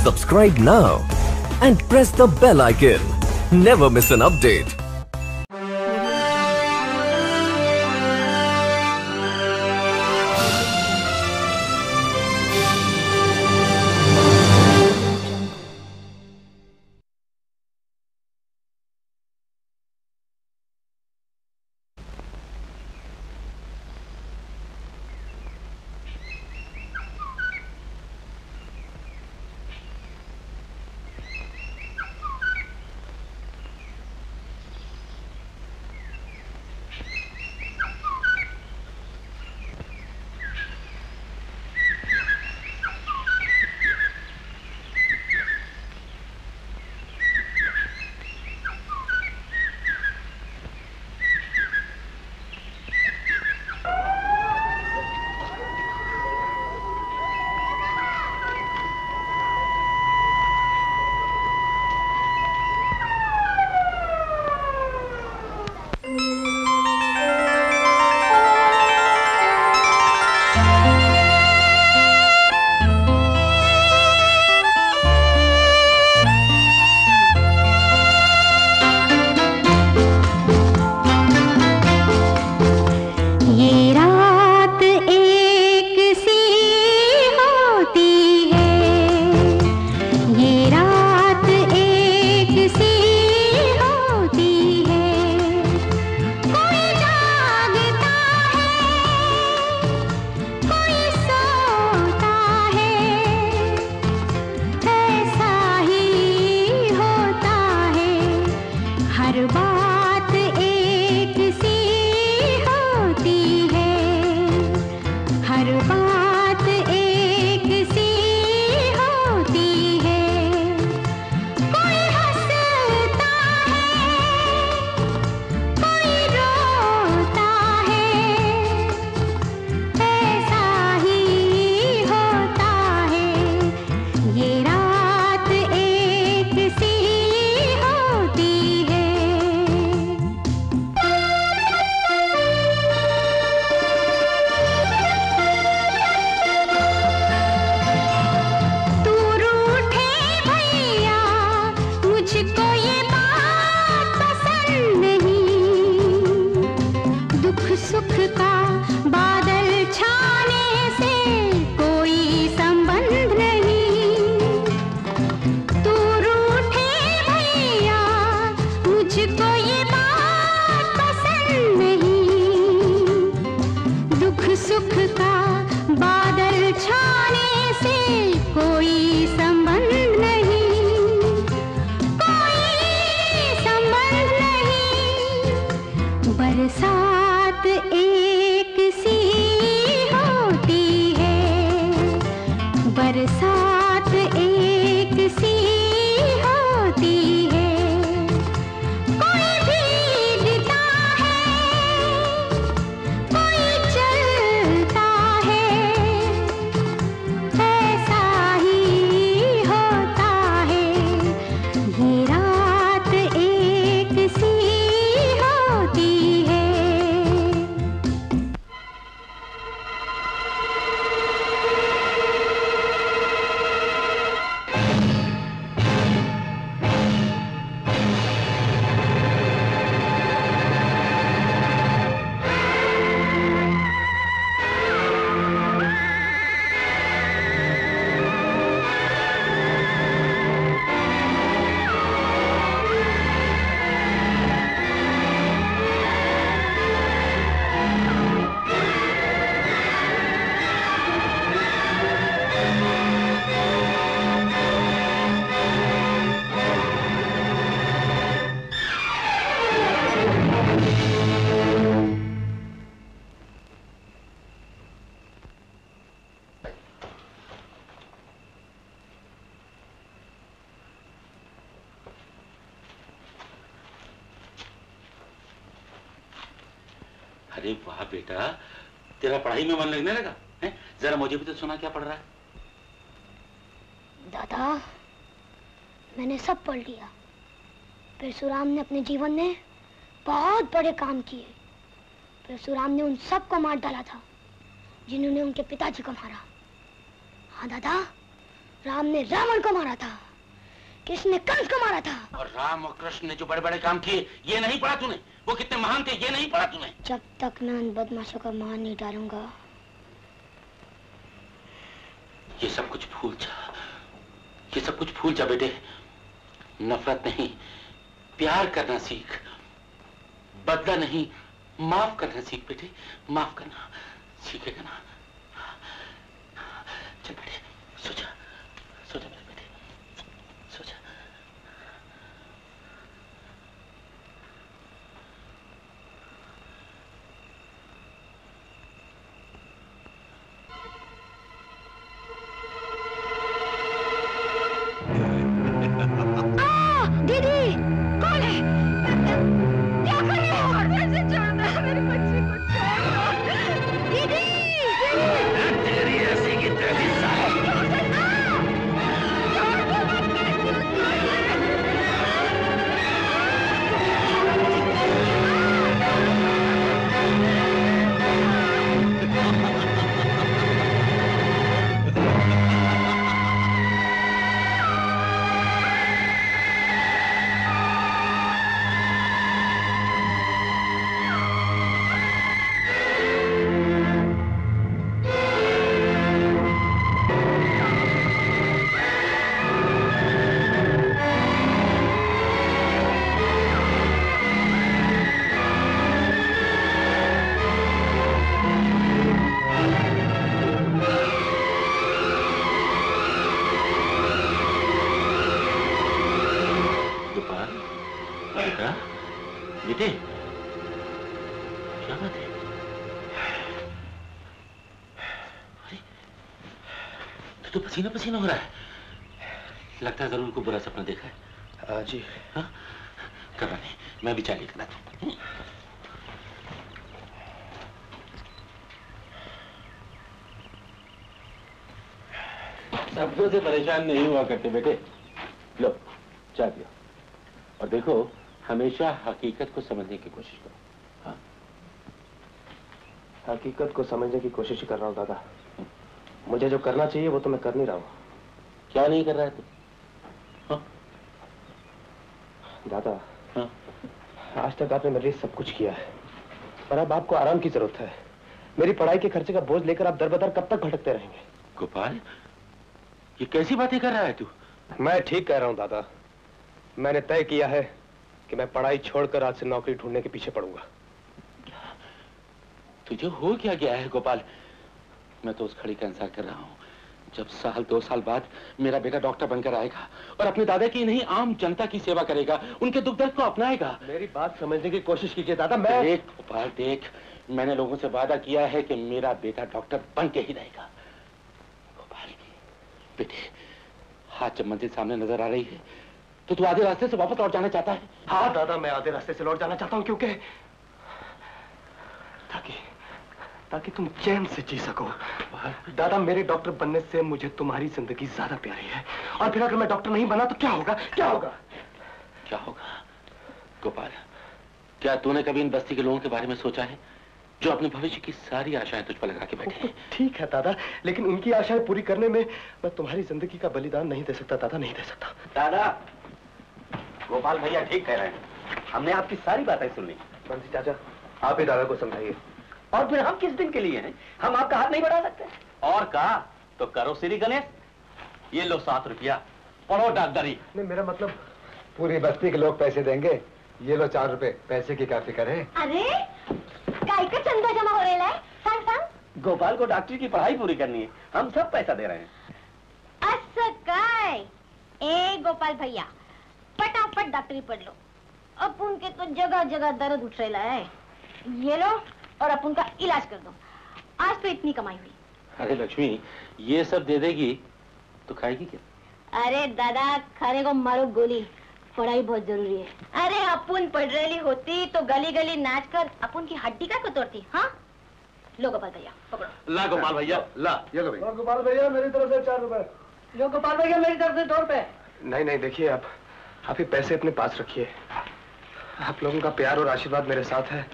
Subscribe now and press the bell icon. Never miss an update. अरे वाह बेटा, तेरा पढ़ाई में मन लगने लगा है? जरा मुझे भी तो सुना क्या पढ़ रहा है। दादा, मैंने सब पढ़ लिया। परशुराम ने अपने जीवन में बहुत बड़े काम किए। परशुराम ने उन सबको मार डाला था जिन्होंने उनके पिताजी को मारा। हाँ दादा, राम ने रावण को मारा था, कृष्ण ने कंस को मारा था। और राम और कृष्ण ने जो बड़े बड़े काम किए, ये नहीं पढ़ा तूने? वो कितने महान थे, ये नहीं पढ़ा तूने? जब तक मैं उन बदमाशों का मान नहीं डालूंगा। ये सब कुछ भूल जा, ये सब कुछ भूल जा बेटे। नफरत नहीं, प्यार करना सीख। बदला नहीं, माफ करना सीख बेटे। माफ करना सीखेगा ना? चल बेटे, सो जा, सो जा मेरे बेटे, सो जा। दीदी, कौन है? क्या कर रहे हो? कैसे छोड़ दो मेरी बच्ची को, छोड़ दो। दीदी, तेरी ऐसी की तेरी बेटे, क्या बात है? अरे, तो पसीना पसीना हो रहा है। लगता है जरूर कोई बुरा सपना देखा है। हाँ जी। हाँ, करवा नहीं, मैं भी चाय लेकर आता हूँ। शब्दों से परेशान नहीं हुआ करते बेटे। लो, चाय पियो और देखो, हमेशा हकीकत को समझने की कोशिश करो। हाँ? हकीकत को समझने की कोशिश ही कर रहा हूँ दादा। मुझे जो करना चाहिए वो तो मैं कर नहीं रहा हूँ। क्या नहीं कर रहा है तू? हाँ? दादा, हाँ? आज तक आपने मेरे लिए सब कुछ किया है, पर अब आपको आराम की जरूरत है। मेरी पढ़ाई के खर्चे का बोझ लेकर आप दर बदर कब तक भटकते रहेंगे? गोपाल, ये कैसी बातें कर रहा है तू? मैं ठीक कह रहा हूँ दादा। मैंने तय किया है कि मैं पढ़ाई छोड़कर आज से नौकरी ढूंढने के पीछे पड़ूंगा। तुझे हो क्या गया है गोपाल? मैं तो उस घड़ी का इंतजार कर रहा हूँ जब 1-2 साल बाद मेरा बेटा डॉक्टर बनकर आएगा और अपने दादा की नहीं आम जनता की सेवा करेगा, उनके दुख दर्द को अपनाएगा। मेरी बात समझने की कोशिश कीजिए दादा। मैं देख गोपाल, देख, मैंने लोगों से वादा किया है कि मेरा बेटा डॉक्टर बन के ही रहेगा। गोपाल बेटे, हाथ जब मंजिल सामने नजर आ रही है तो तू आधे रास्ते से वापस लौट जाना चाहता है? हाँ दादा, मैं आधे रास्ते से लौट जाना चाहता हूँ, क्योंकि ताकि तुम चैन से जी सको। दादा, मेरे डॉक्टर बनने से मुझे तुम्हारी जिंदगी ज्यादा प्यारी है, और फिर अगर मैं डॉक्टर नहीं बना तो क्या होगा? क्या होगा? क्या होगा? गोपाल, क्या तूने कभी इन बस्ती के लोगों के बारे में सोचा है जो अपने भविष्य की सारी आशाएं तुझ पर लगा के बैठे हैं? ठीक है दादा, लेकिन उनकी आशाएं पूरी करने में मैं तुम्हारी जिंदगी का बलिदान नहीं दे सकता दादा, नहीं दे सकता। दादा, गोपाल भैया ठीक कह रहे हैं, हमने आपकी सारी बातें सुन ली। बंसी चाचा, आप ही दादा को समझाइए। और फिर हम किस दिन के लिए हैं? हम आपका हाथ नहीं बढ़ा सकते। और कहा तो करो श्री गणेश, ये लो 7 रुपया, पढ़ो डाकदरी। नहीं, मेरा मतलब पूरी बस्ती के लोग पैसे देंगे, ये लो 4 रुपए। पैसे की क्या फिक्र है? अरे काय का चंदा जमा हो रहा है? सांग सांग। गोपाल को डॉक्टरी की पढ़ाई पूरी करनी है, हम सब पैसा दे रहे हैं। असं काय? ए गोपाल भैया, फटाफट डॉक्टरी पढ़ लो। अपन के तो जगह जगह दर्द उठ रहा है, ये लो और अपन का इलाज कर दो। आज तो इतनी कमाई हुई। अरे लक्ष्मी, ये सब दे देगी तो खाएगी क्या? अरे दादा, खाने को मारो गोली, पढ़ाई बहुत जरूरी है। अरे अपन पढ़ रही होती तो गली गली नाच कर अपन की हड्डी का को तोड़ती। हाँ, लो गोपाल भैया पकड़ो। ला गोपाल भैया, ला। ये लो भैया। गोपाल भैया, मेरी तरफ से 4 रुपए। लो गोपाल भैया, मेरी तरफ से 2 रुपए। नहीं नहीं, देखिए आप ये पैसे अपने पास रखिए। आप लोगों का प्यार और आशीर्वाद मेरे साथ है।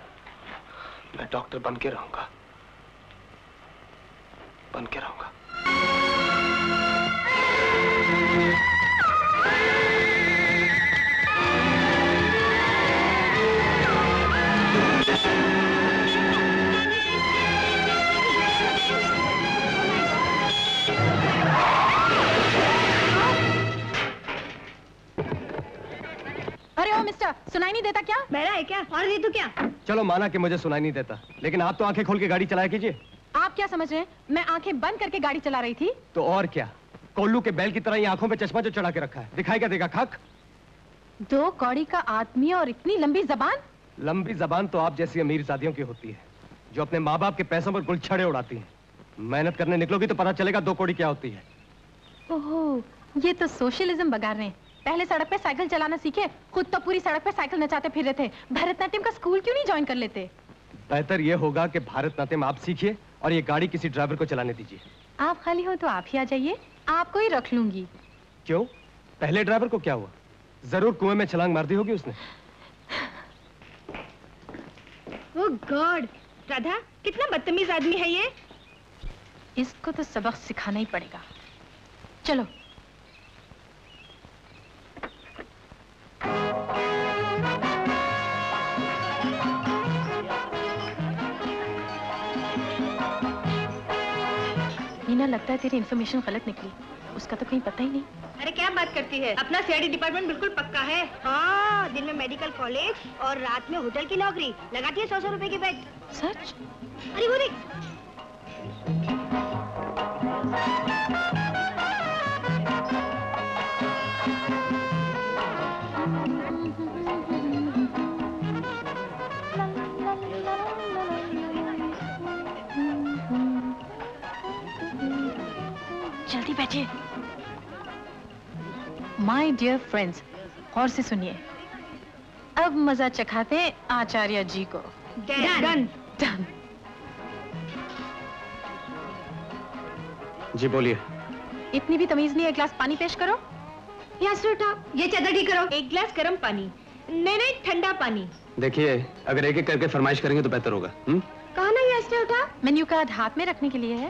मैं डॉक्टर बन के रहूंगा, बन के रहूंगा। बेटा, सुनाई नहीं देता क्या? मेरा है क्या? और नहीं तो क्या? चलो माना कि मुझे सुनाई नहीं देता, लेकिन आप तो आंखें खोल के गाड़ी चलाया कीजिए। आप क्या समझ रहे हैं? मैं आंखें बंद करके गाड़ी चला रही थी। तो और क्या, कोल्लू के बैल की तरह ये आंखों पे चश्मा जो चढ़ा के रखा है, दिखाई क्या देगा? खाक। 2 कौड़ी का आदमी और इतनी लंबी जबान। लंबी जबान तो आप जैसी अमीर जादियों की होती है, जो अपने माँ बाप के पैसों पर गुलछड़े उड़ाती हैं। मेहनत करने निकलोगी तो पता चलेगा 2 कौड़ी क्या होती है। ओहो, ये तो सोशलिज्म बगा रहे हैं। पहले सड़क पे साइकिल चलाना सीखे, खुद तो पूरी सड़क पे साइकिल नचाते फिर रहे थे। भरतनाट्यम का स्कूल क्यों नहीं ज्वाइन कर लेते? बेहतर ये होगा कि भारतनाट्यम आप सीखिए और ये गाड़ी किसी ड्राइवर को चलाने दीजिए। आप खाली हो तो आप ही आ जाइए, आपको ही रख लूंगी। क्यों? पहले ड्राइवर को क्या हुआ? जरूर कुएं में छलांग मार दी होगी उसने। ओह गॉड, राधा कितना बदतमीज आदमी है ये। इसको तो सबक सिखाना ही पड़ेगा। चलो। नीना, लगता है तेरी इन्फॉर्मेशन गलत निकली। उसका तो कहीं पता ही नहीं। अरे क्या बात करती है, अपना सीआईडी डिपार्टमेंट बिल्कुल पक्का है। हाँ, दिन में मेडिकल कॉलेज और रात में होटल की नौकरी, लगाती है 100 रुपए की बेट। सच? अरे वो देख। जल्दी बैठिए। माय डियर फ्रेंड्स, गौर से सुनिए। अब मजा चखाते हैं आचार्य जी को। डन। डन। जी बोलिए। इतनी भी तमीज नहीं है, एक गिलास पानी पेश करो। यहाँ से उठाओ, ये चादर ठीक करो। एक गिलास गर्म पानी। नहीं, ठंडा पानी। देखिए, अगर एक एक करके फरमाइश करेंगे तो बेहतर होगा। कहा ना यहाँ से उठा। मेन्यू कार्ड हाथ में रखने के लिए है।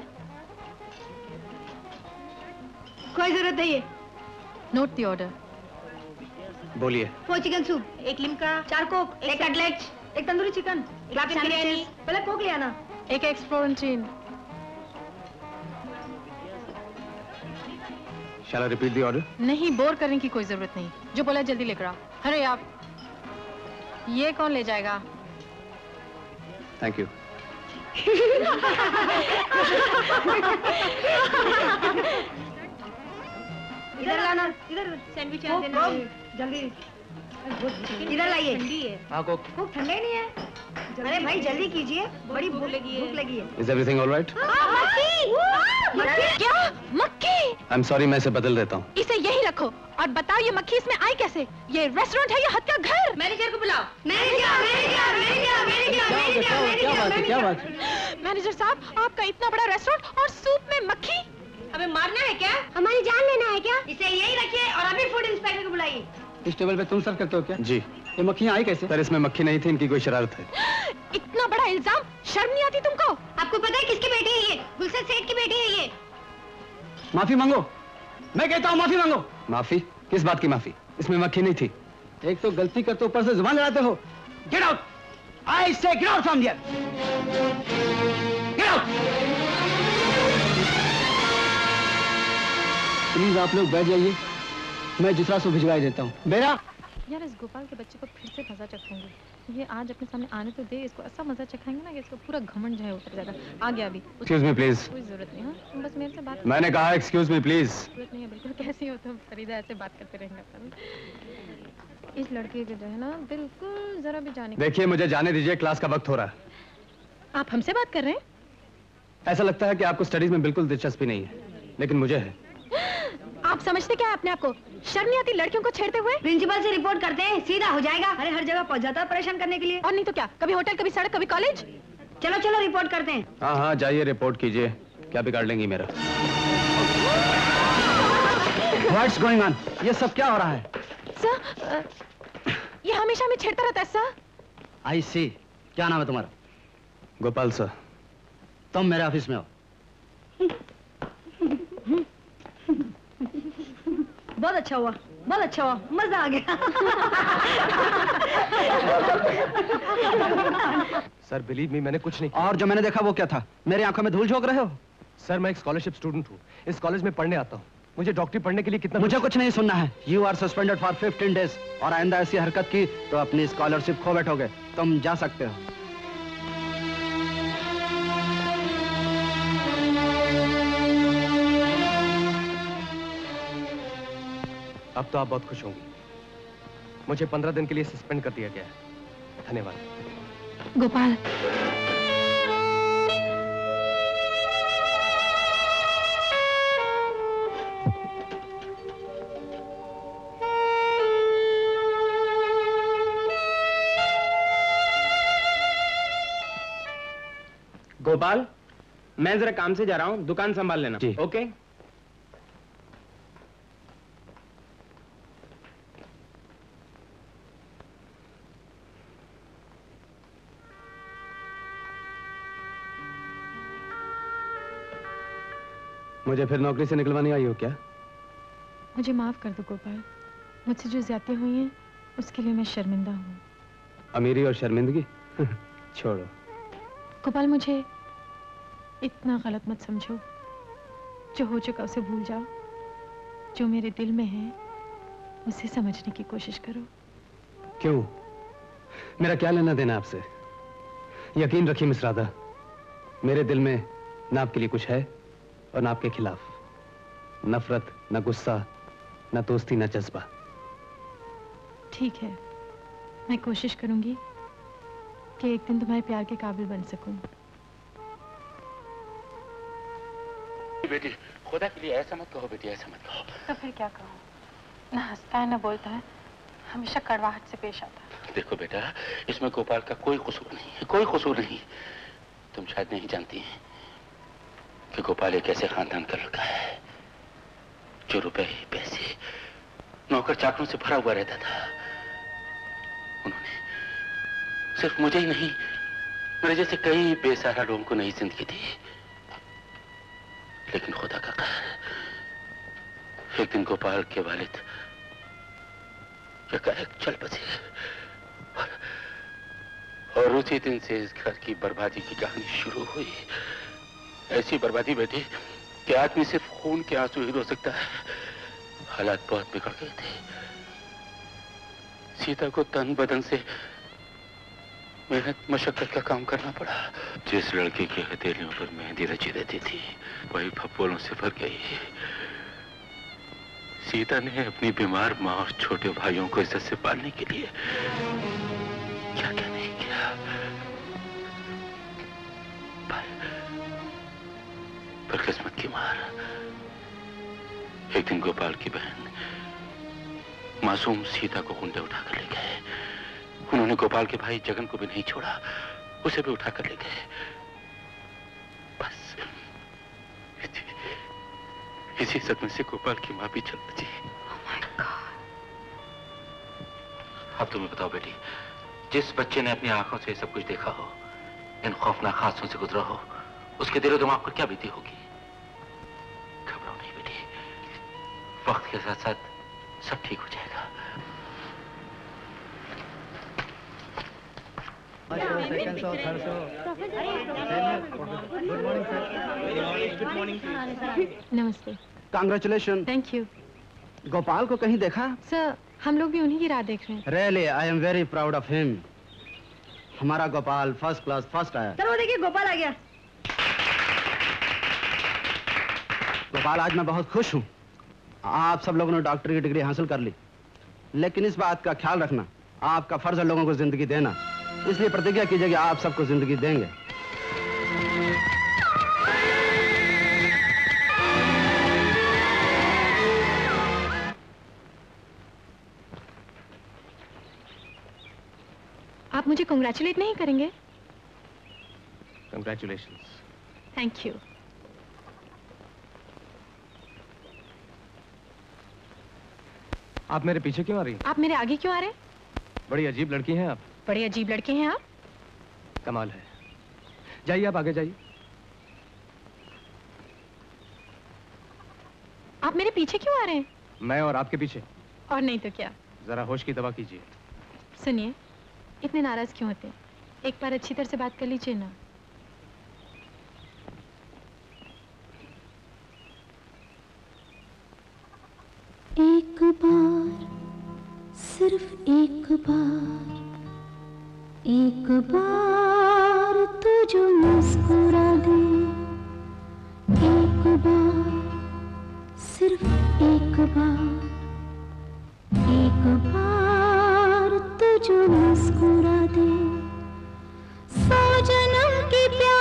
कोई जरूरत है ये। Note the order. बोलिए। 4 chicken soup, 1 Limca, 4 Coke, 1 cutlet, 1 tandoori chicken, 1 biryani. पहले कोक ले आना। 1 एक्सप्लोरेंटीन। Shall I repeat the order? नहीं, बोर करने की कोई जरूरत नहीं। जो बोला जल्दी लेकर आओ। अरे आप, ये कौन ले जाएगा? Thank you. इधर लाना, इधर सैंडविच यहाँ देना। जल्दी इधर लाइए। ठंडी है। हाँ, कोक। कोक ठंडा ही नहीं है। अरे भाई जल्दी कीजिए, बड़ी भूख लगी है। Is everything all right? मक्खी! क्या? मक्खी! I'm sorry, मैं इसे बदल देता हूँ। इसे यही रखो और बताओ ये मक्खी इसमें आई कैसे? ये रेस्टोरेंट है या हद का घर? मैनेजर को बुलाओ। मैनेजर। क्या बात? मैनेजर साहब, आपका इतना बड़ा रेस्टोरेंट और सूप में मक्खी? हमें मारना है क्या? हमारी जान लेना है क्या? इसे यही रखिए और अभी फूड इंस्पेक्टर को बुलाइए। इस टेबल पे तुम सर्व करते हो क्या? जी। ये मक्खियाँ आई कैसे? सर, इसमें मक्खी नहीं थी, इनकी कोई शरारत है। इतना बड़ा इल्जाम, शर्म नहीं आती तुमको? आपको पता है किसकी बेटी है ये? गुलशन सेठ की बेटी है ये। माफी मांगो, मैं कहता हूँ माफी मांगो। माफी? किस बात की माफी? इसमें मक्खी नहीं थी। एक तो गलती करते ऊपर से जुबान लड़ाते हो। Gate out! I say get out from here! Get out! Please आप लोग बैठ जाइए, मैं दूसरा सो भिजवा देता हूँ। बेरा यार, इस गोपाल के बच्चे को फिर से मजा चखाऊंगी। ये आज अपने सामने आने तो दे, इसको ऐसा मजा चखाएंगे ना कि इसको पूरा घमंड जो है उतर जाएगा। आ गया अभी। Excuse me, please. कोई जरूरत नहीं। हाँ, तुम बस मेरे से बात। मैंने कहा excuse me, please. जरूरत नहीं है बिल्कुल। कैसी हो तुम फरीदा? ऐसे बात करते रहेंगे अपन। इस लड़के के जो है ना, बिल्कुल जरा भी जाने। देखिए, मुझे जाने दीजिए, क्लास का वक्त हो रहा है। आप हमसे बात कर रहे हैं? ऐसा लगता है कि आपको स्टडीज में बिल्कुल दिलचस्पी नहीं है, लेकिन मुझे है। आप समझते क्या है अपने आप को? शर्म नहीं आती लड़कियों को छेड़ते हुए? प्रिंसिपल से रिपोर्ट करते हैं, सीधा हो जाएगा। अरे हर जगह पहुंच जाता है परेशान करने के लिए। और नहीं तो क्या, कभी होटल, कभी सड़क, कभी कॉलेज। चलो चलो रिपोर्ट करते हैं। हाँ हाँ, जाइए रिपोर्ट कीजिए। क्या बिगाड़ लेंगी मेरा? What's going on? ये सब क्या हो रहा है? सर, ये हमेशा हमें छेड़ता रहता है सर। आई सी। क्या नाम है तुम्हारा? गोपाल सर। तुम मेरे ऑफिस में हो। बहुत अच्छा हुआ, बहुत अच्छा हुआ, मजा आ गया। सर, बिलीव मी, मैंने कुछ नहीं किया। और जो मैंने देखा वो क्या था? मेरी आंखों में धूल झोंक रहे हो? सर, मैं एक स्कॉलरशिप स्टूडेंट हूँ, इस कॉलेज में पढ़ने आता हूँ। मुझे डॉक्टरी पढ़ने के लिए कितना? मुझे कुछ नहीं सुनना है। You are suspended for 15 days और आइंदा ऐसी हरकत की तो अपनी स्कॉलरशिप खो बैठोगे। तुम जा सकते हो। अब तो आप बहुत खुश होंगी। मुझे 15 दिन के लिए सस्पेंड कर दिया गया है। धन्यवाद। गोपाल, गोपाल, मैं जरा काम से जा रहा हूँ, दुकान संभाल लेना। जी। ओके। मुझे फिर नौकरी से निकलवाने आई हो क्या? मुझे माफ कर दो गोपाल। मुझसे जो ज्यादतियां हुई हैं उसके लिए मैं शर्मिंदा हूँ। अमीरी और शर्मिंदगी छोड़ो। गोपाल, मुझे इतना गलत मत समझो। जो हो चुका उसे भूल जाओ। जो मेरे दिल में है उसे समझने की कोशिश करो। क्यों? मेरा क्या लेना देना आपसे? यकीन रखिए मिस राधा, मेरे दिल में ना आपके लिए कुछ है और ना आपके खिलाफ। नफरत, ना गुस्सा, ना दोस्ती, ना जज्बा। ठीक है, मैं कोशिश करूंगी कि एक दिन तुम्हारे प्यार के काबिल बन सकूं। बेटी, खुदा के लिए ऐसा मत कहो बेटी, ऐसा मत कहो। तो फिर क्या कहूँ? ना हंसता है ना बोलता है, हमेशा कड़वाहट से पेश आता है। देखो बेटा, इसमें गोपाल का कोई कसूर नहीं है, कोई कसूर नहीं। तुम शायद नहीं जानती हैं कि गोपाल एक ऐसे खानदान का लड़का है जो रुपए, पैसे, नौकर चाकरों से भरा हुआ रहता था। उन्होंने सिर्फ मुझे ही नहीं, मेरे जैसे कई बेसहारा लोगों को नई जिंदगी दी। लेकिन खुदा का कहर, एक दिन गोपाल के वालिद एकाएक चल बसे और उसी दिन से इस घर की बर्बादी की कहानी शुरू हुई। ऐसी बर्बादी बेटी कि आदमी सिर्फ खून के आंसू ही रो सकता है। हालात बहुत बिगड़ गए थे। सीता को तन बदन से मेहनत मशक्कत का काम करना पड़ा। जिस लड़के की हथेलियों पर मेहंदी रची रहती थी वही फप्पोलों से भर गई। सीता ने अपनी बीमार माँ और छोटे भाइयों को इज्जत से पालने के लिए क्या क्या नहीं किया। पर किस्मत की मार, एक दिन गोपाल की बहन मासूम सीता को कुंडे उठाकर ले गए। उन्होंने गोपाल के भाई जगन को भी नहीं छोड़ा, उसे भी उठाकर ले गए। बस इसी सदमे से गोपाल की मां भी चल बची। अब तुम्हें बताओ बेटी, जिस बच्चे ने अपनी आंखों से सब कुछ देखा हो, इन खौफनाक हादसों से गुजरा हो, उसके दिलो दिमाग पर क्या बीती होगी। घबराओ नहीं बेटी, वक्त के साथ साथ सब ठीक हो जाएगा। नमस्ते। कांग्रेचुलेशन। Thank you. गोपाल को कहीं देखा? सर, हम लोग भी उन्हीं की राह देख रहे हैं। Really I am very proud of him. हमारा गोपाल फर्स्ट क्लास फर्स्ट आया। चलो देखिए, गोपाल आ गया। गोपाल, आज मैं बहुत खुश हूँ। आप सब लोगों ने डॉक्टरी की डिग्री हासिल कर ली, लेकिन इस बात का ख्याल रखना, आपका फर्ज है लोगों को जिंदगी देना। इसलिए प्रतिज्ञा कीजिए कि आप सबको जिंदगी देंगे। आप मुझे कंग्रेचुलेट नहीं करेंगे? कंग्रेचुलेशंस। Thank you. आप मेरे पीछे क्यों आ रही हैं? आप मेरे आगे क्यों आ रहे हैं? बड़ी अजीब लड़की हैं आप। बड़े अजीब लड़के हैं आप। कमाल है। जाइए, आप आगे जाइए। आप मेरे पीछे क्यों आ रहे हैं? मैं और आपके पीछे। और नहीं तो क्या। जरा होश की दवा कीजिए। सुनिए, इतने नाराज क्यों होते? एक बार अच्छी तरह से बात कर लीजिए ना। एक बार, सिर्फ एक बार तू जो मुस्कुरा दे, एक बार, सिर्फ एक बार तू जो मुस्कुरा दे, सौ जन्म की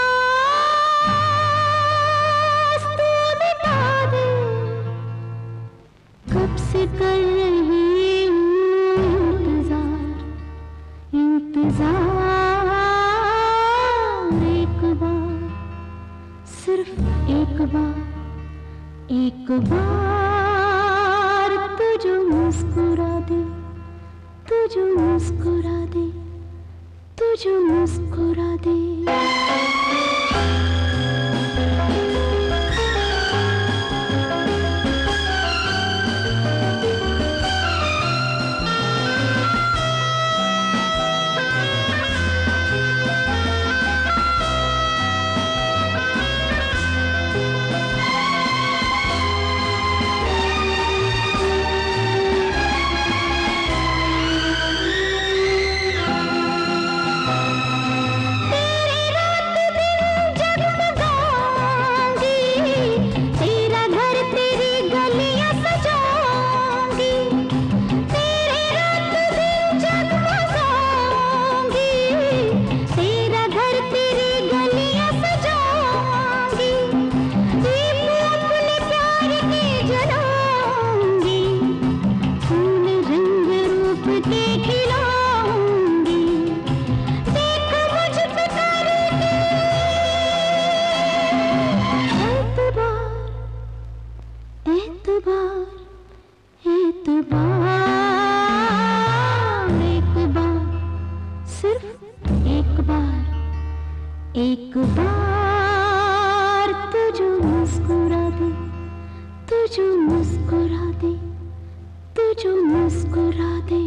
प्यास तू मिटा दे, कब से कर रही इंतजार, एक बार, सिर्फ एक बार तू जो मुस्कुरा दे, तू जो मुस्कुरा दे, तू जो मुस्कुरा दे। एक बार तू जो मुस्कुरा दे, तू जो मुस्कुरा दे, तू जो मुस्कुरा दे।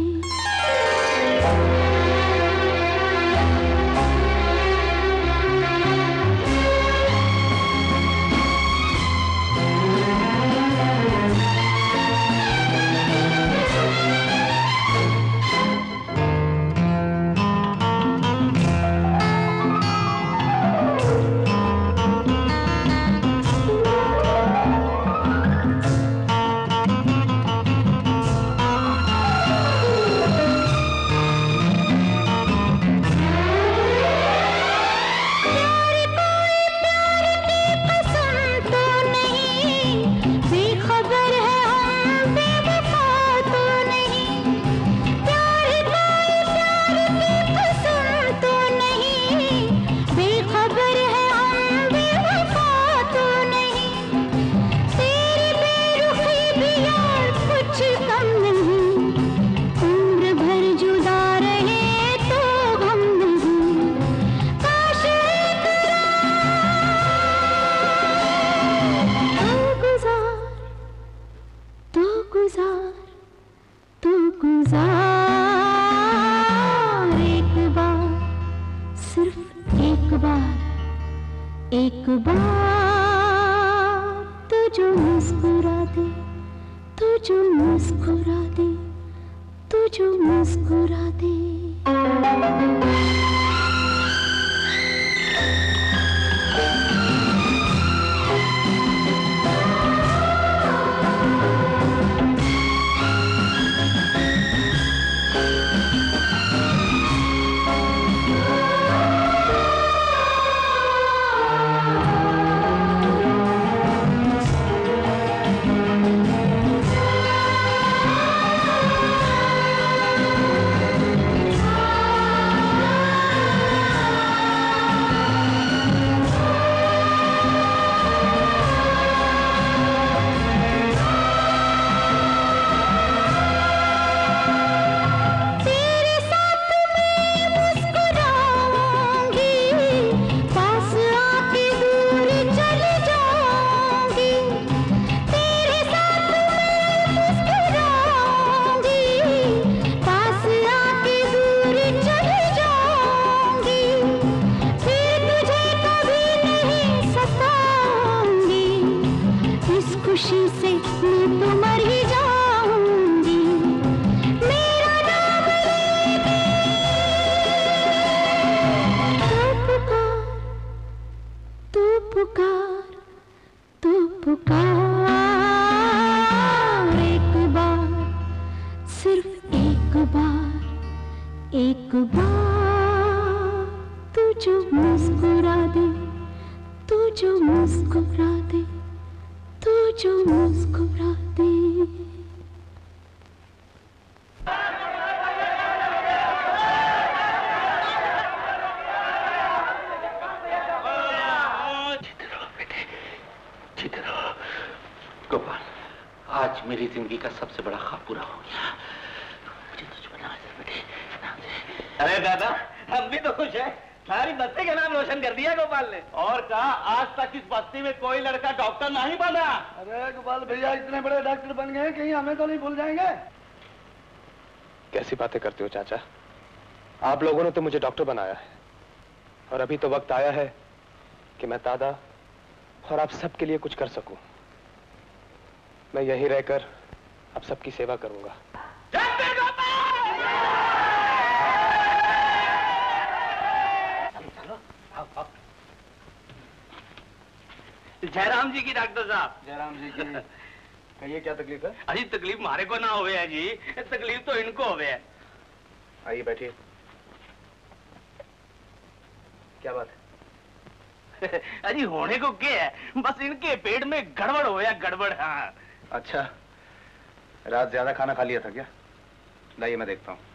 एक बार तू जो मुस्कुरा दे, तू जो मुस्कुरा दे, तू जो मुस्कुरा दे। खुशी से मैं तो मर ही जाऊं। आज मेरी जिंदगी का सबसे बड़ा ख्वाब पूरा हो गया। मुझे तुझ पर नाज है बेटे। अरे दादा हम भी तो खुश हैं, सारी बस्ती का नाम रोशन कर दिया गोपाल ने। और कहा आज तक इस बस्ती में कोई लड़का डॉक्टर नहीं बना। अरे गोपाल भैया इतने बड़े डॉक्टर बन गए, कहीं हमें तो नहीं भूल जाएंगे? कैसी बातें करते हो चाचा, आप लोगों ने तो मुझे डॉक्टर बनाया है और अभी तो वक्त आया है कि मैं दादा और आप सबके लिए कुछ कर सकूं। मैं यहीं रहकर आप सबकी सेवा करूंगा। जयराम जी की डॉक्टर साहब। जयराम जी की कहिए, क्या तकलीफ है? अजी तकलीफ मारे को ना हुए है जी, तकलीफ तो इनको हुए है। आइए बैठिए। क्या बात है? अजी होने को क्या है, बस इनके पेट में गड़बड़ हो या गड़बड़। हाँ अच्छा, रात ज्यादा खाना खा लिया था क्या? लाइए मैं देखता हूँ।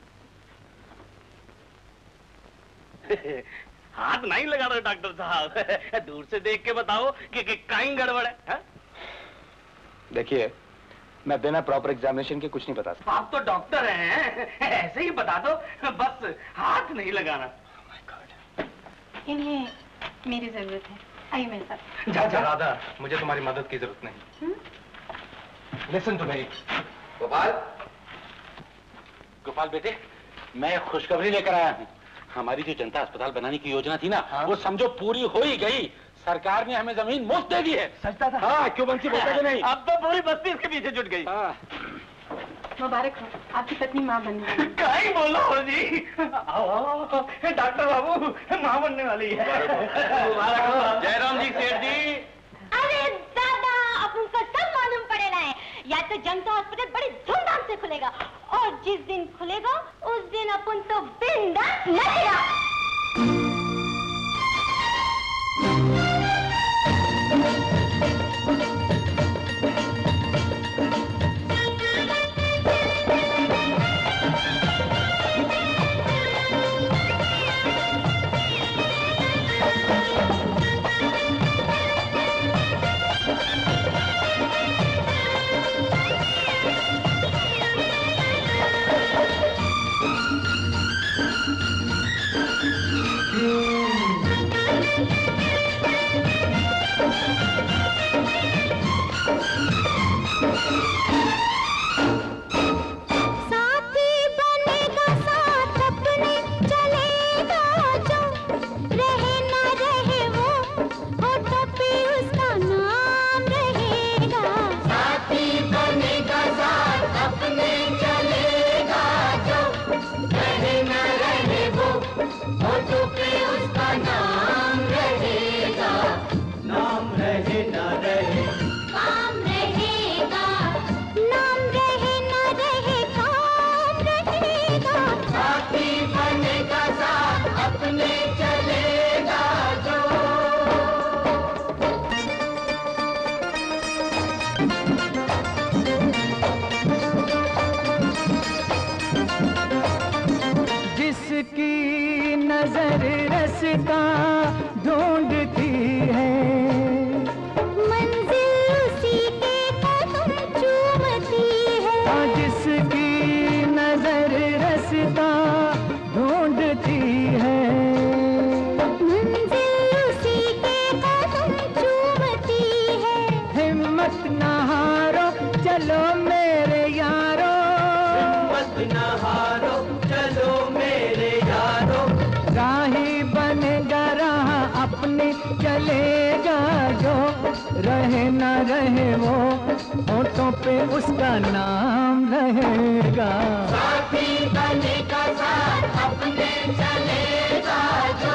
हाथ नहीं लगा रहे डॉक्टर साहब, दूर से देख के बताओ कि कहीं गड़बड़ है, हा? देखिए मैं बिना प्रॉपर एग्जामिनेशन के कुछ नहीं बता सकता। आप तो डॉक्टर हैं, ऐसे ही बता दो, बस हाथ नहीं लगाना। इन्हें मेरी जरूरत है, आइए मेरे साथ। जा राधा, मुझे तुम्हारी मदद की जरूरत नहीं। Listen to me. Gopal, Gopal बेटे, मैं खुशखबरी लेकर आया हूँ। हमारी जो जनता अस्पताल बनाने की योजना थी ना, हाँ? वो समझो पूरी हो ही गई। सरकार ने हमें जमीन मुफ्त दे दी है। सचता था? हाँ, क्यों बंसी बोलते कि नहीं? अब तो पूरी बस्ती इसके पीछे जुट गई। हाँ। मुबारक हो, आपकी पत्नी माँ बन गई। कहीं बोलो जी। आओ डॉक्टर बाबू, माँ बनने वाली है। मुबारक हो। जयराम जी, सेठ जी। अरे दादा, अब उनका सब मालूम पड़ेगा है। या तो जनता हॉस्पिटल बड़ी धूमधाम से खुलेगा और जिस दिन खुलेगा उस दिन अपन तो बिंदास नचेगा। जिसकी नजर रस्ता ढूंढती है, मंजिल उसी के कदम चूमती है। जिसकी नजर रस्ता ढूंढती है, मंजिल उसी के कदम चूमती है। हिम्मत न हारो चलो मेरे यारो, हिम्मत न हारो चलो मेरे यारो। राही बनेगा राह अपनी चलेगा जो, रहे न रहे वो होठों पे उसका नाम रहेगा। साथी बनेगा साथ अपने चलेगा जो।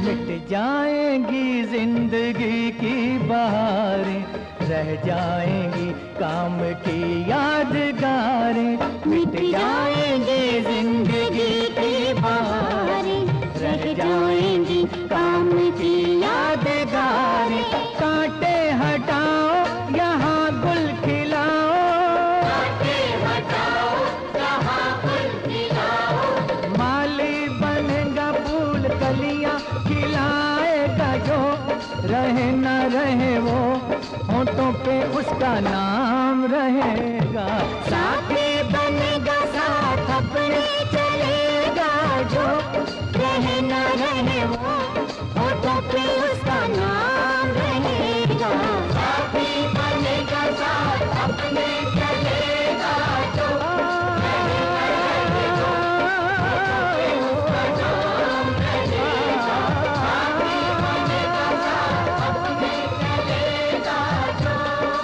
मिट जाएंगी जिंदगी की बहारें, रह जाएंगी काम की यादगारें। मिट जाएंगी जिंदगी की बहारें, रह जाएंगी काम की यादगारें। कांटे हटाओ यहाँ गुल खिलाओ, कांटे हटाओ यहाँ गुल खिलाओ। माली बनेगा फूल कलियां खिलाएगा जो, रहे न रहे वो होठों पे उसका नाम रहेगा। साथी बनेगा साथ अपने चलेगा जो, रहे न रहे वो होठों पे उसका नाम रहेगा। साथी बनेगा साथ अपने चलेगा जो, रहे न रहे वो होठों पे उसका नाम रहेगा। साथी बनेगा साथ अपने चलेगा जो।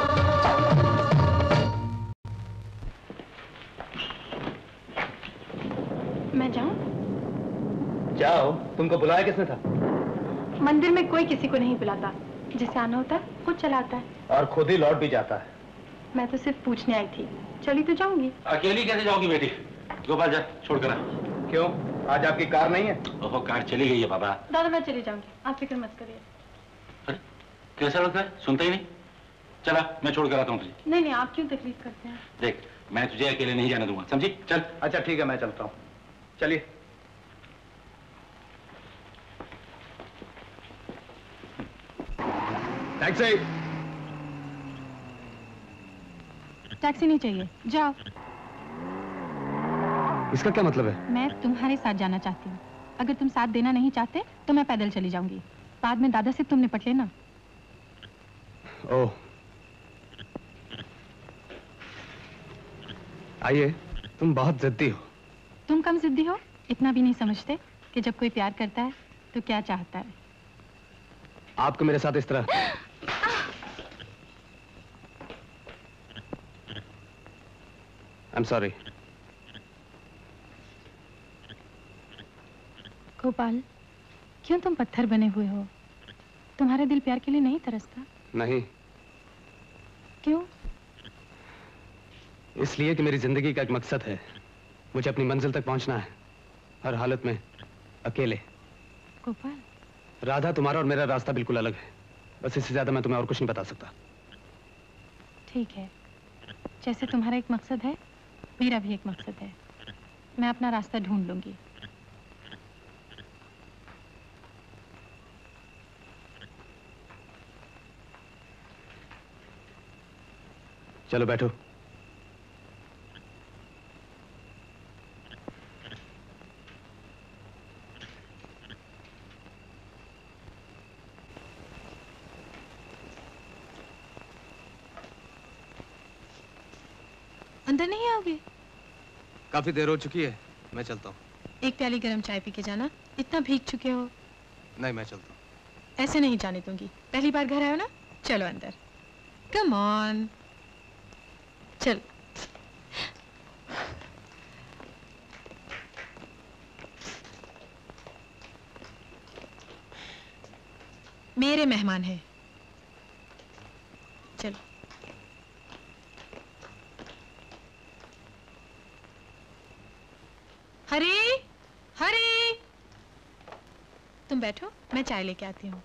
मैं जाऊं? जाओ, तुमको बुलाया किसने था? मंदिर में कोई किसी को नहीं बुलाता, जिसे आना होता है खुद चला आता है। और खुद ही लौट भी जाता है। मैं तो सिर्फ पूछने आई थी, चली तो जाऊंगी। अकेली कैसे जाओगी बेटी? गोपाल जा, छोड़ कर आ। क्यों, आज आपकी कार नहीं है? ओहो, कार चली गई है बाबा। दादा मैं चली जाऊंगी, आप फिक्र मत करिए। अरे कैसा लगता है, सुनता ही नहीं। चला, मैं छोड़ कर आता हूँ तुझे। नहीं नहीं, आप क्यों तकलीफ करते हैं? देख, मैं तुझे अकेले नहीं जाने दूंगा, समझी? चल। अच्छा ठीक है, मैं चलता हूँ। चलिए। टैक्सी। टैक्सी नहीं चाहिए, जाओ। इसका क्या मतलब है? मैं तुम्हारे साथ जाना चाहती हूँ। अगर तुम साथ देना नहीं चाहते तो मैं पैदल चली जाऊंगी। बाद में दादा से तुम निपट लेना। ओह, आइए। तुम बहुत जिद्दी हो। तुम कम जिद्दी हो, इतना भी नहीं समझते कि जब कोई प्यार करता है तो क्या चाहता है। आपको मेरे साथ इस तरह I'm sorry. गोपाल, क्यों तुम पत्थर बने हुए हो? तुम्हारा दिल प्यार के लिए नहीं तरसता? नहीं। क्यों? इसलिए कि मेरी जिंदगी का एक मकसद है। मुझे अपनी मंजिल तक पहुंचना है, हर हालत में, अकेले। गोपाल, राधा, तुम्हारा और मेरा रास्ता बिल्कुल अलग है। बस इससे ज्यादा मैं तुम्हें और कुछ नहीं बता सकता। ठीक है, जैसे तुम्हारा एक मकसद है, मेरा भी एक मकसद है। मैं अपना रास्ता ढूंढ लूंगी। चलो बैठो। अंदर नहीं आओगे? काफी देर हो चुकी है, मैं चलता हूँ। एक प्याली गरम चाय पी के जाना, इतना भीग चुके हो। नहीं, मैं चलता हूँ। ऐसे नहीं जाने दूंगी, पहली बार घर आयो ना। चलो अंदर, कम ऑन, चल। मेरे मेहमान हैं, चल। हरी, हरी, तुम बैठो, मैं चाय लेके आती हूँ।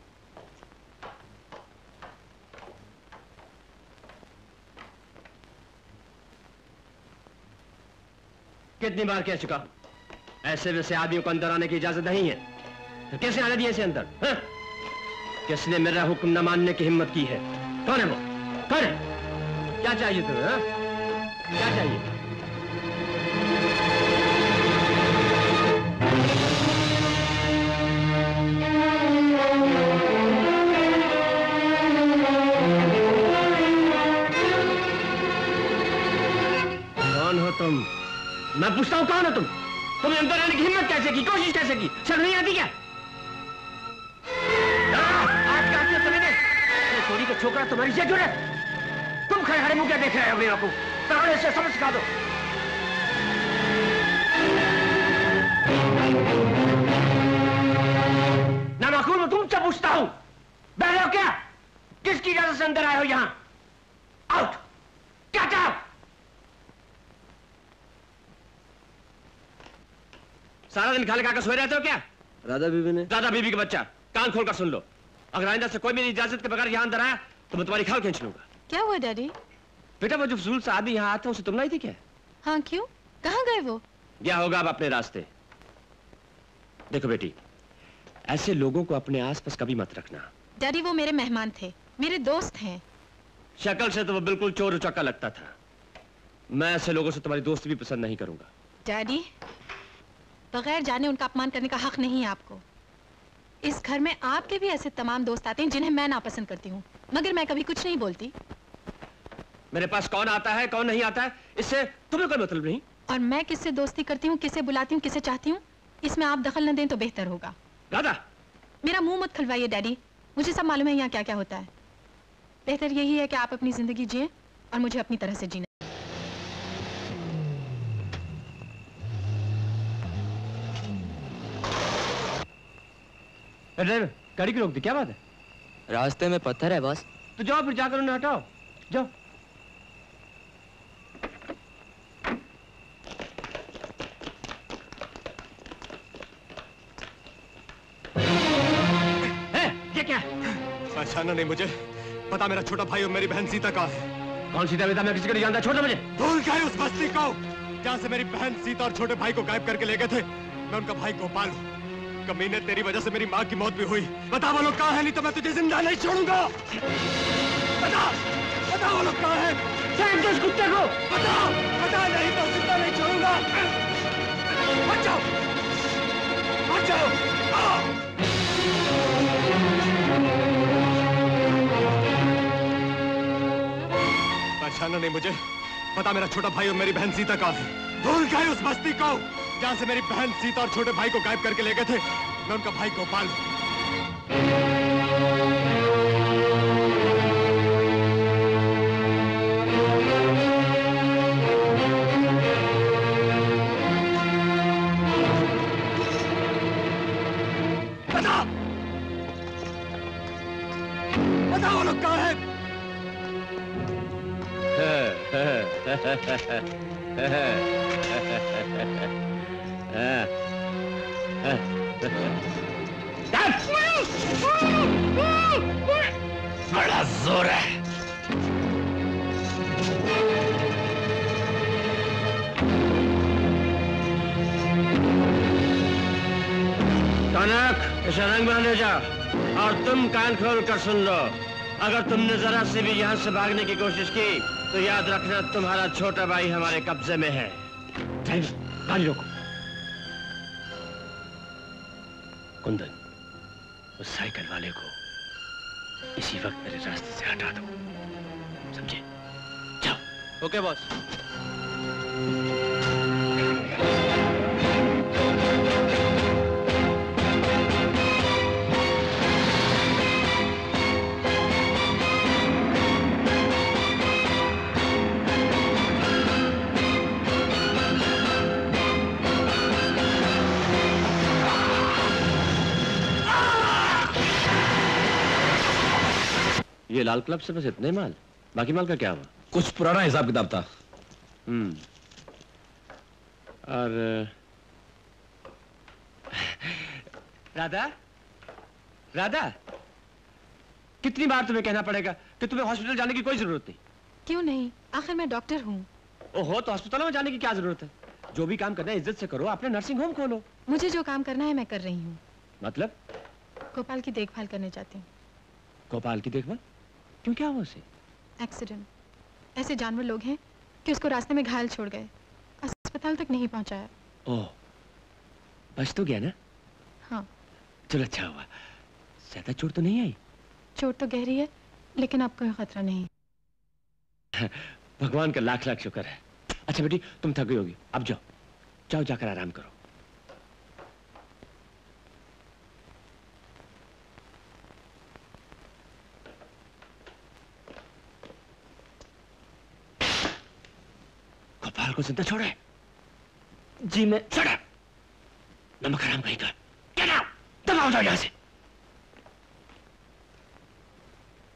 कितनी बार कह चुका, ऐसे वैसे आदमियों को अंदर आने की इजाजत नहीं है। तो कैसे आने दिए इसे अंदर? हाँ? किसने मेरा हुक्म न मानने की हिम्मत की है? कौन है वो? कौन है? क्या चाहिए तुम्हें? हाँ? क्या चाहिए? कौन हो तुम? मैं पूछता हूँ, कौन हो तुम? तुमने अंदर आने की हिम्मत कैसे की, कोशिश कैसे की? शर्म नहीं आती क्या? आज का समझे चोरी का छोकरा तुम्हारी क्या जरूरत? तुम खड़े खड़े मुंह क्या देख रहे हो मेरे को? तगड़े से समझ सिखा दो। पूछता हूं, बहरे हो क्या? किसकी इजाजत से अंदर आए हो यहां? आउट! Get out! सारा दिन खाली खाकर सोए रहते हो क्या? राधा बीबी ने। राधा बीबी का बच्चा, कान खोलकर सुन लो। अगर आइंदा से कोई मेरी इजाजत के बगैर यहां अंदर आया तो मैं तुम्हारी खाल खींच लूंगा। क्या हुआ डैडी? बेटा वो जो फजूल सा आदमी यहाँ आता है उसे तुम लाई थी क्या? हाँ, क्यों? कहाँ गए वो? गया होगा अब अपने रास्ते। देखो बेटी, ऐसे लोगों को अपने आसपास कभी मत रखना। डैडी वो मेरे मेहमान थे, मेरे दोस्त हैं। शक्ल से तो वो बिल्कुल चोर उचक्का लगता था। मैं ऐसे लोगों से तुम्हारी दोस्ती भी पसंद नहीं करूंगा। डैडी, बगैर जाने उनका अपमान करने का हक नहीं है आपको। इस घर में आपके भी ऐसे तमाम दोस्त आते हैं जिन्हें मैं नापसंद करती हूँ, मगर मैं कभी कुछ नहीं बोलती। मेरे पास कौन आता है कौन नहीं आता है इससे तुम्हें कोई मतलब नहीं। और मैं किससे दोस्ती करती हूँ, किसे बुलाती हूँ, किसे चाहती हूँ, इसमें आप दखल न दें तो बेहतर होगा। राधा, मेरा मुंह मत खुलवाइए डैडी, मुझे सब मालूम है यहाँ क्या क्या होता है। बेहतर यही है कि आप अपनी जिंदगी जिए और मुझे अपनी तरह से जीना। ड्राइवर, गाड़ी की रोक दी, क्या बात है? रास्ते में पत्थर है बस। तो जाओ फिर जाकर उन्हें हटाओ, जाओ। ये क्या? पहचाना नहीं मुझे? पता मेरा छोटा भाई और मेरी बहन सीता कहाँ है? कौन सीता बेटा? मैं किसी को नहीं जानता, छोड़ मुझे। भूल गए उस बस्ती को जहाँ से मेरी बहन सीता और छोटे भाई को गायब करके ले गए थे। मैं उनका भाई गोपाल हूँ। कमीने, तेरी वजह से मेरी माँ की मौत भी हुई। बता वो लोग कहाँ है, नहीं तो मैं तुझे जिंदा नहीं छोड़ूंगा। बता, बता वो लोग कहाँ है? फेंक दो इस कुत्ते को। बता, बता, नहीं तो जिंदा नहीं छोड़ूंगा। हट जाओ, हट जाओ। पहचाना नहीं मुझे? पता मेरा छोटा भाई और मेरी बहन सीता कहाँ है? भूल गए उस बस्ती को जहाँ से मेरी बहन सीता और छोटे भाई को गायब करके ले गए थे। मैं उनका भाई गोपाल हूँ। बता, बता वो लोग कहाँ है? बड़ा जोर है। कनक, इसे रंग में ले जाओ और तुम कान खोल कर सुन लो। अगर तुमने जरा से भी यहाँ से भागने की कोशिश की तो याद रखना तुम्हारा छोटा भाई हमारे कब्जे में है। ड्राइवर, गाड़ी रोको। कुंदन, उस साइकिल वाले को इसी वक्त मेरे रास्ते से हटा दो, समझे? जाओ। Okay boss. ये लाल क्लब से बस इतने माल, बाकी माल का क्या हुआ? कुछ पुराना हिसाब किताब था। और राधा, राधा, कितनी बार तुम्हें कहना पड़ेगा कि तुम्हें हॉस्पिटल जाने की कोई जरूरत नहीं? क्यों नहीं, आखिर मैं डॉक्टर हूँ। ओहो, तो हॉस्पिटल में जाने की क्या जरूरत है? जो भी काम करना है इज्जत से करो, अपने नर्सिंग होम खोलो। मुझे जो काम करना है मैं कर रही हूँ। मतलब? गोपाल की देखभाल करने चाहती हूँ। गोपाल की देखभाल? क्यों, क्या हुआ उसे? एक्सीडेंट। ऐसे जानवर लोग हैं कि उसको रास्ते में घायल छोड़ गए, अस्पताल तक नहीं पहुंचाया। ओह, बच तो गया ना? हाँ। चलो अच्छा हुआ। ज्यादा चोट तो नहीं आई? चोट तो गहरी है, लेकिन अब कोई खतरा नहीं। भगवान का लाख लाख शुक्र है। अच्छा बेटी, तुम थक गई होगी, अब जाओ, जाओ जाकर आराम करो। गोपाल को जिंदा छोड़े? जी मैं। छोड़ा, नमक हराम कहीं का। Get out! दबाओ जाओ यहाँ से।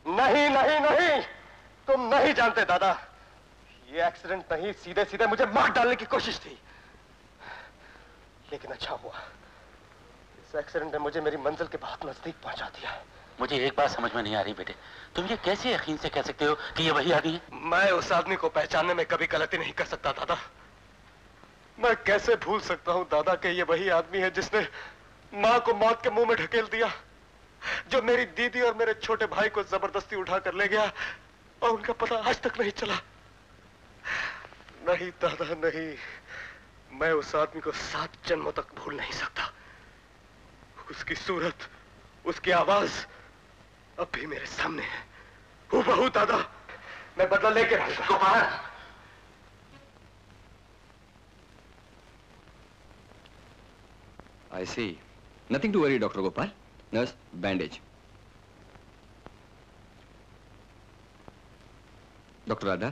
नहीं नहीं नहीं, तुम नहीं जानते दादा, ये एक्सीडेंट नहीं, सीधे सीधे मुझे मार डालने की कोशिश थी। लेकिन अच्छा हुआ, इस एक्सीडेंट ने मुझे मेरी मंजिल के बहुत नजदीक पहुंचा दिया। मुझे एक बात समझ में नहीं आ रही बेटे, तुम ये कैसे यकीन से कह सकते हो कि ये वही आदमी है? मैं उस आदमी को पहचानने में कभी गलती नहीं कर सकता दादा। मैं कैसे भूल सकता हूं दादा कि ये वही आदमी है जिसने मां को मौत के मुंह में ढकेल दिया, जो मेरी दीदी और मेरे छोटे भाई को जबरदस्ती उठा कर ले गया और उनका पता आज तक नहीं चला। नहीं दादा नहीं, मैं उस आदमी को 7 जन्मों तक भूल नहीं सकता। उसकी सूरत, उसकी आवाज अब भी मेरे सामने है, हूबहू दादा। मैं बदला लेके रहूंगा। Gopal, I see. Nothing to worry, Dr. Gopal. Nurse, bandage. Dr. Radha?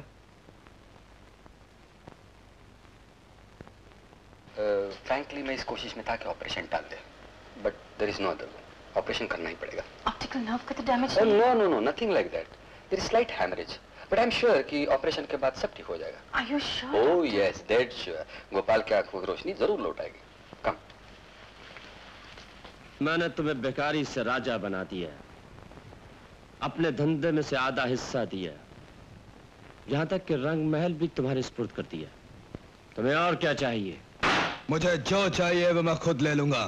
Frankly मैं इस कोशिश में था कि ऑपरेशन टाल दे, but there is no other way. Operation करना ही पड़ेगा। ऑप्टिकल नर्व का तो damage no no no, nothing like that. There is slight haemorrhage, but I am sure कि ऑपरेशन के बाद सब ठीक हो जाएगा। Are you sure? Oh yes, dead sure. Gopal की आंखों की रोशनी जरूर लौट आएगी। कम। मैंने तुम्हें बेकारी से राजा बना दिया, अपने धंधे में से आधा हिस्सा दिया, यहां तक कि रंग महल भी तुम्हारे सुपुर्द कर दिया। तुम्हें और क्या चाहिए? मुझे जो चाहिए वो मैं खुद ले लूंगा।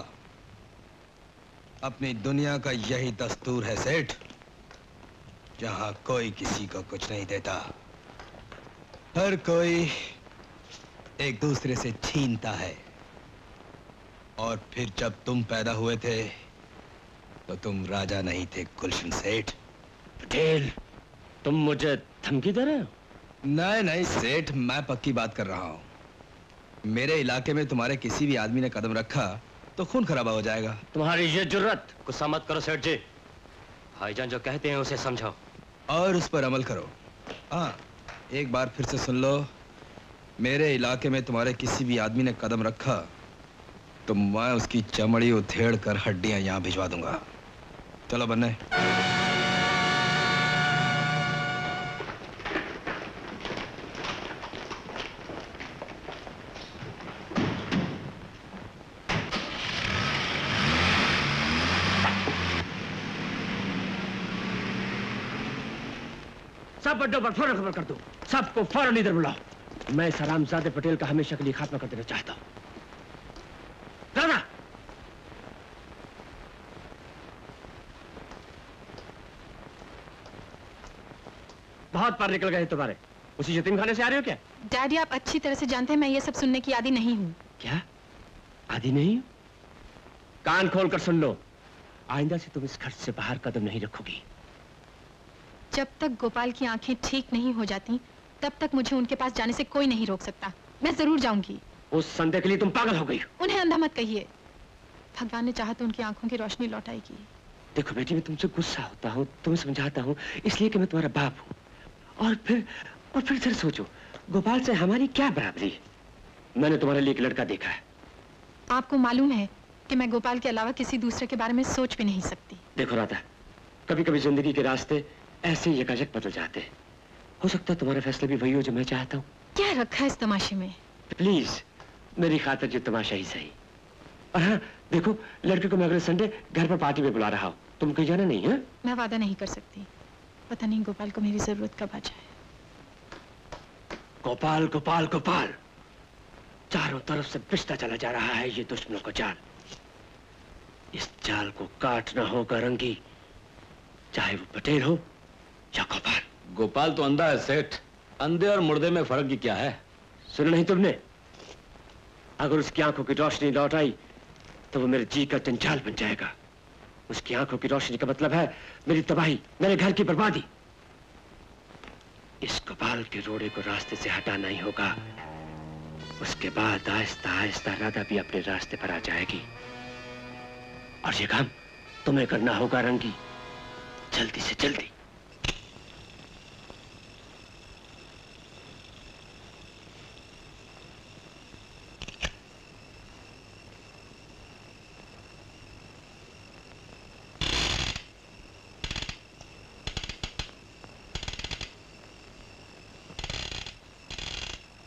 अपनी दुनिया का यही दस्तूर है सेठ, जहां कोई किसी को कुछ नहीं देता, हर कोई एक दूसरे से छीनता है। और फिर जब तुम पैदा हुए थे तो तुम राजा नहीं थे गुलशन सेठ। पटेल, तुम मुझे धमकी दे रहे हो? नहीं नहीं सेठ, मैं पक्की बात कर रहा हूं। मेरे इलाके में तुम्हारे किसी भी आदमी ने कदम रखा तो खून खराबा हो जाएगा। तुम्हारी ये जुर्रत। गुस्सा मत करो सेठ जी, भाईजान जो कहते हैं उसे समझो और उस पर अमल करो। हाँ, एक बार फिर से सुन लो, मेरे इलाके में तुम्हारे किसी भी आदमी ने कदम रखा तो मैं उसकी चमड़ी उधेड़ कर हड्डियां यहां भिजवा दूंगा। चलो बन्ने। सब अड्डों पर फौरन खबर कर दो, सबको फौरन इधर बुलाओ। मैं इस हरामजादे पटेल का हमेशा के लिए खात्मा कर देना चाहता हूं। दादा, बहुत पार निकल गए तुम्हारे। उसी यतीम खाने से आ रहे हो क्या? डैडी, आप अच्छी तरह से जानते हैं मैं ये सब सुनने की आदी नहीं हूँ। क्या आदि नहीं? कान खोल कर सुन लो, आइंदा से तुम इस घर से बाहर कदम नहीं रखोगी। जब तक गोपाल की आंखें ठीक नहीं हो जाती तब तक मुझे उनके पास जाने से कोई नहीं रोक सकता। मैं जरूर जाऊंगी। उस संदेह के लिए तुम पागल हो गई। उन्हें अंधा मत कहिए, भगवान ने चाहा तो उनकी आंखों की रोशनी लौट आएगी। देखो बेटी, मैं तुमसे गुस्सा होता हूँ, तुम्हें समझाता हूँ इसलिए कि मैं तुम्हारा बाप हूँ। और फिर इधर सोचो, गोपाल से हमारी क्या बराबरी है? मैंने तुम्हारे लिए एक लड़का देखा है। आपको मालूम है कि मैं गोपाल के अलावा किसी दूसरे के बारे में सोच भी नहीं सकती। देखो राधा, कभी कभी जिंदगी के रास्ते ऐसे ही एकाएक बदल जाते हैं। हो सकता है तुम्हारा फैसला भी वही हो जो मैं चाहता हूँ। क्या रखा है इस तमाशे में? प्लीज मेरी खातिर जो तमाशा ही सही। और हाँ देखो, लड़के को मैं अगले संडे घर पर पार्टी में बुला रहा हूँ, तुम कहीं जाना नहीं है? मैं वादा नहीं कर सकती, पता नहीं गोपाल को मेरी जरूरत कब आ जाए। गोपाल गोपाल गोपाल, चारों तरफ से पिसता चला जा रहा है ये दुश्मनों का जाल। इस जाल को काटना होगा रंगी, चाहे वो पटेल हो या गोपाल। गोपाल तो अंधा है सेठ, अंधे और मुर्दे में फर्क ही क्या है? सुना नहीं तुमने? अगर उसकी आंखों की रोशनी लौट आई तो वो मेरे जी का जंजाल बन जाएगा। उसकी आंखों की रोशनी का मतलब है मेरी तबाही, मेरे घर की बर्बादी। इस गोपाल के रोड़े को रास्ते से हटाना ही होगा। उसके बाद आहिस्ता आहिस्ता राधा भी अपने रास्ते पर आ जाएगी। और ये काम तुम्हें करना होगा रंगी, जल्दी से जल्दी।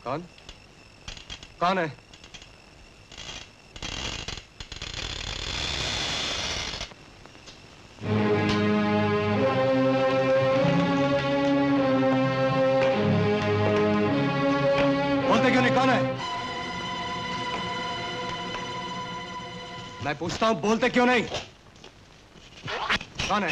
कौन? कौन है? बोलते क्यों नहीं? कौन है? मैं पूछता हूं, बोलते क्यों नहीं? कौन है?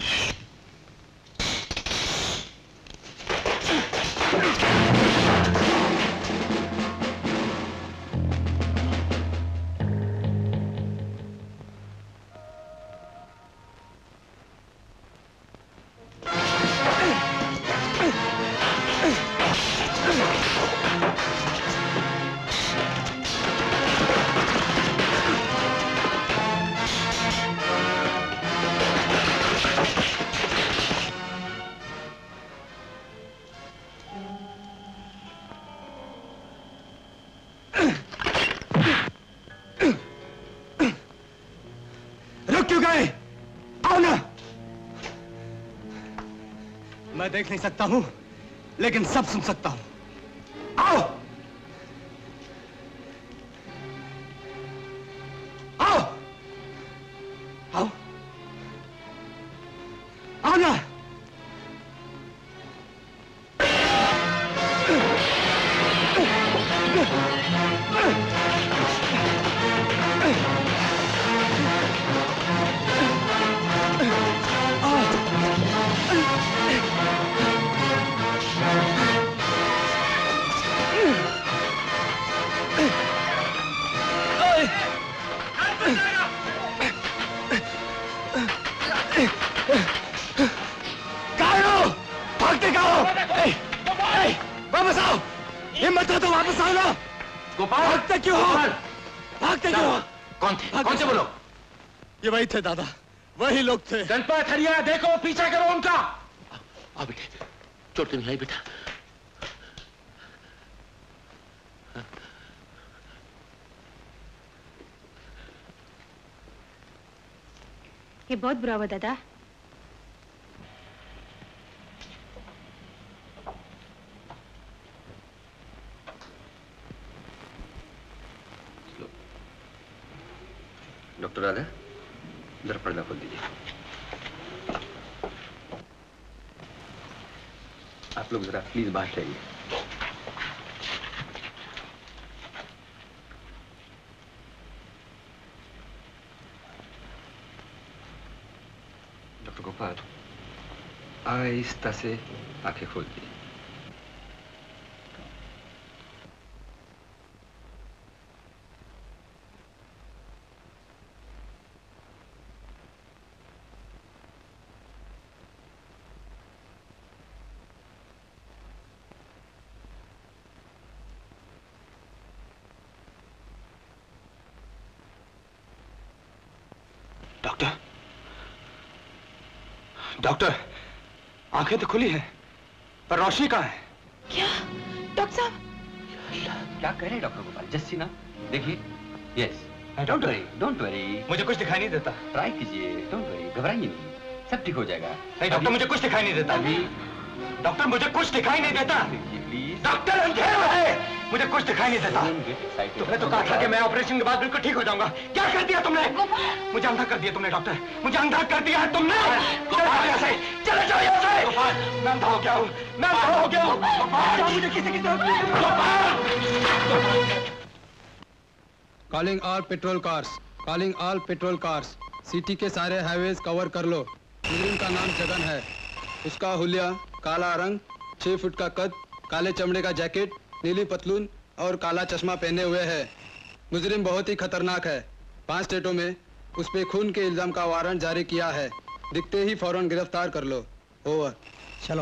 मैं देख नहीं सकता हूं, लेकिन सब सुन सकता हूं। आओ! आओ! आओ! आओ ना! वापस आओ! हिम्मत हो तो वापस आओ ना! गोपाल! भागते क्यों हो? भागते क्यों हो? कौन थे? कौन से वो लोग? ये वही थे दादा, वही लोग थे। गणपत हरिया, देखो पीछा करो उनका। आओ बेटे, चोट तो नहीं लाई बेटा? ये बहुत बुरा हुआ दादा। डॉक्टर राधा, जरा पर्दा खोल दीजिए। आप लोग जरा प्लीज बाहर जाइए। डॉक्टर गोपाल, आहिस्ता से आंखें खोल दीजिए। डॉक्टर, डॉक्टर, आंखें तो खुली हैं, पर रोशनी कहाँ है? क्या? डॉक्टर साहब? क्या कह रहे हैं डॉक्टर गोपाल? जस्ट सी ना, देखिए। Yes, don't worry, don't worry. मुझे कुछ दिखाई नहीं देता। ट्राई कीजिए, डोंट वरी, घबराइए नहीं, सब ठीक हो जाएगा। नहीं डॉक्टर, मुझे कुछ दिखाई नहीं देता। अभी डॉक्टर, मुझे कुछ दिखाई नहीं देता। प्लीज डॉक्टर, अंधेरा है, मुझे कुछ दिखाई नहीं देता। तुमने तो कहा था कि मैं ऑपरेशन के बाद बिल्कुल ठीक हो जाऊंगा। क्या कर दिया तुमने? मुझे अंधा कर दिया तुमने डॉक्टर, मुझे अंधा कर दिया है तुमने। चले जाओ यहाँ से। मैं अंधा हो गया हूँ, मैं अंधा हो गया हूँ। मुझे किसी की जरूरत नहीं। Calling all patrol cars, calling all patrol cars. City के सारे हाईवेज कवर कर लो। मुजरिम का नाम जगन है। उसका हुलिया काला रंग, 6 फुट का कद, काले चमड़े का जैकेट, नीली पतलून और काला चश्मा पहने हुए है। मुजरिम बहुत ही खतरनाक है। 5 स्टेटों में उस पे खून के इल्जाम का वारंट जारी किया है। दिखते ही फौरन गिरफ्तार कर लो। ओवर। चलो।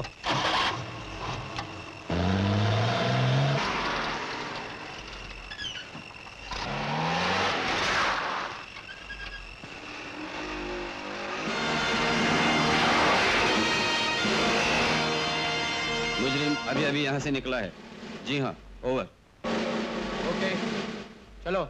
मुजरिम अभी अभी यहाँ से निकला है। जी हाँ, ओवर। ओके, चलो।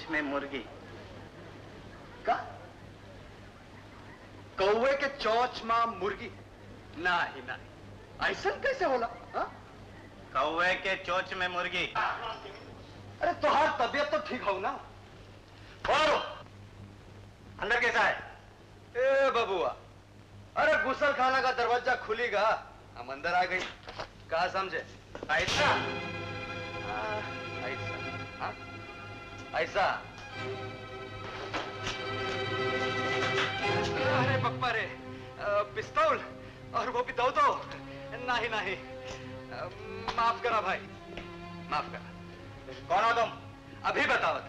में मुर्गी का कौवे के चोंच में मुर्गी ना ही ना ऐसा कैसे होला? कौवे के चोंच में मुर्गी। अरे तुम्हारी तबीयत तो ठीक हो ना? और अंदर कैसा है? ए बबुआ, अरे गुसल खाना का दरवाजा खुलेगा, हम अंदर आ गई। कहा समझे? ऐसा ऐसा ऐसा। अरे पप्पा रे, पिस्तौल और वो भी दो दो। नहीं नहीं, माफ करा भाई, माफ करा। कौन हो तुम? अभी बताओ।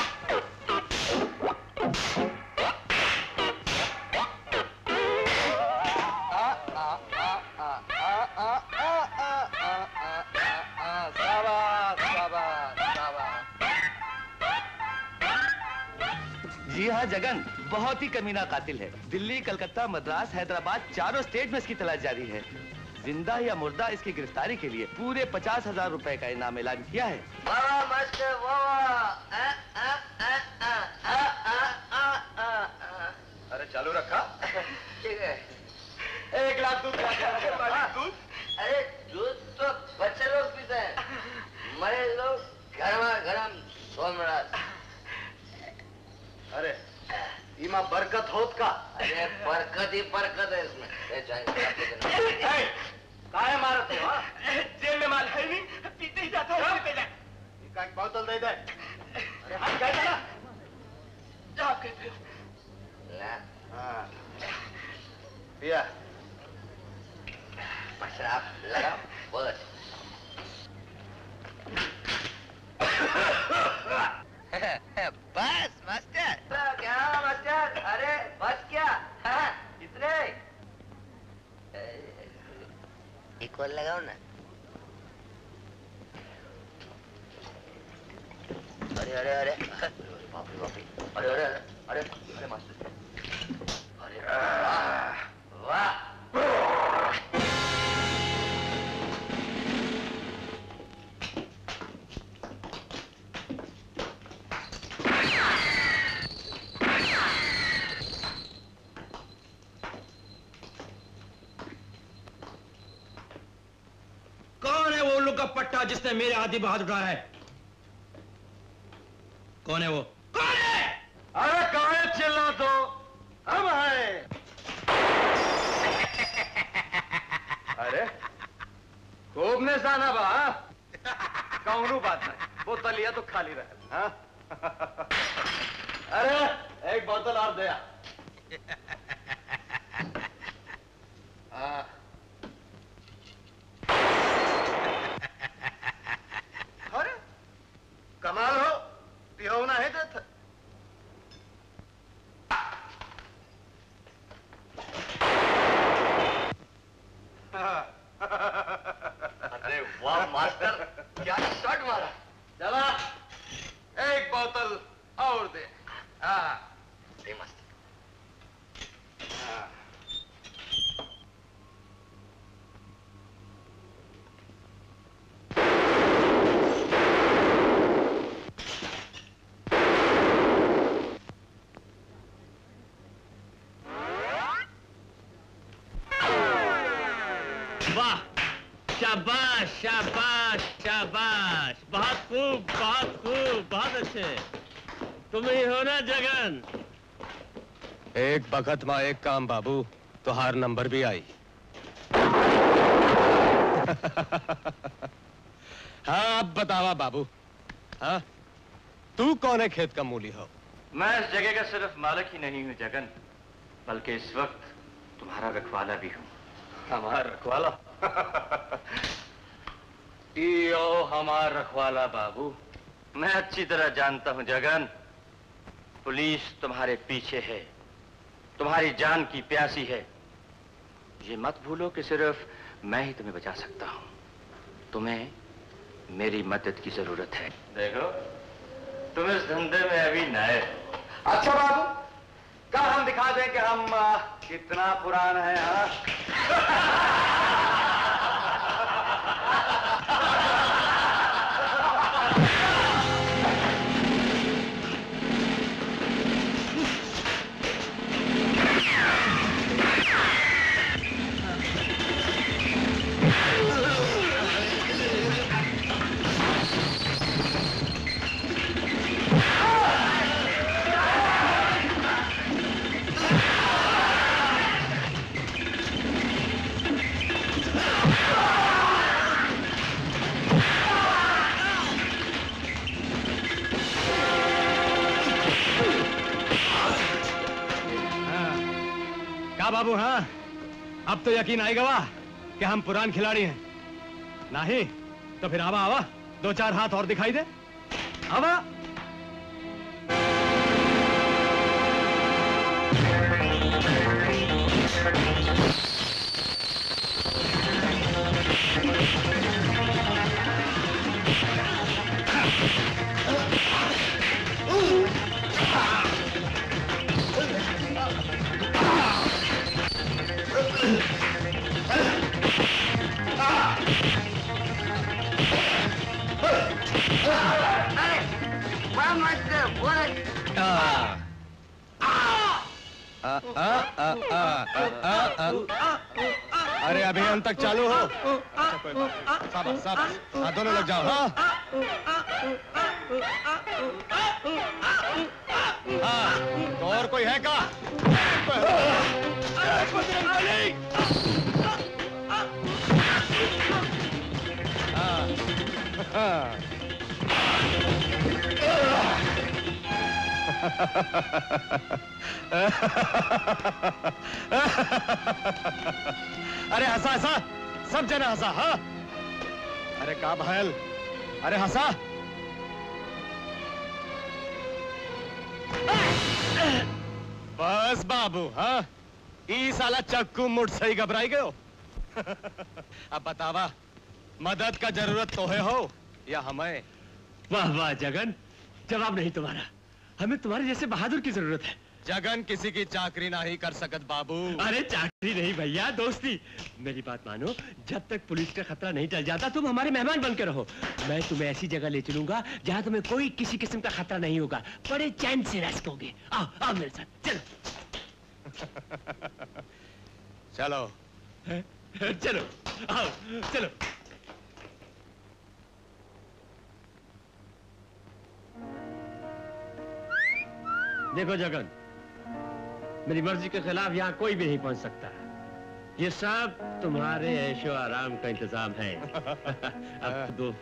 जी हाँ जगन, बहुत ही कमीना कातिल है। दिल्ली, कलकत्ता, मद्रास, हैदराबाद, चारों स्टेट में इसकी तलाश जारी है। जिंदा या मुर्दा इसकी गिरफ्तारी के लिए पूरे 50,000 रुपए का इनाम ऐलान किया है। वाह मस्त, वाह। अरे चालू रखा? ठीक है। 1 ग्लास दूध। दूध? अरे दूध तो बच्चे लोग पीते हैं, मरे लोग गरमा गरम सोमरात। अरे इमा बरकत होत का? अरे बरकत ही बरकत है इसमें। काहे मारते हो? जेल में माल है नहीं, पीते ही जाते हो। पीते जा। इनका एक बोतल दे दे। अरे हम कहते ना, आप कहते हो। हाँ पिया। शराब लगा बहुत। बस मास्टर। क्या मास्टर? अरे बस क्या? कितने? एक और लगाओ ना। अरे अरे अरे बापरे बापरे, अरे अरे अरे अरे मास्टर, अरे वाह। कौन है वो उल्लू का पट्टा जिसने मेरे आदि पर हाथ उठाया है? कौन है वो? कौन है? अरे काहे चिल्ला दो, हम हैं। अरे खूब ने जाना बा। कौनू बात नहीं, बोतल लिया तो खाली रहे। हाँ? अरे एक बोतल और दे। हाँ अरे कमाल हो, पियो ना है तो। अरे वाह मास्टर, क्या शॉट मारा। चला एक बोतल और दे। हाँ दे मास्टर। हाँ वाह, शाबाश शाबाश शाबाश, बहुत खूब बहुत खूब, बहुत अच्छे। तुम ही हो ना जगन? एक बखत मां एक काम बाबू, तो हार नंबर भी आई। हाँ अब बतावा बाबू, हाँ तू कौन है खेत का मूली हो? मैं इस जगह का सिर्फ मालिक ही नहीं हूँ जगन, बल्कि इस वक्त तुम्हारा रखवाला भी हूँ। हमारा रखवाला? यो हमारा रखवाला बाबू। मैं अच्छी तरह जानता हूँ जगन, पुलिस तुम्हारे पीछे है, तुम्हारी जान की प्यासी है। ये मत भूलो कि सिर्फ मैं ही तुम्हें बचा सकता हूँ। तुम्हें मेरी मदद की जरूरत है। देखो तुम इस धंधे में अभी नए। अच्छा बाबू, कल हम दिखा दें कि हम कितना पुराना है। हाँ क्या बाबू? हाँ, अब तो यकीन आएगा वाह कि हम पुरान खिलाड़ी हैं। नहीं तो फिर आवा आवा, 2-4 हाथ और दिखाई दे। आवा। अरे अभियान तक चालू हो। शाबाश शाबाश, हाँ दोनों लग जाओ। हाँ हाँ, तो और कोई है का? अरे हंसा हंसा, सब जना हंसा। हाँ अरे का बहल, अरे हंसा। बस बाबू, हाँ ई साला चक्कू मुठ सही घबराई गयो। अब बतावा, मदद का जरूरत तो है हो या हमें? वाह वाह जगन, जवाब नहीं तुम्हारा। हमें तुम्हारे जैसे बहादुर की जरूरत है। जगन किसी की चाकरी नहीं कर सकत बाबू। अरे चाकरी नहीं भैया, दोस्ती। मेरी बात मानो, जब तक पुलिस का खतरा नहीं टल जाता तुम हमारे मेहमान बन के रहो। मैं तुम्हें ऐसी जगह ले चलूंगा जहां तुम्हें कोई किसी किस्म का खतरा नहीं होगा। बड़े चैन से रह सकोगे। आओ आओ मेरे साथ, चलो। चलो चलो, आओ चलो। देखो जगन, मेरी मर्जी के खिलाफ यहाँ कोई भी नहीं पहुंच सकता। ये सब तुम्हारे ऐशो आराम का इंतजाम है। अब दो।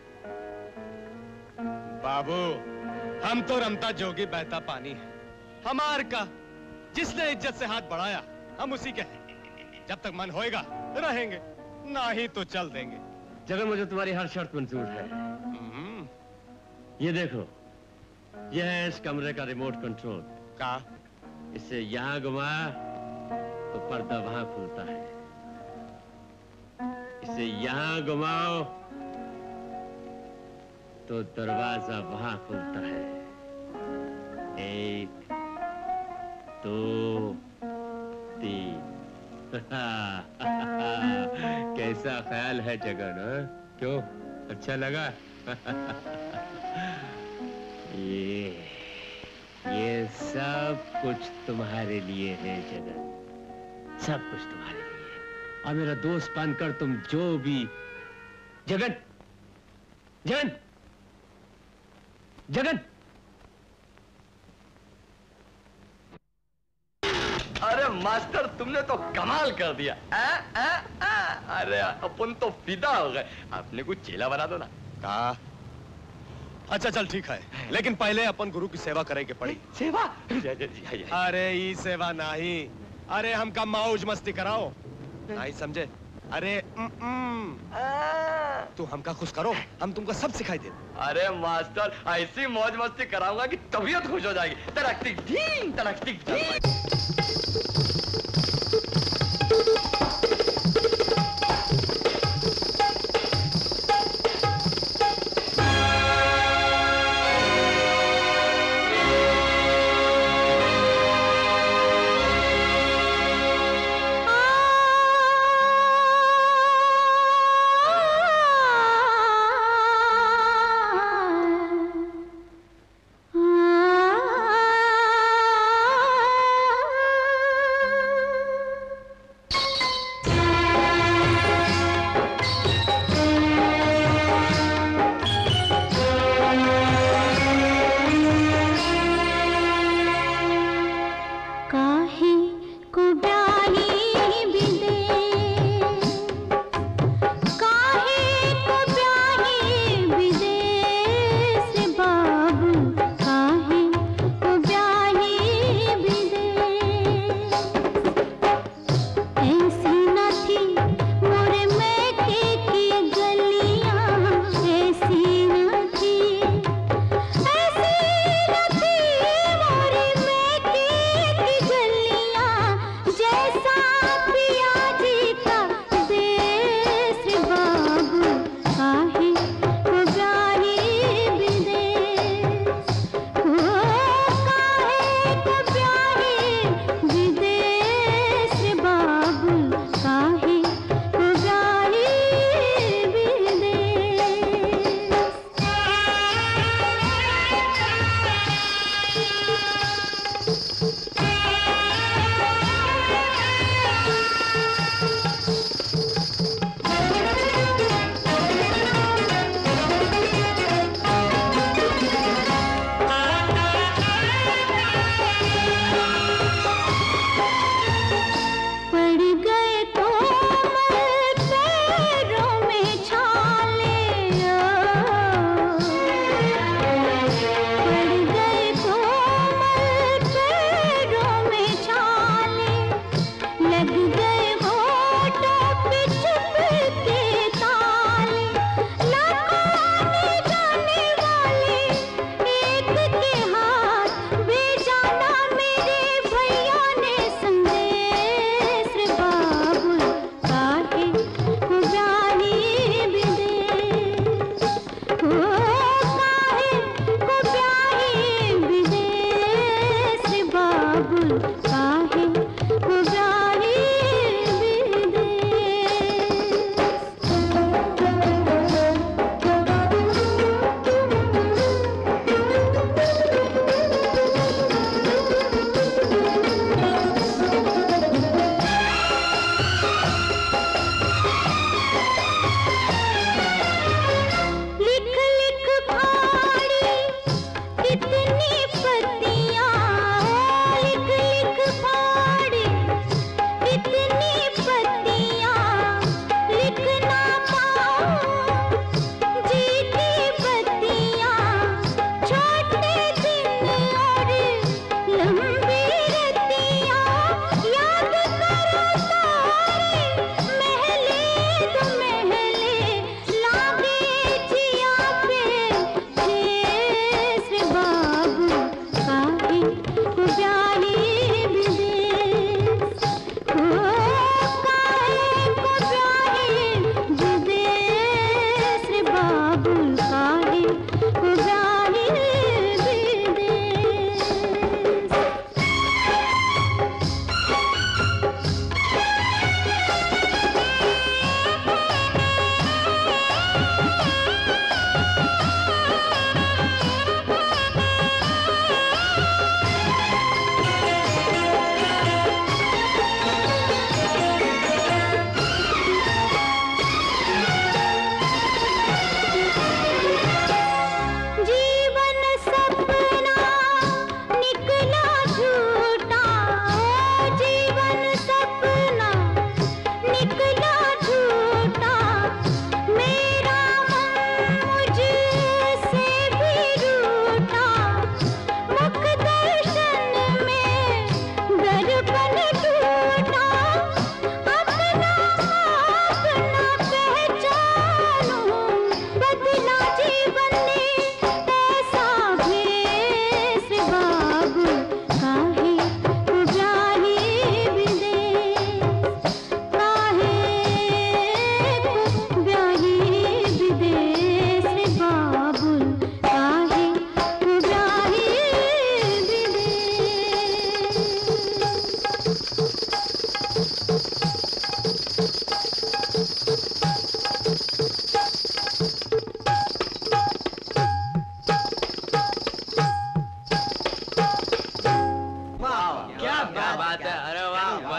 बाबू, हम तो रमता जोगी बहता पानी है। हमार का जिसने इज्जत से हाथ बढ़ाया हम उसी के हैं। जब तक मन होएगा रहेंगे, ना ही तो चल देंगे। जगन, मुझे तुम्हारी हर शर्त मंजूर है। ये देखो, यह है इस कमरे का रिमोट कंट्रोल का। इसे यहाँ घुमा तो पर्दा वहां खुलता है, इसे यहाँ घुमाओ तो दरवाजा वहां खुलता है। 1 2 3। कैसा ख्याल है जगन? क्यों, अच्छा लगा? ये सब कुछ तुम्हारे लिए है जगन, सब कुछ तुम्हारे लिए। और मेरा दोस्त बनकर तुम जो भी। जगन, जगन, जगन। अरे मास्टर, तुमने तो कमाल कर दिया। अरे अपन तो फिदा हो गए। आपने कुछ चेला बना दो ना। का? अच्छा चल ठीक है, लेकिन पहले अपन गुरु की सेवा करेंगे पड़ी। सेवा? अरे ये सेवा नहीं, अरे हमका मौज मस्ती कराओ। नहीं समझे? अरे तू हमका खुश करो, हम तुमको सब सिखाई दे। अरे मास्टर, ऐसी मौज मस्ती कराऊंगा कि तबीयत खुश हो जाएगी। तड़कती ढींग, तड़कती ढींग।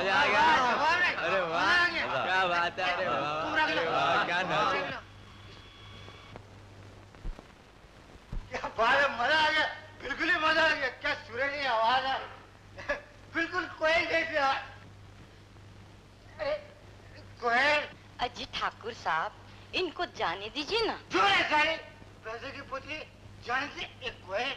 मजा आ गया। अरे वाह, क्या बात है। अरे वाह, क्या नाच। क्या बात है, मजा आ गया, बिल्कुल ही मजा आ गया। क्या सुरीली आवाज है, बिल्कुल कोयल जैसी आवाज। अरे कोयल। अजी ठाकुर साहब, इनको जाने दीजिए ना। क्यों है सारी पैसे की पुतली जानती एक कोयल।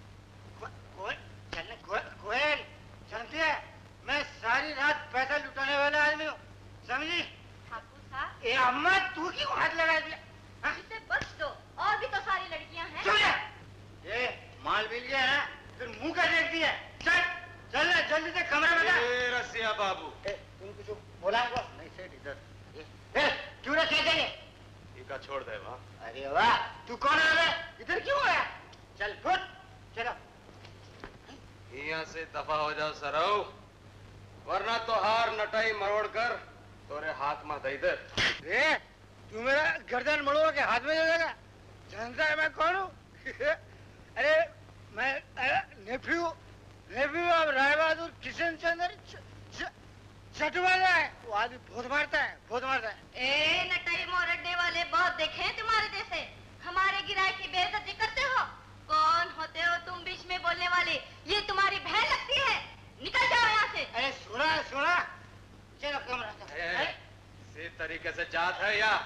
कोयल जानती है, मैं सारी रात पैसा लुटाने वाला आदमी हूँ, समझी? ठाकुर साहब, ए अम्मा तू क्यों हाथ लगा दिया? इसे बख्श दो, और भी तो सारी लड़कियां हैं। चल ये माल मिल गया है, फिर मुंह का देख दिया। चल चल ना, जल्दी से कमरे में जा। रसिया बाबू, तुम कुछ बोला नहीं? सेठ इधर क्यों रखे जाएंगे? इनका छोड़ दे वहाँ। अरे वाह, तू कौन है? इधर क्यों आया? चल फुट, चलो यहाँ से दफा हो जाओ सरऊ, वरना तो हार नटाई मरोड़ कर तोरे हाथ में दे दे। तू मेरा गर्दन मरोड़ के हाथ में दे देगा? जानता है मैं कौन हूँ? अरे मैं नेफ्यू अब राय बहादुर किशन चंद्र चटवाला है। वो आदमी बहुत मारता है। ए नटाई मोरडने वाले बहुत देखे हैं तुम्हारे जैसे। हमारे गिराए की बेइज्जती करते हो। कौन होते हो तुम बीच में बोलने वाले? ये तुम्हारी बहन लगती है, निकल जाओ यहाँ से। अरे सुना चलो कमरा। इसी तरीके से जात है या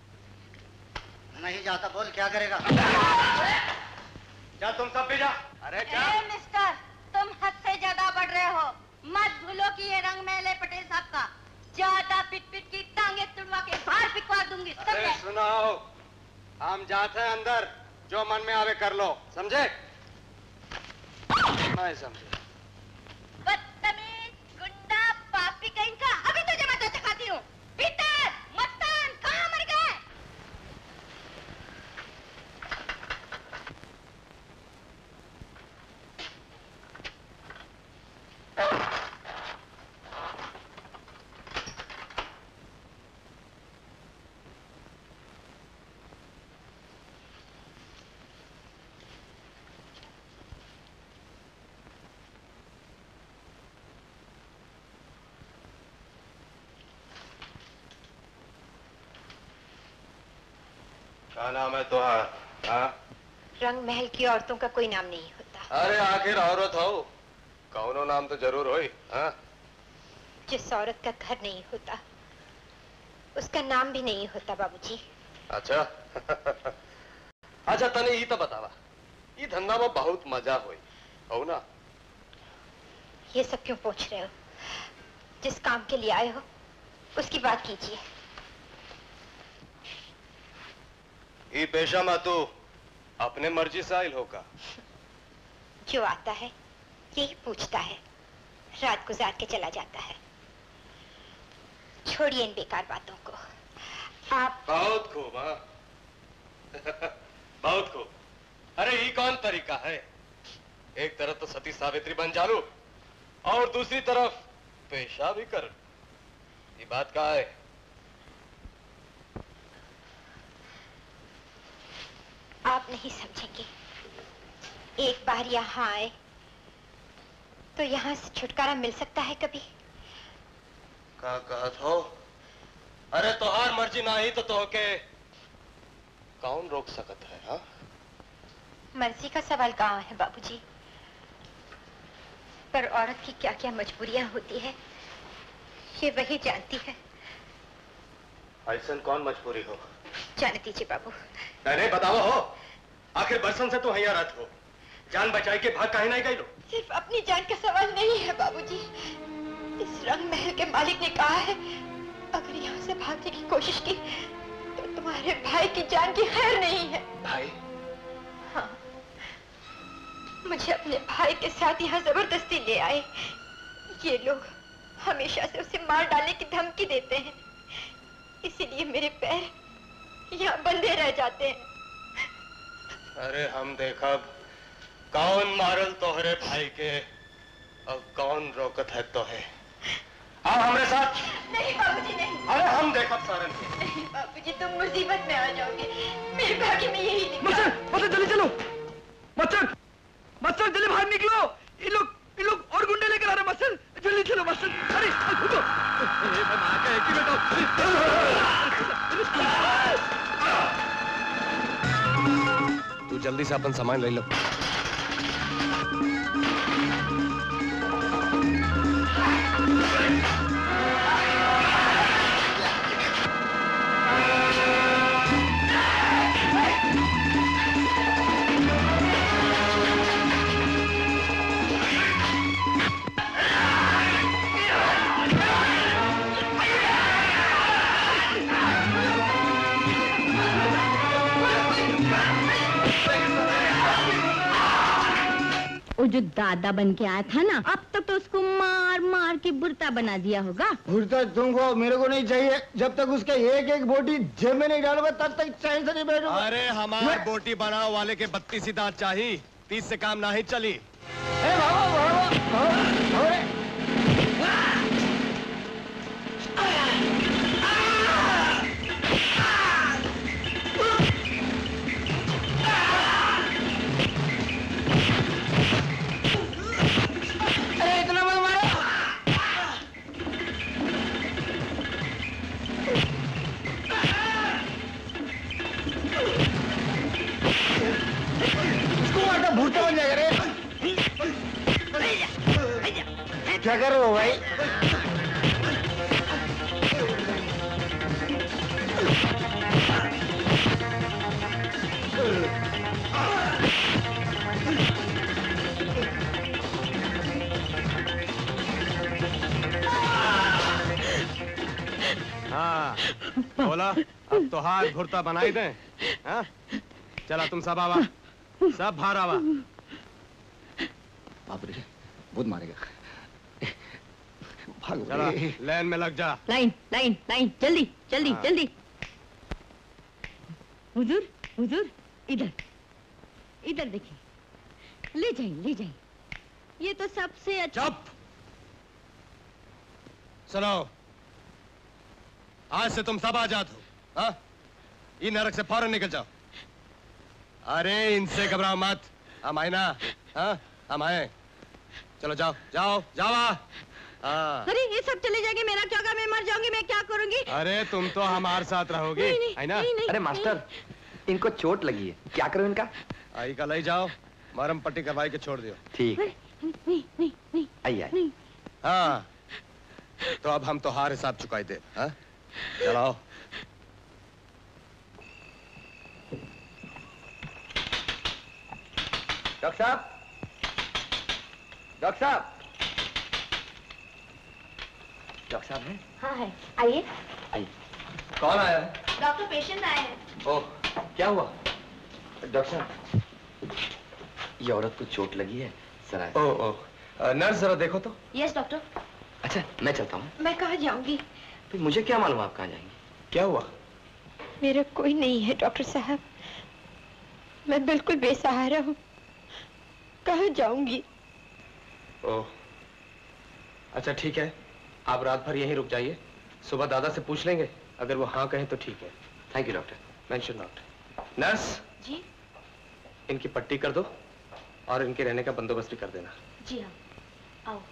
नहीं जाता? बोल क्या करेगा? जा तुम सब भी जा। अरे क्या मिस्टर, तुम हद से ज्यादा बढ़ रहे हो। मत भूलो कि ये रंग महले पटेल साहब का। ज्यादा पिट की टांगे तुड़वा के बाहर पिकवा दूंगी। अरे सुनाओ, हम जाते हैं अंदर, जो मन में आवे कर लो, समझे? नहीं समझे? बदतमीज, गुंडा, पापी कहीं का। अभी तुझे मैं तो चखाती हूँ। पीटर, मस्तान, कहाँ मर गए? क्या नाम है तुम्हारा? हाँ? रंग महल की औरतों का कोई नाम नहीं होता। अरे आखिर औरत हो, कौनो नाम तो जरूर होई। हाँ? जिस औरत का घर नहीं होता उसका नाम भी नहीं होता बाबूजी। अच्छा अच्छा तने ही तो बतावा, ये धंधा में बहुत मजा हुई हो ना? ये सब क्यों पूछ रहे हो? जिस काम के लिए आए हो उसकी बात कीजिए। ये पेशा में तू अपने मर्जी से आयल होगा? जो आता है यही पूछता है, रात गुजार के चला जाता है। छोड़िए इन बेकार बातों को। आप बहुत खूब। हाँ बहुत खूब। अरे ये कौन तरीका है? एक तरफ तो सती सावित्री बन जालू और दूसरी तरफ पेशा भी कर। ये बात क्या है? आप नहीं समझेंगे। एक बार यहाँ आए तो यहाँ से छुटकारा मिल सकता है कभी? क्या कहत हो? अरे तोहार मर्जी ना ही तो तोहके कौन रोक सकत है? हाँ? मर्जी का सवाल कहाँ है बाबूजी? पर औरत की क्या क्या मजबूरियां होती है ये वही जानती है। ऐसा कौन मजबूरी हो? जाने दीजिए बाबू। नहीं बताओ हो, आखिर बरसन से तो यहाँ रहत हो, जान बचाई के भाग काहे नहीं गई लो? सिर्फ अपनी जान का सवाल नहीं है बाबूजी। इस रंग महल के मालिक ने कहा है अगर यहाँ से भागने की कोशिश की तो तुम्हारे भाई की जान की खैर नहीं है। भाई? हाँ, मुझे अपने भाई के साथ यहाँ जबरदस्ती ले आए। ये लोग हमेशा से उसे मार डालने की धमकी देते हैं, इसीलिए मेरे पैर यहाँ बंधे रह जाते हैं। अरे हम देखा कौन मारल तोहरे भाई के और कौन रोकत है तो है। आओ हमरे साथ। नहीं बाबूजी नहीं। अरे हम देखा सारन। नहीं बाबूजी, तुम मुसीबत में आ जाओगे। मेरे भाग्य में यही लिखा। मत जल्दी चलो, मत जल्दी बाहर निकलो। ये लोग और गुंडे लेकर आ रहे। मत जल्दी चलो मास्टर। अरे मैं मार का एक ही बेटा। तू जल्दी से अपन सामान ले लो। वो जो दादा बन के आया था ना, अब तक तो उसको मार मार के बुरता बना दिया होगा। बुरता तुमको, मेरे को नहीं चाहिए। जब तक उसके एक एक बोटी जेब में नहीं डालूंगा तब तक चैन से नहीं बैठूंगा। अरे हमारे बोटी बनाओ वाले के 32 ही दांत चाहिए, 30 से काम नहीं चली। भूटा बन जाएगा रे। क्या कर रहे हो भाई? हाँ बोला, अब तो हाथ भुरता बनाई दें। हाँ चला तुम सब आवा, सब बाहर आवा। बाप रे, बहुत मारेगा। चला लाइन में लग जा। लाइन लाइन लाइन, जल्दी जल्दी जल्दी। हुजूर हुजूर, इधर इधर देखिए, ले जाइए ले जाइए, ये तो सबसे अच्छा। चुप। सुनो, आज से तुम सब आजाद हो। हाँ, ये नरक से फौरन निकल जाओ। अरे इनसे घबराओ मत, हम आए ना। हाँ हम आए, चलो जाओ जाओ जाओ। हाँ। अरे ये सब चले जाएंगे, मेरा क्या होगा? मैं मर जाऊंगी, मैं क्या करूंगी? अरे तुम तो हमारे साथ रहोगी, है ना? अरे मास्टर, इनको चोट लगी है, क्या करूं इनका? आई का ले जाओ, मरहम पट्टी करवाई के छोड़ दियो। ठीक है। नहीं नहीं नहीं आइए। हाँ तो अब हम तो हार हिसाब चुकाई दे। हाँ चलाओ। डॉक्टर साहब, डॉक्टर साहब, डॉक्टर साहब हैं? हाँ है, आइए। आइए। कौन आया है? डॉक्टर, पेशेंट आए हैं। ओह, क्या हुआ? डॉक्टर साहब, ये औरत को चोट लगी है, जरा। ओह ओह, नर्स जरा देखो तो। Yes doctor. अच्छा मैं चलता हूँ। मैं कहाँ जाऊंगी? तो मुझे क्या मालूम आप कहाँ जाएंगी? क्या हुआ? मेरा कोई नहीं है डॉक्टर साहब, मैं बिल्कुल बेसहारा हूँ, कहाँ जाऊंगी? ओह अच्छा ठीक है, आप रात भर यहीं रुक जाइए, सुबह दादा से पूछ लेंगे, अगर वो हाँ कहें तो ठीक है। Thank you doctor. Mention not. Nurse ji, इनकी पट्टी कर दो और इनके रहने का बंदोबस्त भी कर देना। जी हाँ, आओ।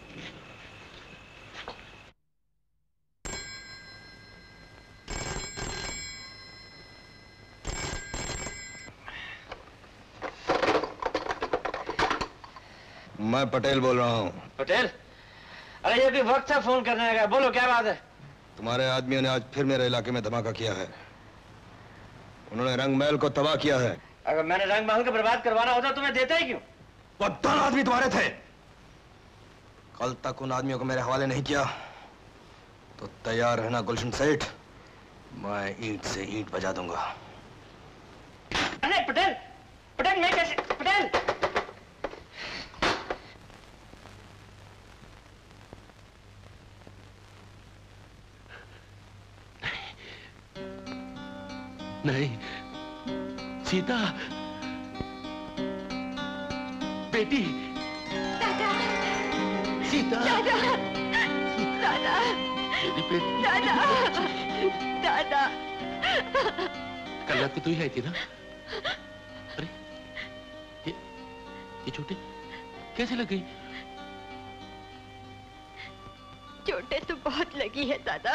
मैं पटेल बोल रहा हूँ। पटेल? अरे ये भी वक्त है फोन करने का, बोलो क्या बात है? तुम्हारे आदमियों ने आज फिर मेरे इलाके में धमाका किया है। उन्होंने रंग महल को तबाह किया है। अगर मैंने रंग महल को बर्बाद करवाना होता तो मैं देता ही क्यों? वो 2 आदमी तुम्हारे थे। कल तक उन आदमियों को मेरे हवाले नहीं किया तो तैयार रहना गुलशन सेठ, मैं ईंट से ईंट बजा दूंगा। अरे पटेल, पटेल मैं कैसे? पटेल नहीं, सीता बेटी, दादा, सीता, दादा, दादा, मेरी बेटी, दादा, दादा। कल रात को तू ही आई थी ना? अरे ये चोटें कैसे लग गई? चोटें तो बहुत लगी है दादा।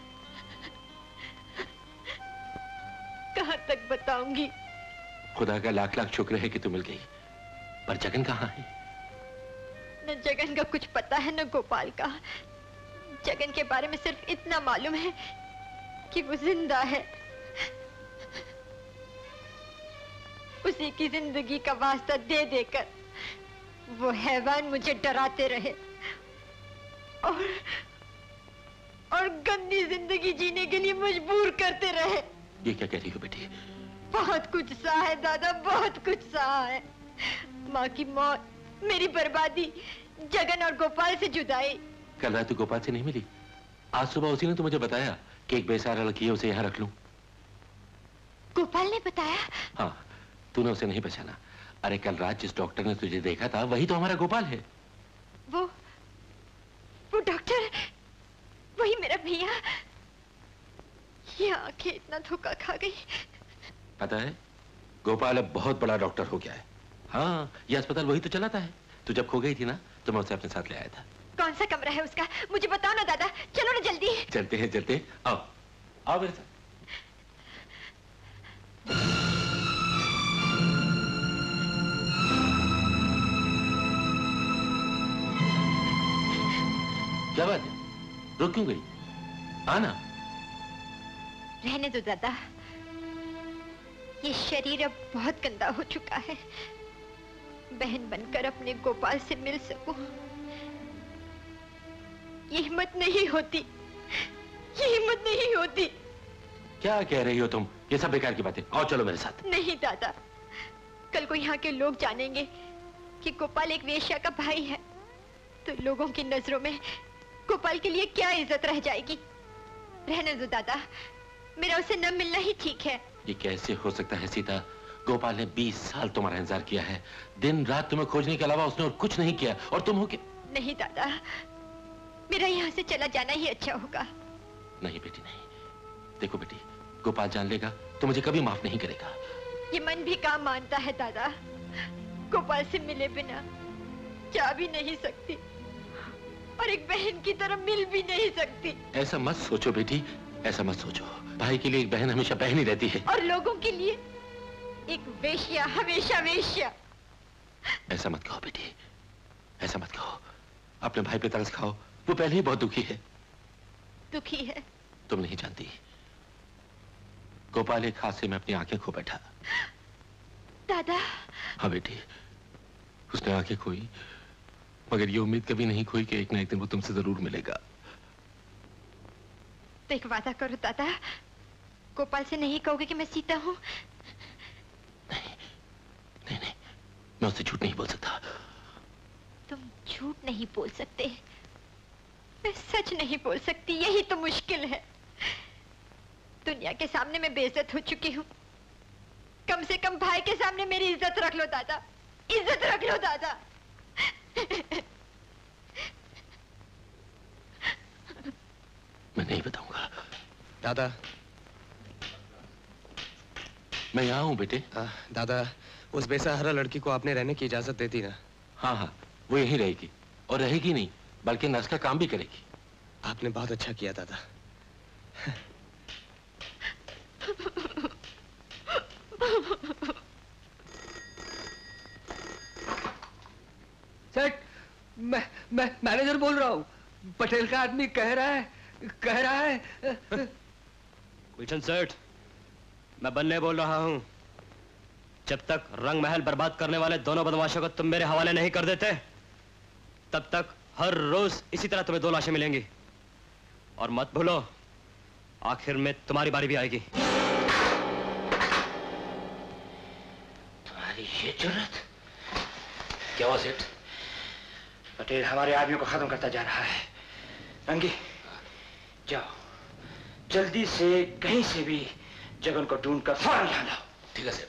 कहाँ तक बताऊंगी? खुदा का लाख लाख शुक्र है कि तू मिल गई। पर जगन कहाँ है? न जगन का कुछ पता है न गोपाल का। जगन के बारे में सिर्फ इतना मालूम है कि वो जिंदा है। उसी की जिंदगी का वास्ता दे देकर वो हैवान मुझे डराते रहे और गंदी जिंदगी जीने के लिए मजबूर करते रहे। ये क्या कह रही हो बेटी? बहुत कुछ सहा है दादा, बहुत कुछ सहा है। माँ की मौत, मेरी बर्बादी, जगन और गोपाल से जुदाई। कल रात तू गोपाल से नहीं मिली? आज सुबह उसी ने तो मुझे बताया कि एक बेसहारा लड़की है, उसे यहाँ रख लूं। गोपाल ने बताया? हाँ, तूने उसे नहीं पहचाना। अरे कल रात जिस डॉक्टर ने तुझे देखा था वही तो हमारा गोपाल है। वो डॉक्टर, वही मेरा भैया। ये आंखें इतना धोखा खा गई। पता है, गोपाल अब बहुत बड़ा डॉक्टर हो गया है। हाँ, ये अस्पताल वही तो चलाता है। तू जब खो गई थी ना तो मैं उसे अपने साथ ले आया था। कौन सा कमरा है उसका? मुझे बताओ ना दादा। चलो ना जल्दी। चलते हैं, चलते हैं। आओ, आओ मेरे साथ। क्या बात है? रुक क्यों गई? आना। रहने दो दादा। ये शरीर अब बहुत गंदा हो चुका है। बहन बनकर अपने गोपाल से मिल सकूं, ये हिम्मत नहीं होती। ये हिम्मत नहीं होती। क्या कह रही हो तुम? ये सब बेकार की बातें। आओ चलो मेरे साथ। नहीं दादा, कल को यहाँ के लोग जानेंगे कि गोपाल एक वेश्या का भाई है तो लोगों की नजरों में गोपाल के लिए क्या इज्जत रह जाएगी। रहने दो दादा, मेरा उसे न मिलना ही ठीक है। ये कैसे हो सकता है सीता? गोपाल ने 20 साल तुम्हारा इंतजार किया है। दिन रात तुम्हें खोजने के अलावा उसने और कुछ नहीं किया, और तुम हो क्या? नहीं दादा, मेरा यहाँ से चला जाना ही अच्छा होगा। नहीं बेटी नहीं। देखो बेटी, गोपाल जान लेगा तो मुझे कभी माफ नहीं करेगा। ये मन भी काम मानता है दादा। गोपाल से मिले बिना जा भी नहीं सकती और एक बहन की तरह मिल भी नहीं सकती। ऐसा मत सोचो बेटी, ऐसा मत सोचो। भाई के लिए एक बहन हमेशा बहन ही रहती है, और लोगों के लिए एक वेश्या हमेशा वेश्या। ऐसा मत कहो बेटी, ऐसा मत कहो। अपने भाई पे तरस खाओ, वो पहले ही बहुत दुखी है। दुखी है? तुम नहीं जानती, गोपाल एक हादसे में अपनी आंखें खो बैठा। दादा? हाँ बेटी, उसने आंखें खोई, मगर ये उम्मीद कभी नहीं खोई कि एक ना एक दिन वो तुमसे जरूर मिलेगा। तो एक वादा करो दादा, गोपाल से नहीं कहोगे कि मैं सीता हूँ? नहीं, मैं उससे झूठ नहीं बोल सकता। तुम झूठ नहीं बोल सकते, मैं सच नहीं बोल सकती, यही तो मुश्किल है। दुनिया के सामने मैं बेइज्जत हो चुकी हूँ। कम से कम भाई के सामने मेरी इज्जत रख लो दादा, इज्जत रख लो दादा। मैं नहीं बताऊंगा। दादा, मैं यहाँ हूँ बेटे। दादा, उस बेसहारा लड़की को आपने रहने की इजाजत दे दी ना? हाँ हाँ, वो यहीं रहेगी, और रहेगी नहीं बल्कि नर्स का काम भी करेगी। आपने बहुत अच्छा किया दादा। सेठ, मैं मैनेजर बोल रहा हूँ। पटेल का आदमी कह रहा है। गुलशन सेठ, मैं बन्ने बोल रहा हूँ। जब तक रंग महल बर्बाद करने वाले दोनों बदमाशों को तुम मेरे हवाले नहीं कर देते, तब तक हर रोज इसी तरह तुम्हें 2 लाशें मिलेंगी। और मत भूलो, आखिर में तुम्हारी बारी भी आएगी। तुम्हारी ये जुर्रत? क्या हुआ सेठ? पटेल हमारे आदमियों को खत्म करता जा रहा है। रंगी, जाओ जल्दी से कहीं से भी जगन को ढूंढकर फौरन यहाँ लाओ। ठीक है सेठ।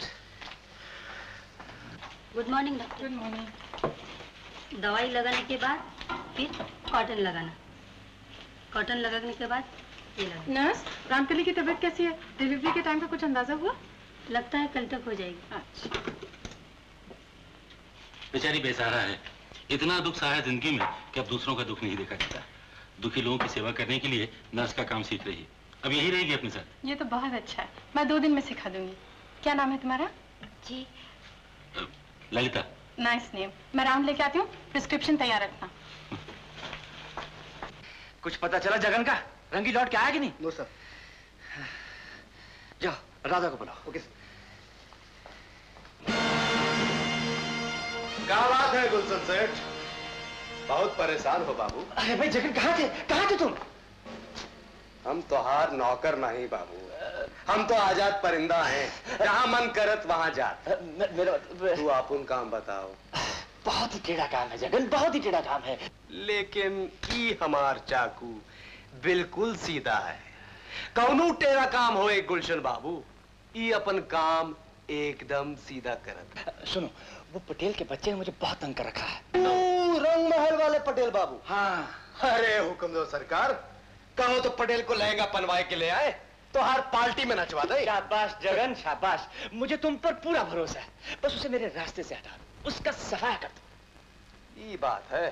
Good morning doctor. Good morning. दवाई लगाने के बाद फिर कॉटन लगाना, कॉटन लगाने के बाद ये लगाना। नर्स, रामकली की तबीयत कैसी है? डिलीवरी के टाइम का कुछ अंदाजा हुआ? लगता है कल तक हो जाएगी। अच्छा। बेचारी बेसहारा है, इतना दुख सहा है जिंदगी में कि अब दूसरों का दुख नहीं देखा जाता। दुखी लोगों की सेवा करने के लिए नर्स का काम सीख रही है। अब यही रहेगी अपने साथ। ये तो बहुत अच्छा है, मैं 2 दिन में सिखा दूंगी। क्या नाम है तुम्हारा? जी ललिता। Nice name. मैं राउंड लेके आती हूँ, प्रिस्क्रिप्शन तैयार रखना। कुछ पता चला जगन का? रंगी लौट के आया कि नहीं? No sir. जाओ राधा को बुलाओ। ओके। क्या बात है गुलशन सेठ, बहुत परेशान हो बाबू? अरे भाई जगन कहाँ थे तुम? हम तो हार नौकर नहीं बाबू, हम तो आजाद परिंदा हैं, जहां मन करत वहां जात। मेरा तू अपन काम बताओ। बहुत ही टेढ़ा काम है जगन, बहुत ही टेढ़ा काम है। लेकिन ई हमार चाकू बिल्कुल सीधा है। कौनू टेढ़ा काम होए गुलशन बाबू, ई अपन काम एकदम सीधा करत। सुनो, वो पटेल के बच्चे ने मुझे बहुत तंग कर रखा है। रंग महल वाले पटेल बाबू? हाँ। अरे हुक्म दो सरकार, कहो तो पटेल को लहंगा पहनवाए के ले आए, तो हर पार्टी में नचवा दे। शाबाश जगन शाबाश, मुझे तुम पर पूरा भरोसा है। बस उसे मेरे रास्ते से हटा दो, उसका सफाया कर दो। ये बात है,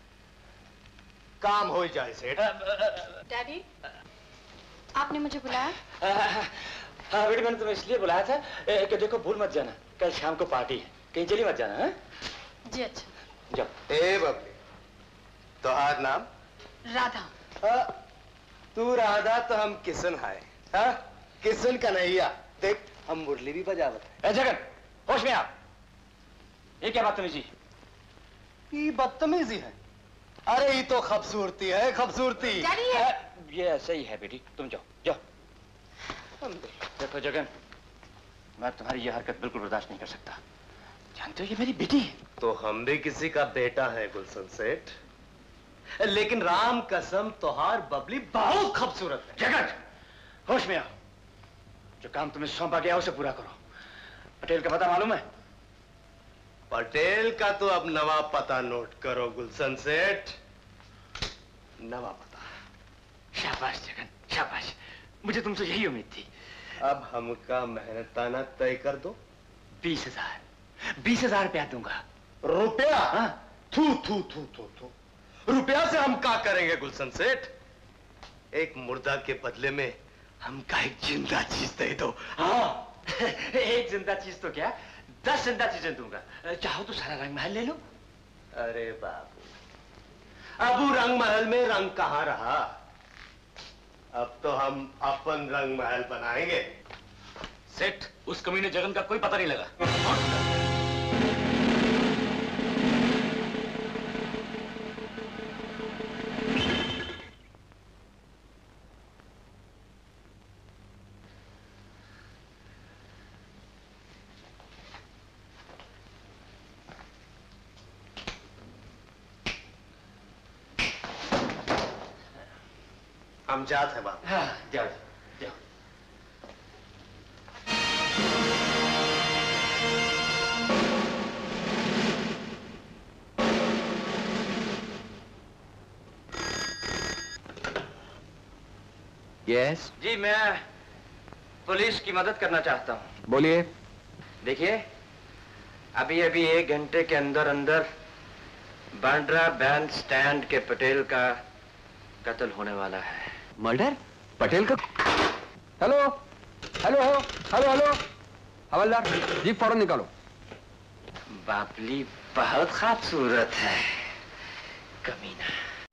काम हो जाए सेठ। डैडी, आपने मुझे बुलाया? हाँ बेटी, मैंने तुम्हें इसलिए बुलाया था कि देखो भूल मत जाना, कल शाम को पार्टी है, कहीं चली मत जाना। है जी अच्छा। जाओ। ए बबली, तुम्हारा नाम? राधा। तू राधा तो हम किशन है। हाँ? किशन कन्हैया। देख हम मुरली भी बजावत है। जगन होश में आ, ये क्या बदतमीजी? ये बदतमीजी है? अरे ये तो खूबसूरती है, खूबसूरती। ये ऐसे ही है बेटी, तुम जाओ जाओ। देखो जगन, मैं तुम्हारी ये हरकत बिल्कुल बर्दाश्त नहीं कर सकता। जानते हो ये मेरी बेटी है। तो हम भी किसी का बेटा है गुलशन सेठ, लेकिन राम कसम तोहार बबली बहुत खूबसूरत है। जगन होश में आओ, जो काम तुम्हें सौंपा गया उसे पूरा करो। पटेल का पता मालूम है? पटेल का तो अब नवा पता नोट करो गुलशन सेठ, नवा पता। शाबाश जगन शाबाश, मुझे तुमसे यही उम्मीद थी। अब हमका मेहनताना तय कर दो। 20,000 रुपया दूंगा। रुपया? हाँ? थू थू थू थू थू, रुपया से हम क्या करेंगे गुलशन सेठ? एक मुर्दा के बदले में हमका एक जिंदा चीज दे दो। हाँ एक जिंदा चीज तो क्या, 10 जिंदा चीजें दूंगा। चाहो तो सारा रंग महल ले लो। अरे बाबू, अब रंग महल में रंग कहाँ रहा? अब तो हम अपन रंग महल बनाएंगे। सेठ, उस कमीने जगन का कोई पता नहीं लगा। हम जाते हैं बाबू। हाँ जाओ जाओ। यस जी, मैं पुलिस की मदद करना चाहता हूँ। बोलिए। देखिए, अभी 1 घंटे के अंदर अंदर बांद्रा बैंड स्टैंड के पटेल का कत्ल होने वाला है। मर्डर? पटेल का? हेलो हेलो हेलो हेलो, हवलदार जी फौरन निकालो। बापली बहुत खूबसूरत है, कमीना।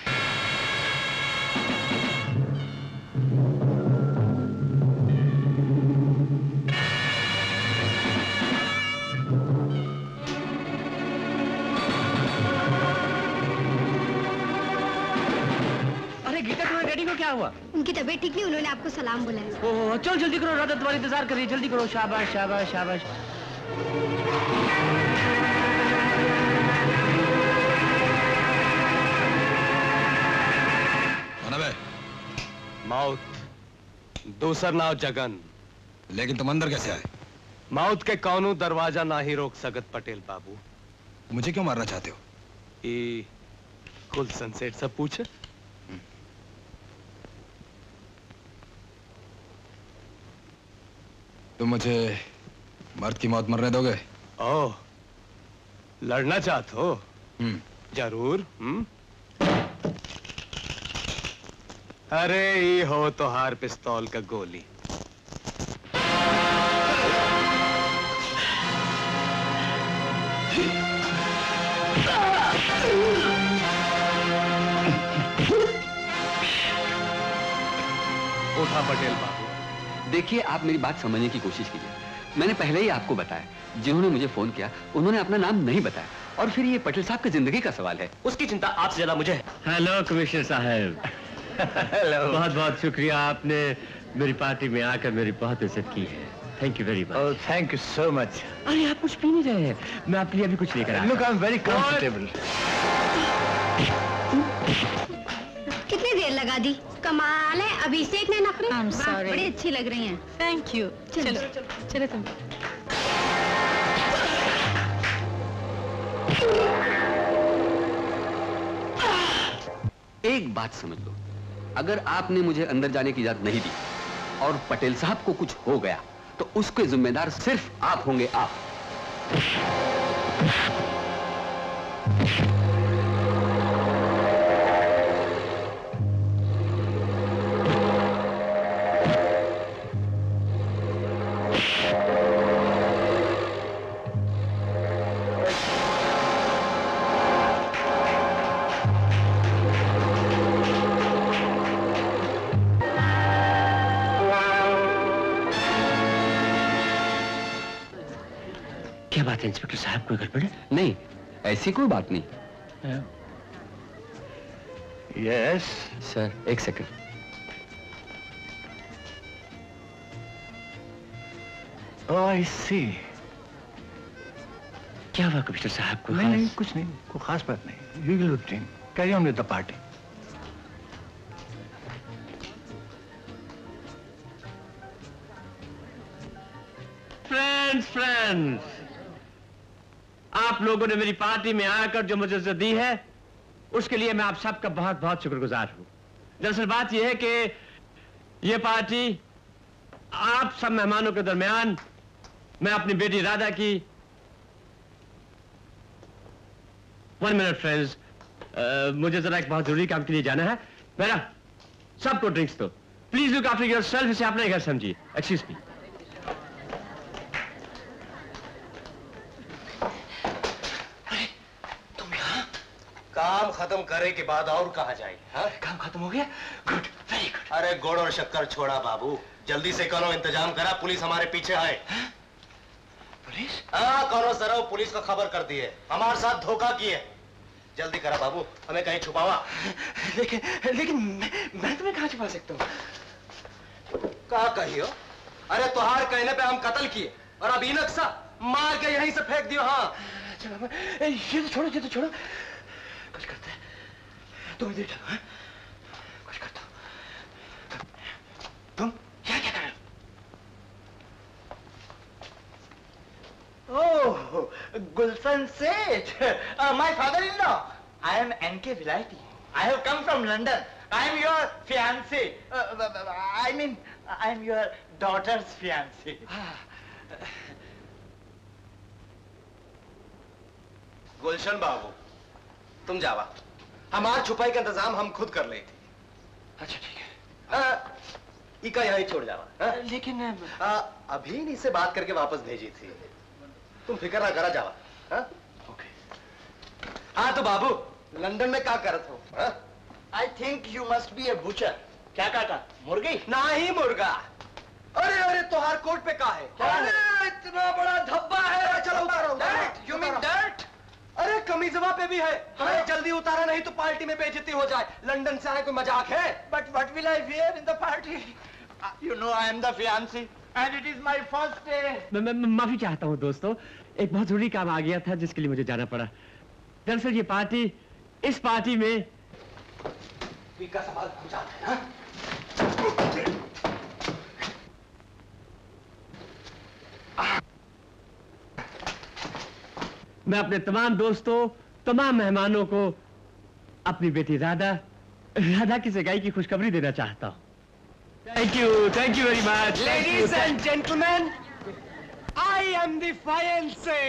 डैडी को क्या हुआ? उनकी तबीयत ठीक नहीं, उन्होंने आपको सलाम बुलाया। ओह चल जल्दी करो, राधा तुम्हारी इंतजार कर रही है, जल्दी करो। शाबाश शाबाश शाबाश। मौत दूसर नाव जगन। लेकिन तुम अंदर कैसे आए? मौत के कौनू दरवाजा ना ही रोक सकत पटेल बाबू। मुझे क्यों मारना चाहते हो? गुलशन सेठ सब पूछे। तुम मुझे मर्द की मौत मरने दोगे? ओह, लड़ना चाहते हो? जरूर। अरे ये हो तो हार पिस्तौल का गोली। उठा पटेल बाबू। देखिए, आप मेरी बात समझने की कोशिश कीजिए। मैंने पहले ही आपको बताया, जिन्होंने मुझे फोन किया उन्होंने अपना नाम नहीं बताया, और फिर ये पटेल साहब की जिंदगी का सवाल है। उसकी चिंता आपसे ज्यादा मुझे है। हेलो कमिश्नर साहब। हेलो। बहुत बहुत शुक्रिया, आपने मेरी पार्टी में आकर मेरी बहुत इज्जत की है। Thank you very much. Thank you so much. अरे आप कुछ पी नहीं रहे हैं, मैं आपके लिए अभी कुछ लेकर आया। Look, I am very comfortable. कितनी देर लगा दी? कमाल है, अभिषेक ने नखरे। बड़ी अच्छी लग रही हैं। Thank you. चलो चलो तुम। एक बात समझ लो, अगर आपने मुझे अंदर जाने की इजाजत नहीं दी और पटेल साहब को कुछ हो गया तो उसके जिम्मेदार सिर्फ आप होंगे, आप। क्या बात है इंस्पेक्टर साहब, कोई गड़बड़ है? नहीं, ऐसी कोई बात नहीं। यस सर, एक सेकंड। Oh, I see. क्या हुआ कमिश्नर साहब को? नहीं, कुछ नहीं, कोई खास बात नहीं। Usual routine. Carry on with the party. Friends, आप लोगों ने मेरी पार्टी में आकर जो मुझे इज्जत दी है उसके लिए मैं आप सबका बहुत बहुत शुक्रगुजार हूं। दरअसल बात यह है कि यह पार्टी आप सब मेहमानों के दरमियान मैं अपनी बेटी राधा की 1 मिनट फ्रेंड्स, मुझे जरा एक बहुत जरूरी काम के लिए जाना है। मेरा सबको ड्रिंक्स दो। प्लीज लुक आफ्टर योरसेल्फ, इसे अपना घर समझिए। Excuse me. काम खत्म करे के बाद और कहा जाए? हाँ? काम खत्म हो गया? Good, very good. अरे गुड़ और शक्कर छोड़ा बाबू, जल्दी से करो, इंतजाम करा, पुलिस हमारे पीछे आए। पुलिस? हाँ, करो सरो, पुलिस को खबर कर दी है, हमारे साथ धोखा किए। जल्दी करा बाबू, हमें कहीं छुपावा। लेकिन मैं तुम्हें कहाँ छुपा सकता हूँ? कहा कहियो? अरे तुहार कहने पे हम कत्ल किए और अब इनक सा मार के यहीं से फेंक दियो। हाँ चलो, ये तो छोड़ो, ये तो छोड़ो, कुछ करते हैं। तुम इधर चलो। हाँ? कुछ करता हूँ। तुम क्या क्या कर रहे हो? ओह, गुलशन सेठ, my father-in-law. I am N.K. Vilayati. I have come from London. I am your fiancé. I mean, I am your daughter's fiancé. गुलशन बाबू, तुम जावा, हमार छुपाई का इंतजाम हम खुद कर लेते। अच्छा ठीक है। इका यहीं छोड़ जावा। लेकिन अभी नहीं से बात करके वापस भेजी थी, तुम फिक्र ना करा जावा। हाँ? ओके। हाँ तो बाबू, लंदन में क्या करत हो? I think you must be a butcher. क्या काटा? मुर्गी? ना ही मुर्गा। अरे अरे तुहार कोट पे क्या है? अरे इतना बड़ा धब्बा है। चलो उतारो। Dirt? You mean dirt? अरे कमीजवा पे भी है। अरे जल्दी उतारा, नहीं तो पार्टी में बेइज्जती हो जाए। लंदन से आए कोई मजाक है? But what will I wear in the party? You know I am the fiancé and it is my first day. मैं माफी चाहता हूँ दोस्तों, एक बहुत जरूरी काम आ गया था जिसके लिए मुझे जाना पड़ा। दरअसल ये पार्टी, इस पार्टी में का सवाल पूछाते हैं। मैं अपने तमाम दोस्तों, तमाम मेहमानों को अपनी बेटी राधा की सगाई की खुशखबरी देना चाहता हूँ। Thank you very much. Ladies and gentleman, I am the fiancé.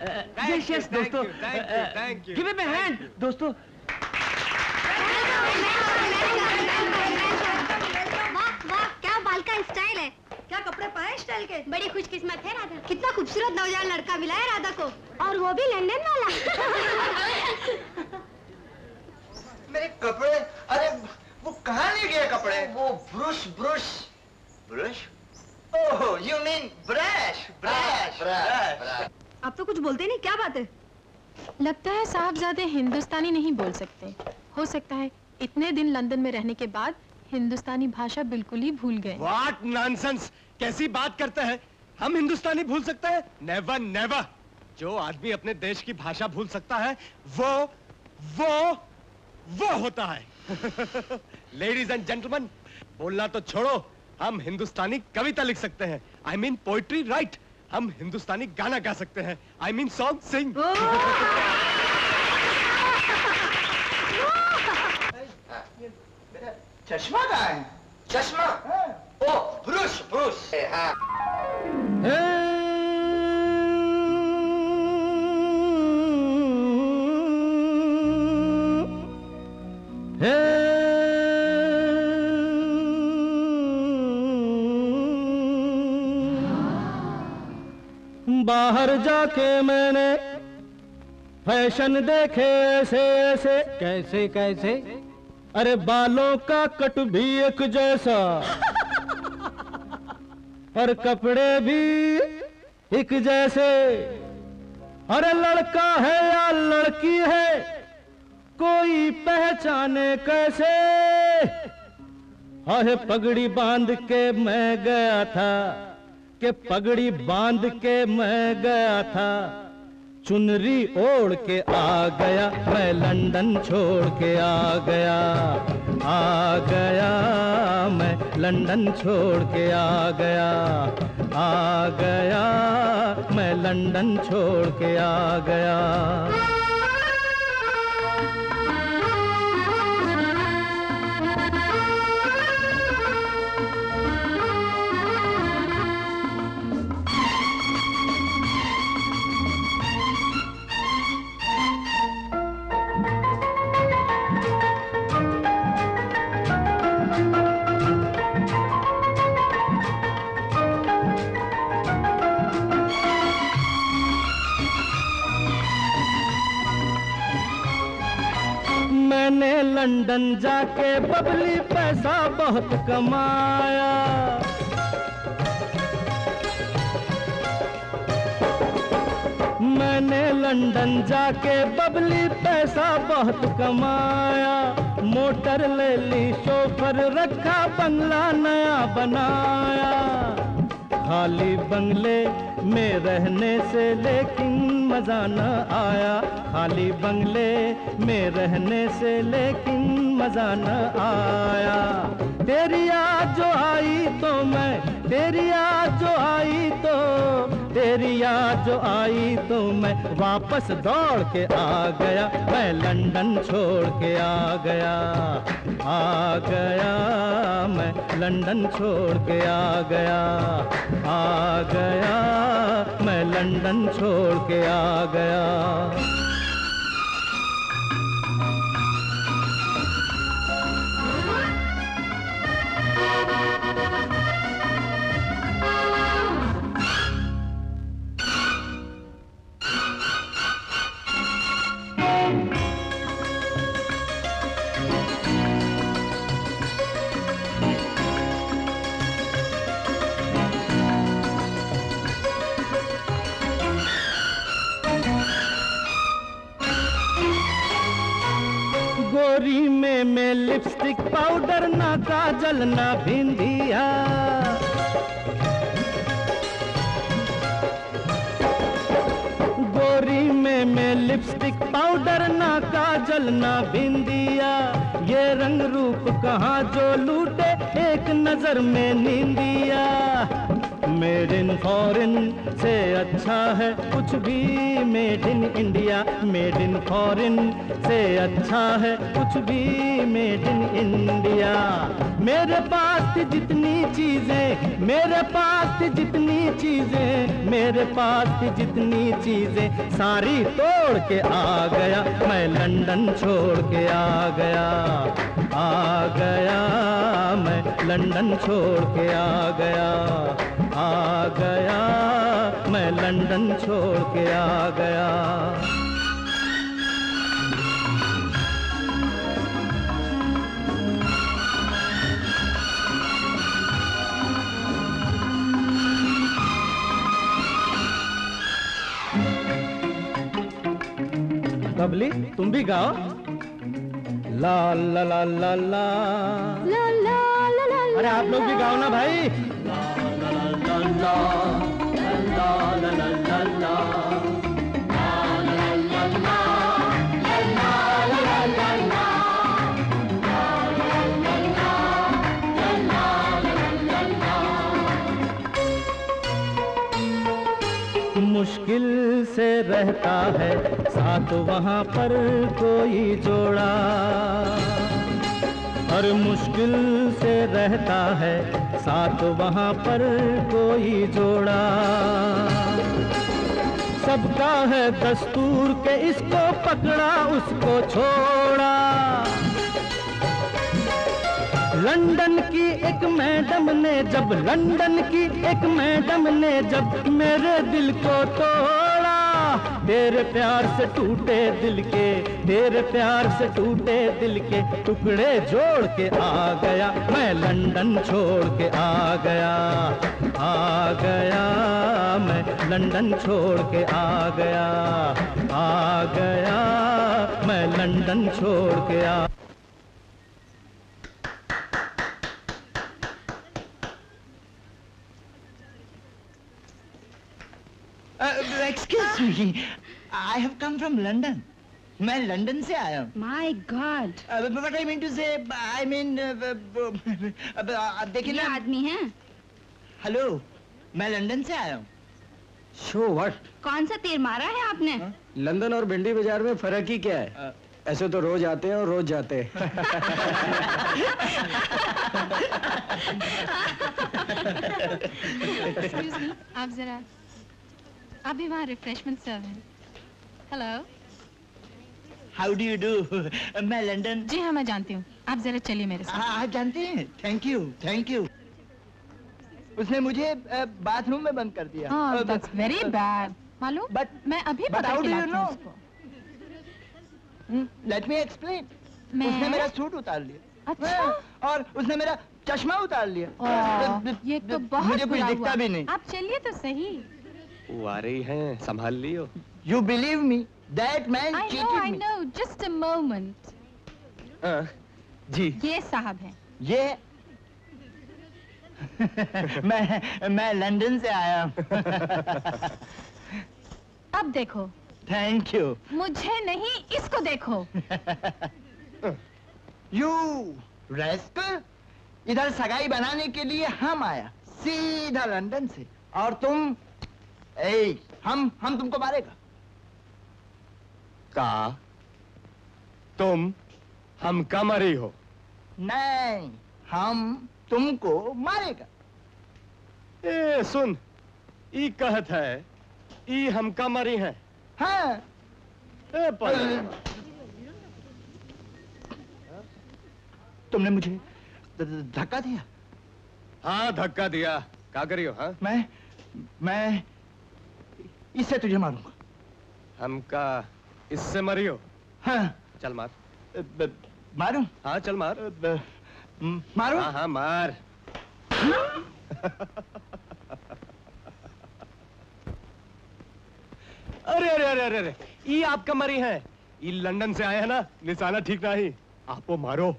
Yes दोस्तों, गिव हिम अ हैंड दोस्तों। कितना खूबसूरत नौजवान लड़का मिला है राधा को, और वो भी लंदन वाला। मेरे कपड़े, अरे वो कहाँ ले गया कपड़े? वो brush brush brush, oh you mean brush brush brush. आप तो कुछ बोलते नहीं, क्या बात है? लगता है साहबजादे हिंदुस्तानी नहीं बोल सकते। हो सकता है इतने दिन लंदन में रहने के बाद हिंदुस्तानी भाषा बिल्कुल ही भूल गए। What nonsense! कैसी बात करते हैं? हम हिंदुस्तानी भूल सकते हैं? Never never. जो आदमी अपने देश की भाषा भूल सकता है वो होता है। लेडीज एंड जेंटलमैन, बोलना तो छोड़ो, हम हिंदुस्तानी कविता लिख सकते हैं। I mean poetry write. हम हिंदुस्तानी गाना गा सकते हैं। I mean song sing. चश्मा कहाँ है? चश्मा? Oh brush brush. हाँ। बाहर जाके मैंने फैशन देखे ऐसे ऐसे। कैसे कैसे? अरे बालों का कट भी एक जैसा और कपड़े भी एक जैसे। अरे लड़का है या लड़की है कोई पहचाने कैसे। अरे पगड़ी बांध के मैं गया था, कि पगड़ी बांध के मैं गया था, चुनरी ओढ़ के आ गया, मैं लंदन छोड़ के आ गया मैं लंदन छोड़ के आ गया मैं लंदन छोड़ के आ गया। मैंने लंदन जाके बबली पैसा बहुत कमाया। मैंने लंदन जाके बबली पैसा बहुत कमाया। मोटर ले ली, शोफर रखा, बंगला नया बनाया। खाली बंगले में रहने से लेकिन मजा न आया। खाली बंगले में रहने से लेकिन मजा न आया। तेरी याद जो आई तो मैं, तेरी याद जो आई तो, तेरी याद जो आई तो मैं वापस दौड़ के आ गया। मैं लंदन छोड़ के आ गया मैं लंदन छोड़ के आ गया मैं लंदन छोड़ के आ गया। गोरी में लिपस्टिक पाउडर ना काजल ना बिंदिया। गोरी में लिपस्टिक पाउडर ना काजल ना बिंदिया। ये रंग रूप कहाँ जो लूटे एक नजर में नींदिया। मेड इन फॉरेन से अच्छा है कुछ भी made in India. Made in foreign से अच्छा है कुछ भी मेड इन इंडिया। मेरे पास थी जितनी चीजें, मेरे पास थी जितनी चीजें, मेरे पास थी जितनी चीजें सारी तोड़ के आ गया। मैं लंदन छोड़ के आ गया मैं लंदन छोड़ के आ गया आ गया, मैं लंदन छोड़ के आ गया। बबली, तुम भी गाओ। ला ला ला ला ला ला ला ला ला। अरे आप लोग भी गाओ ना भाई। ला ला ला ला ला ला ला ला ला। मुश्किल से रहता है साथ वहाँ पर कोई जोड़ा, हर मुश्किल से रहता है साथ वहाँ पर कोई जोड़ा। सबका है दस्तूर के इसको पकड़ा उसको छोड़ा। लंदन की एक मैडम ने जब, लंदन की एक मैडम ने जब मेरे दिल को तोड़ा, तेरे प्यार से टूटे दिल के, तेरे प्यार से टूटे दिल के टुकड़े जोड़ के आ गया, मैं लंदन छोड़ के आ गया, आ गया, मैं लंदन छोड़ के आ गया, आ गया, मैं लंदन छोड़ के आ। Excuse me, I have come from London. मैं लंदन से आया हूँ। My God. What I mean to say, I mean, देखिए ना आदमी हैं? हेलो, मैं लंदन से आया हूँ। Show what? कौन सा तीर मारा है आपने? लंदन और भिंडी बाजार में फर्क ही क्या है? ऐसे तो रोज आते हैं और रोज जाते हैं। Excuse me, आप जरा, आप भी वहाँ रिफ्रेशमेंट सर्व हैं। Hello. How do you do? मैं लंदन। जी हाँ, मैं जानती हूँ। आप जरा चलिए मेरे साथ। हाँ, आप जानते हैं। Thank you, thank you. उसने मुझे बाथरूम में बंद कर दिया। Oh, that's very bad. मालूम? मैं अभी पता खिलाती हूँ उसको। Let me explain. मैं? उसने मेरा सूट उतार लिया। अच्छा। और उसने मेरा चश्मा उतार लिया। ये तो बहुत मुझे कुछ दिखता भी नहीं। आप चलिए तो सही। वो आ रही हैं, संभाल लियो। You believe me? That man cheated me. I know. Just a moment. जी। ये साहब हैं। ये मैं लंदन से आया हूँ। अब देखो। Thank you. मुझे नहीं, इसको देखो। यू rascal, इधर सगाई बनाने के लिए हम आया सीधा लंदन से, और तुम हम तुमको मारेगा। का तुम हम का मरी हो? नहीं, हम तुमको मारेगा। ए सुन, ई कहत है ई हम का मरी हैं। हाँ। तुमने मुझे धक्का दिया। हाँ, धक्का दिया। क्या करियो? हाँ, मैं इससे तुझे मारूंगा। हमका इससे मरियो? हाँ। चल मार। मारूं? हाँ, चल मार। मारूं? हाँ हाँ, मार। अरे अरे अरे अरे अरे, ये आपका मरी है। ये लंदन से आए हैं ना, निशाना ठीक नहीं। आपको मारो।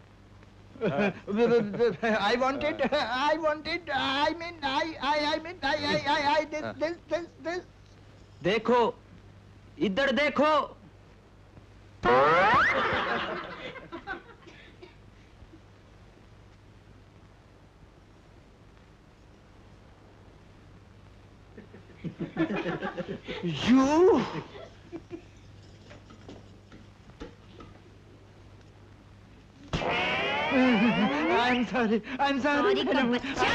I wanted, this. देखो, इधर देखो। You. I'm sorry. Sorry का बच्चा।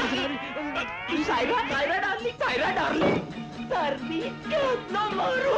सायरा डार्लिंग, कितना मारो।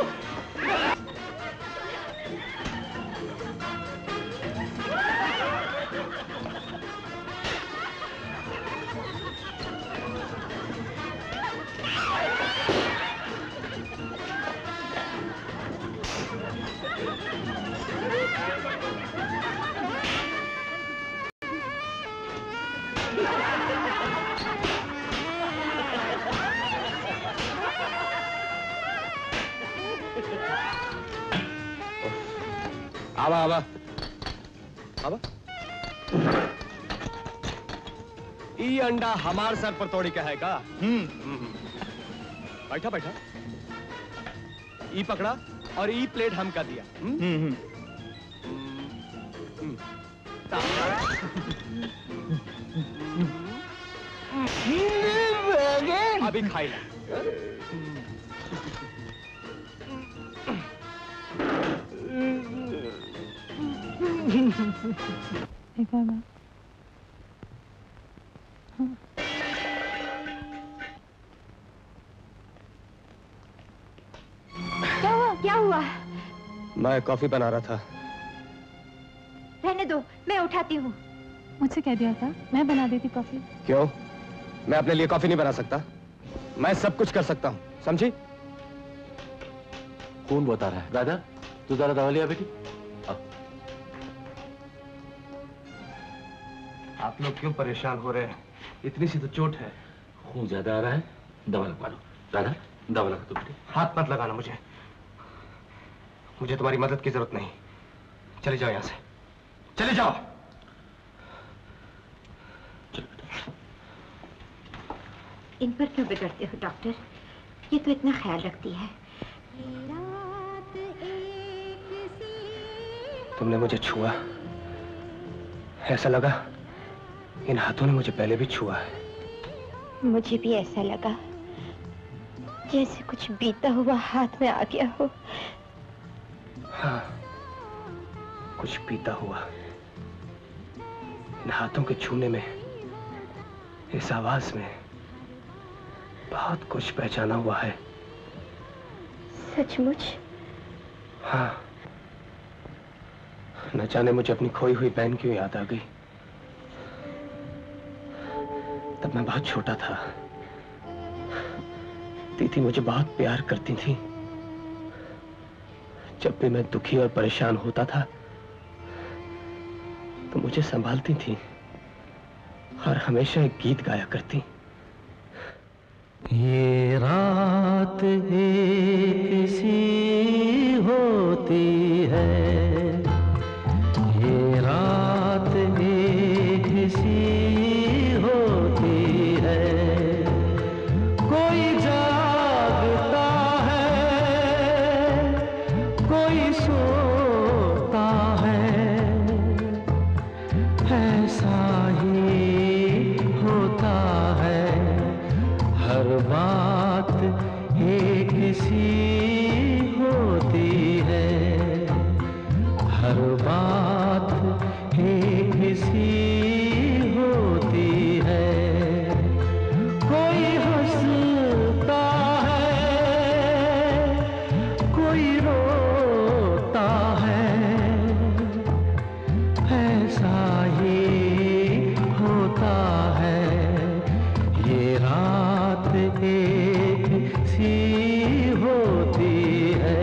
आवा आवा आवा। ई अंडा हमार सर पर तोड़ी का है का? बैठा बैठा। ई पकड़ा और ई प्लेट हम का दिया। अभी खाई ला। क्या हुआ? मैं कॉफी बना रहा था। रहने दो, मैं उठाती हूँ। मुझसे कह दिया था, मैं बना देती कॉफी। क्यों? मैं अपने लिए कॉफी नहीं बना सकता? मैं सब कुछ कर सकता हूँ, समझी? खून बता रहा है। राधा, तू जरा दवा लिया बेटी। आप लोग क्यों परेशान हो रहे हैं? इतनी सी तो चोट है। खून ज्यादा आ रहा है, दवा लगवा लो। राधा, दवा लगा दो बेटी। हाथ मत लगाना मुझे। मुझे तुम्हारी मदद की जरूरत नहीं। चले जाओ यहाँ से, चले जाओ। इन पर क्यों बिगड़ते हो डॉक्टर? ये तो इतना ख्याल रखती है। तुमने मुझे छुआ, ऐसा लगा इन हाथों ने मुझे पहले भी छुआ है। मुझे भी ऐसा लगा जैसे कुछ बीता हुआ हाथ में आ गया हो। हाँ, कुछ बीता हुआ। इन हाथों के छूने में, इस आवाज में बहुत कुछ पहचाना हुआ है। सचमुच? हाँ, न जाने मुझे अपनी खोई हुई बहन क्यों याद आ गई। तब मैं बहुत छोटा था। दीदी मुझे बहुत प्यार करती थी। जब भी मैं दुखी और परेशान होता था तो मुझे संभालती थी और हमेशा एक गीत गाया करती। ये रात एक सी होती है, ये रात एक सी होती है। कोई जागता है, कोई सोता है, ऐसा ही होता है। हर बात एक सी होती है, हर बात एक सी होती है। कोई हंसता है, कोई रोता है, ऐसा ही होता है। ये रात एक सी होती है।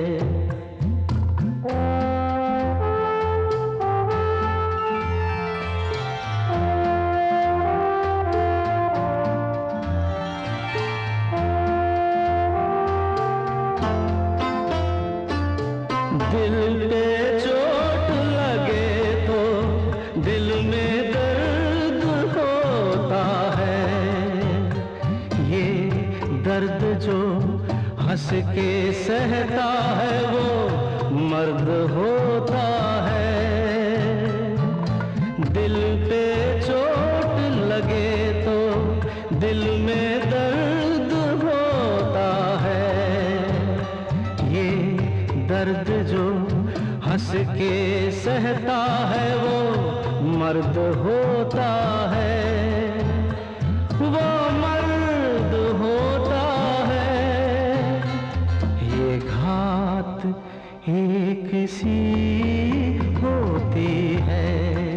दिल पे चोट लगे तो दिल में दर्द होता है। ये दर्द जो हंस के सहता है वो मर्द होता है। दिल पे चोट लगे तो दिल में दर्द होता है। ये दर्द जो हंस के सहता है वो मर्द होता है, वो मर्द होता है। ये घात एक सी होती है,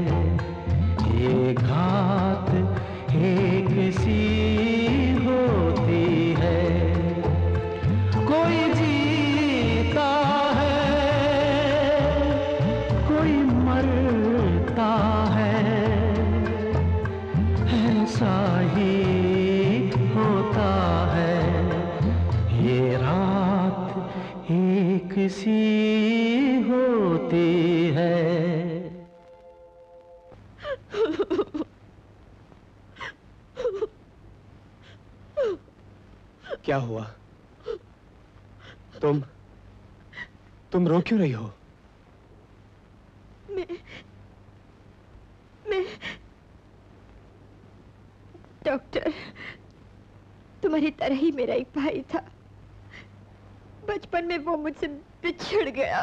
ये घात एक सी होती है। कोई जीता है, कोई मरता है, सा ही होता है, ये रात एक सी होती है। क्या हुआ? तुम रो क्यों रही हो? मैं डॉक्टर, तुम्हारी तरह ही मेरा एक भाई था। बचपन में वो मुझसे बिछड़ गया।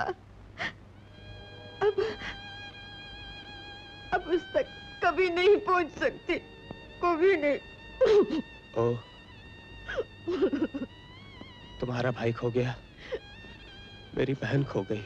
अब उस तक कभी नहीं पहुंच सकती, कभी नहीं। ओ, तुम्हारा भाई खो गया, मेरी बहन खो गई।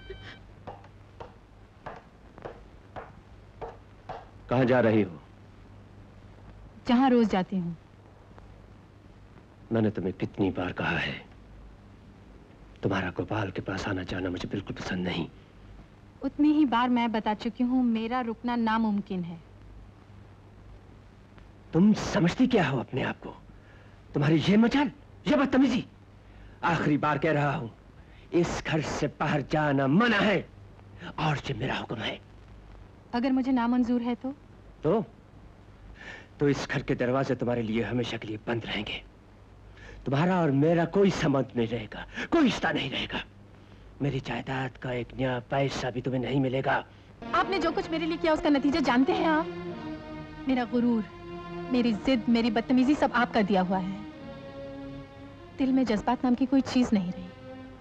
कहाँ जा रही हो? जहां रोज जाती हूँ। मैंने तुम्हें कितनी बार कहा है, तुम्हारा गोपाल के पास आना जाना मुझे बिल्कुल पसंद नहीं। उतनी ही बार मैं बता चुकी हूँ, मेरा रुकना नामुमकिन है। तुम समझती क्या हो अपने आप को? तुम्हारी ये मजाल, ये बदतमीजी। आखिरी बार कह रहा हूं, इस घर से बाहर जाना मना है और ये मेरा हुक्म है। अगर मुझे नामंजूर है तो इस घर के दरवाजे तुम्हारे लिए हमेशा के लिए बंद रहेंगे। तुम्हारा और मेरा कोई संबंध नहीं रहेगा, कोई रिश्ता नहीं रहेगा। मेरी जायदाद का एक नया पैसा भी तुम्हें नहीं मिलेगा। आपने जो कुछ मेरे लिए किया उसका नतीजा जानते हैं आप? मेरा गुरूर, मेरी जिद, मेरी बदतमीजी सब आपका दिया हुआ है। दिल में जज्बात नाम की कोई चीज नहीं रही।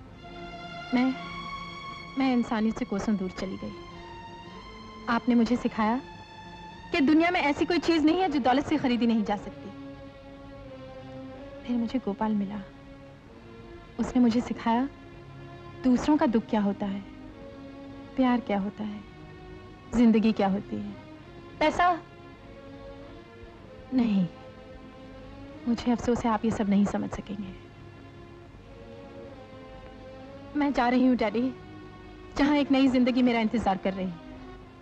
मैं इंसानियत से कोसों दूर चली गई। आपने मुझे सिखाया कि दुनिया में ऐसी कोई चीज नहीं है जो दौलत से खरीदी नहीं जा सकती। फिर मुझे गोपाल मिला। उसने मुझे सिखाया दूसरों का दुख क्या होता है, प्यार क्या होता है, जिंदगी क्या होती है। पैसा नहीं, मुझे अफसोस है आप ये सब नहीं समझ सकेंगे। मैं जा रही हूँ डैडी, जहां एक नई जिंदगी मेरा इंतजार कर रही है।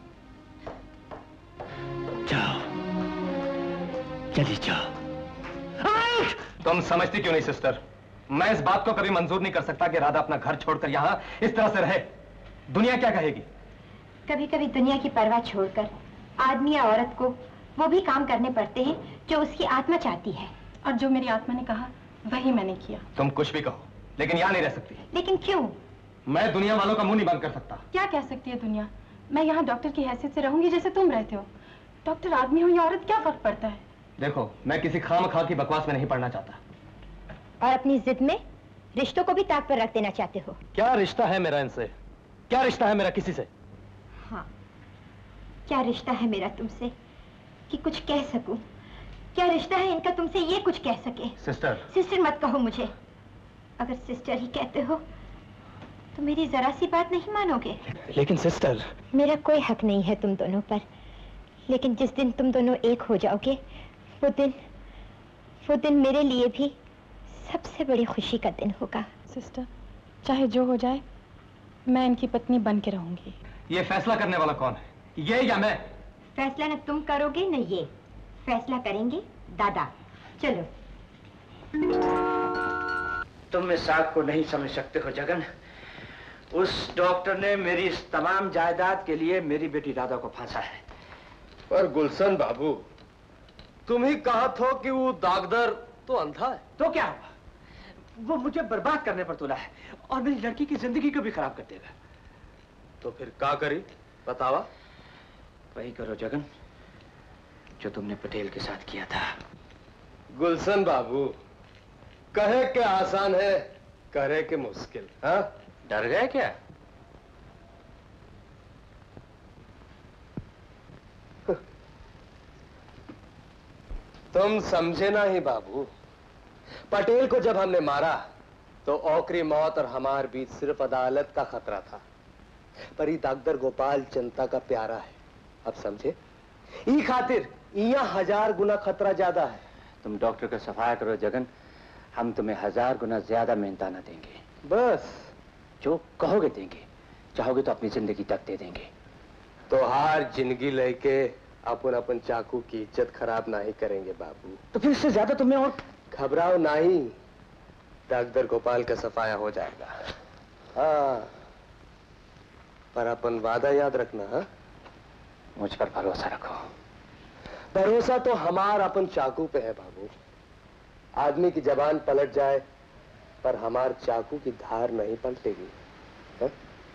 जाओ, चली जाओ। तुम समझती क्यों नहीं सिस्टर? मैं इस बात को कभी मंजूर नहीं कर सकता कि राधा अपना घर छोड़कर यहाँ इस तरह से रहे। दुनिया क्या कहेगी? कभी कभी दुनिया की परवाह छोड़कर आदमी या औरत को वो भी काम करने पड़ते हैं जो उसकी आत्मा चाहती है। और जो मेरी आत्मा ने कहा वही मैंने किया। तुम कुछ भी कहो, लेकिन यहाँ नहीं रह सकती। लेकिन क्यों? मैं दुनिया वालों का मुंह नहीं बंद कर सकता। क्या कह सकती है दुनिया? मैं यहाँ डॉक्टर की हैसियत से रहूंगी जैसे तुम रहते हो। डॉक्टर आदमी हो या औरत, क्या फर्क पड़ता है? देखो, मैं किसी खामखा की बकवास में नहीं पड़ना चाहता। और अपनी जिद में रिश्तों को भी ताक पर रख देना चाहते हो। क्या रिश्ता है मेरा इनसे? क्या रिश्ता है मेरा किसी से? हाँ, क्या रिश्ता है मेरा तुमसे कि कुछ कह सकूं? क्या रिश्ता है इनका तुमसे ये कुछ कह सके? सिस्टर मत कहो मुझे। अगर सिस्टर ही कहते हो तो मेरी जरा सी बात नहीं मानोगे। लेकिन सिस्टर, मेरा कोई हक नहीं है तुम दोनों पर, लेकिन जिस दिन तुम दोनों एक हो जाओगे वो दिन मेरे लिए भी सबसे बड़ी खुशी का दिन होगा। सिस्टर, चाहे जो हो जाए मैं इनकी पत्नी बन के रहूंगी। ये फैसला करने वाला कौन है, ये या मैं? फैसला न तुम करोगे न ये, फैसला करेंगे दादा। चलो। तुम इस आग को नहीं समझ सकते हो जगन। उस डॉक्टर ने मेरी इस तमाम जायदाद के लिए मेरी बेटी राधा को फांसा है। पर गुलशन बाबू, तुम ही कहा थो कि वो दागदर तो अंधा है। तो क्या हुआ? वो मुझे बर्बाद करने पर तुला है और मेरी लड़की की जिंदगी को भी खराब कर देगा। तो फिर क्या करी बतावा? वही करो जगन जो तुमने पटेल के साथ किया था। गुलशन बाबू, कहे के आसान है, करे के मुश्किल। हाँ, डर गए क्या? तुम समझे ना ही बाबू, पटेल को जब हमने मारा तो औकरी मौत और हमारे बीच सिर्फ अदालत का खतरा था, पर ये दागदर गोपाल जनता का प्यारा है। अब समझे? ई खातिर यहाँ 1000 गुना खतरा ज्यादा है। तुम डॉक्टर का सफाया करो जगन, हम तुम्हें 1000 गुना ज्यादा मेहनताना देंगे। बस जो कहोगे देंगे, चाहोगे तो अपनी जिंदगी तक दे देंगे। तो हार जिंदगी लेके अपन चाकू की इज्जत खराब नहीं करेंगे बाबू। तो फिर इससे ज्यादा तुम्हें और घबराओ नहीं, डॉक्टर गोपाल का सफाया हो जाएगा। हाँ, पर अपन वादा याद रखना। हाँ, मुझ पर भरोसा रखो। भरोसा तो हमार अपन चाकू पे है बाबू। आदमी की जबान पलट जाए पर हमार चाकू की धार नहीं पलटेगी। है?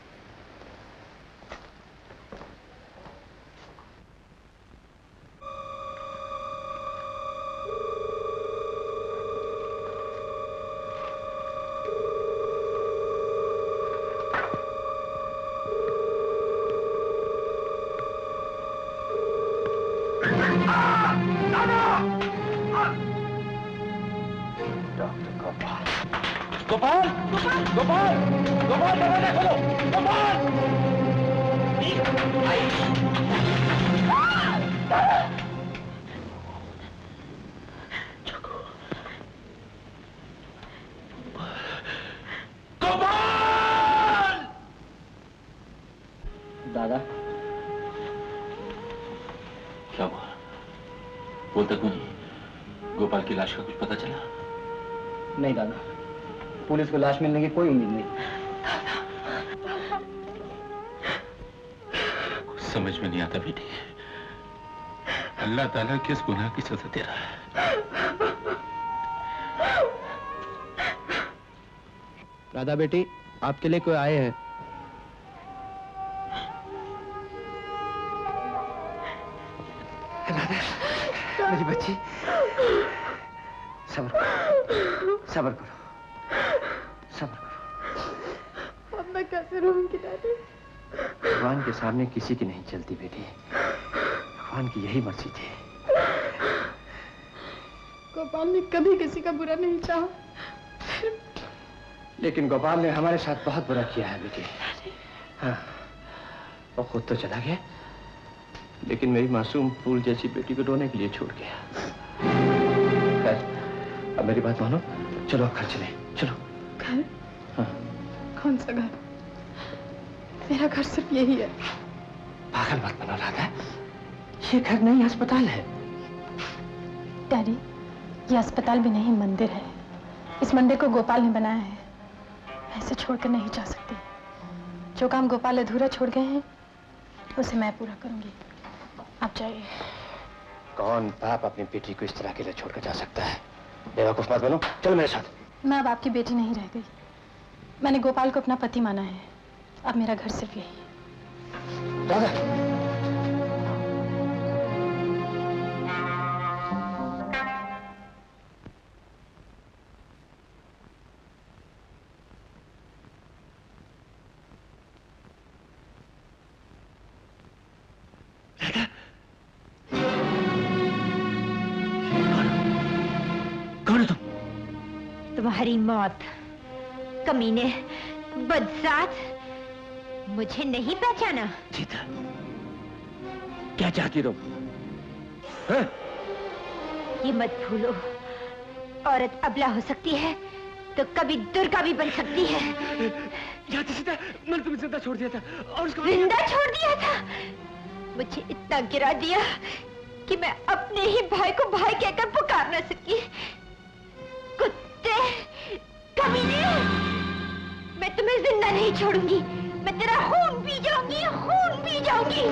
गोपाल, गोपाल, गोपाल, दरवाजा खोलो, गोपाल! गोपाल! दादा, क्या हुआ? बोलता क्यों नहीं? गोपाल की लाश का कुछ पता चला? नहीं दादा, पुलिस को लाश मिलने की कोई उम्मीद नहीं। समझ में नहीं आता बेटी, अल्लाह ताला किस गुनाह की सजा दे रहा है। राधा बेटी, आपके लिए कोई आए हैं। मेरी बच्ची, सब्र करो, सब्र करो, सब्र करो। अब मैं कैसे रहूंगी दादी? भगवान के सामने किसी की नहीं चलती बेटी, भगवान की यही मर्जी थी। गोपाल ने कभी किसी का बुरा नहीं चाहा। लेकिन गोपाल ने हमारे साथ बहुत बुरा किया है बेटी। हाँ, वो खुद तो चला गया, लेकिन मेरी मासूम फूल जैसी बेटी को रोने के लिए छोड़ गया। खैर, अब मेरी बात मानो, चलो घर चले, चलो। घर? हाँ। कौन सा घर? मेरा घर सिर्फ यही है। पागल मत बनो राधा, ये घर नहीं अस्पताल है। डैडी, ये अस्पताल भी नहीं, मंदिर है। इस मंदिर को गोपाल ने बनाया है, मैं इसे छोड़कर नहीं जा सकती। जो काम गोपाल अधूरा छोड़ गए हैं उसे मैं पूरा करूंगी। आप जाइए। कौन बाप अपनी बेटी को इस तरह के लिए छोड़कर जा सकता है? बेवकूफ मत बनो, चलो मेरे साथ। मैं अब आपकी बेटी नहीं रह गई। मैंने गोपाल को अपना पति माना है, अब मेरा घर सिर्फ यही है। राधा, तुम्हारी मौत, कमीने, बदसात, मुझे नहीं पहचाना? सीता, क्या चाहती तुम? हाँ? ये मत भूलो, औरत अबला हो सकती है तो कभी दुर्गा भी बन सकती है। सीता, मैंने तुम्हें जिंदा छोड़ दिया था और उसको जिंदा छोड़ दिया था? मुझे इतना गिरा दिया कि मैं अपने ही भाई को भाई कहकर पुकार न सकी। कमीने, मैं तुम्हें जिंदा नहीं छोड़ूंगी, मैं तेरा खून पी जाऊंगी, खून पी जाऊंगी।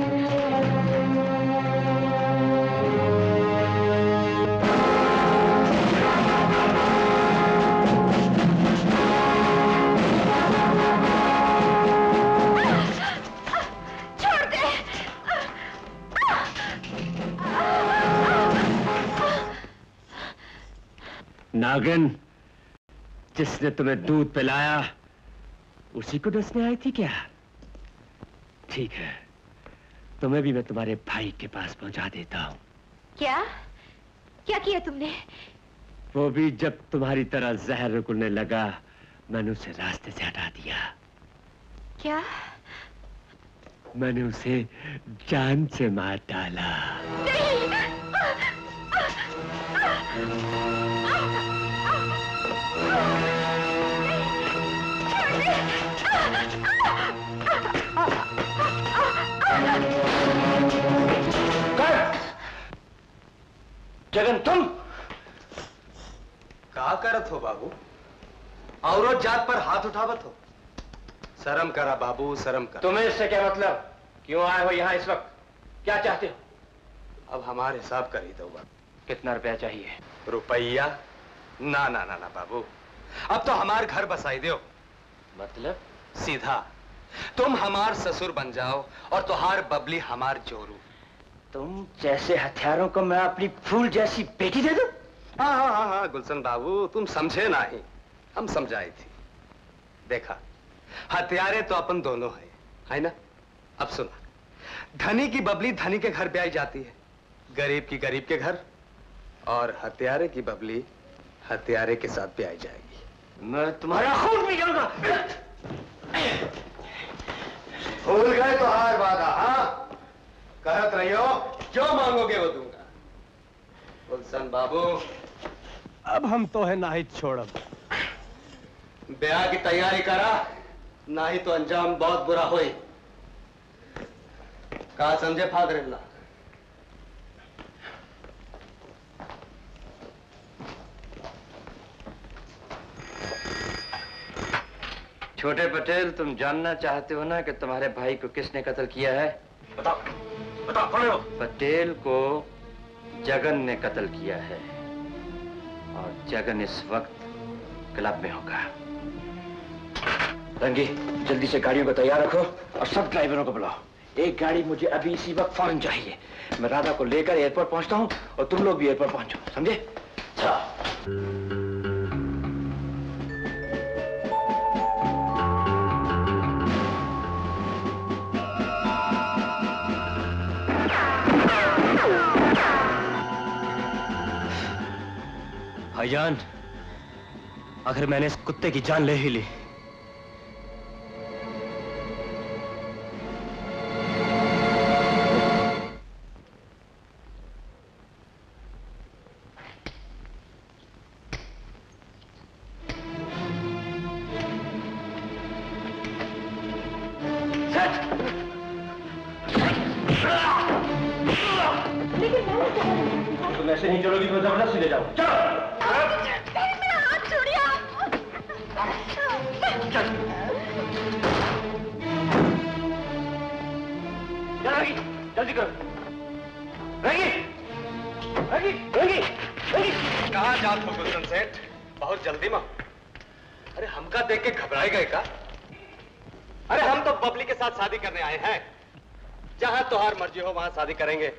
छोड़ दे। नागिन, जिसने तुम्हें दूध पिलाया उसी को डसने आई थी क्या? ठीक है, तुम्हें भी मैं तुम्हारे भाई के पास पहुंचा देता हूं। क्या? क्या किया तुमने? वो भी जब तुम्हारी तरह जहर उगलने लगा, मैंने उसे रास्ते से हटा दिया। क्या? मैंने उसे जान से मार डाला। जगन तुम का करत हो बाबू? औरत जात पर हाथ उठावत हो? शर्म करा बाबू, शर्म कर। तुम्हें इससे क्या मतलब? क्यों आए हो यहाँ इस वक्त? क्या चाहते हो? अब हमारे हिसाब कर ही दो बाबू। कितना रुपया चाहिए? रुपया? ना ना ना ना बाबू, अब तो हमार घर बसाई दो। मतलब? सीधा तुम हमार ससुर बन जाओ और तुहार बबली हमार जोरू। तुम जैसे हथियारों को मैं अपनी फूल जैसी बेटी दे दूं? हाँ हाँ हाँ हाँ गुलशन बाबू, तुम समझे नहीं, हम समझाई थी। देखा, हथियारे तो अपन दोनों है ना? अब सुना, धनी की बबली धनी के घर ब्याई जाती है, गरीब की गरीब के घर, और हथियारे की बबली हथियारे के साथ ब्याई जाएगी। मैं तुम्हारा खून पी जाऊंगा। भूल गए तो हार वादा? हाँ, कहत रहियो, जो मांगोगे वो दूंगा। गुलशन बाबू, अब हम तो है ना ही छोड़ब। ब्याह की तैयारी करा, ना ही तो अंजाम बहुत बुरा होई। कहा समझे फादर इन लॉ? छोटे पटेल, तुम जानना चाहते हो ना कि तुम्हारे भाई को किसने कत्ल किया है? बताओ, बताओ, कौन है वो? पटेल को जगन ने कत्ल किया है, और जगन इस वक्त क्लब में होगा। रंगी, जल्दी से गाड़ियों को तैयार रखो और सब ड्राइवरों को बुलाओ। एक गाड़ी मुझे अभी इसी वक्त फौरन चाहिए। मैं राधा को लेकर एयरपोर्ट पहुंचता हूं और तुम लोग भी एयरपोर्ट पहुंचो, समझे? भाईजान, आखिर मैंने इस कुत्ते की जान ले ही ली। तुम ऐसे नहीं चलोगी, मैं जबरदस्ती ले जाऊं। चलो। जल्दी करो। कहाँ जात हो गुलशन सेठ? बहुत जल्दी में? अरे हमका देख के घबराए गए का? अरे हम तो बबली के साथ शादी करने आए हैं। जहां तुहार मर्जी हो वहां शादी करेंगे।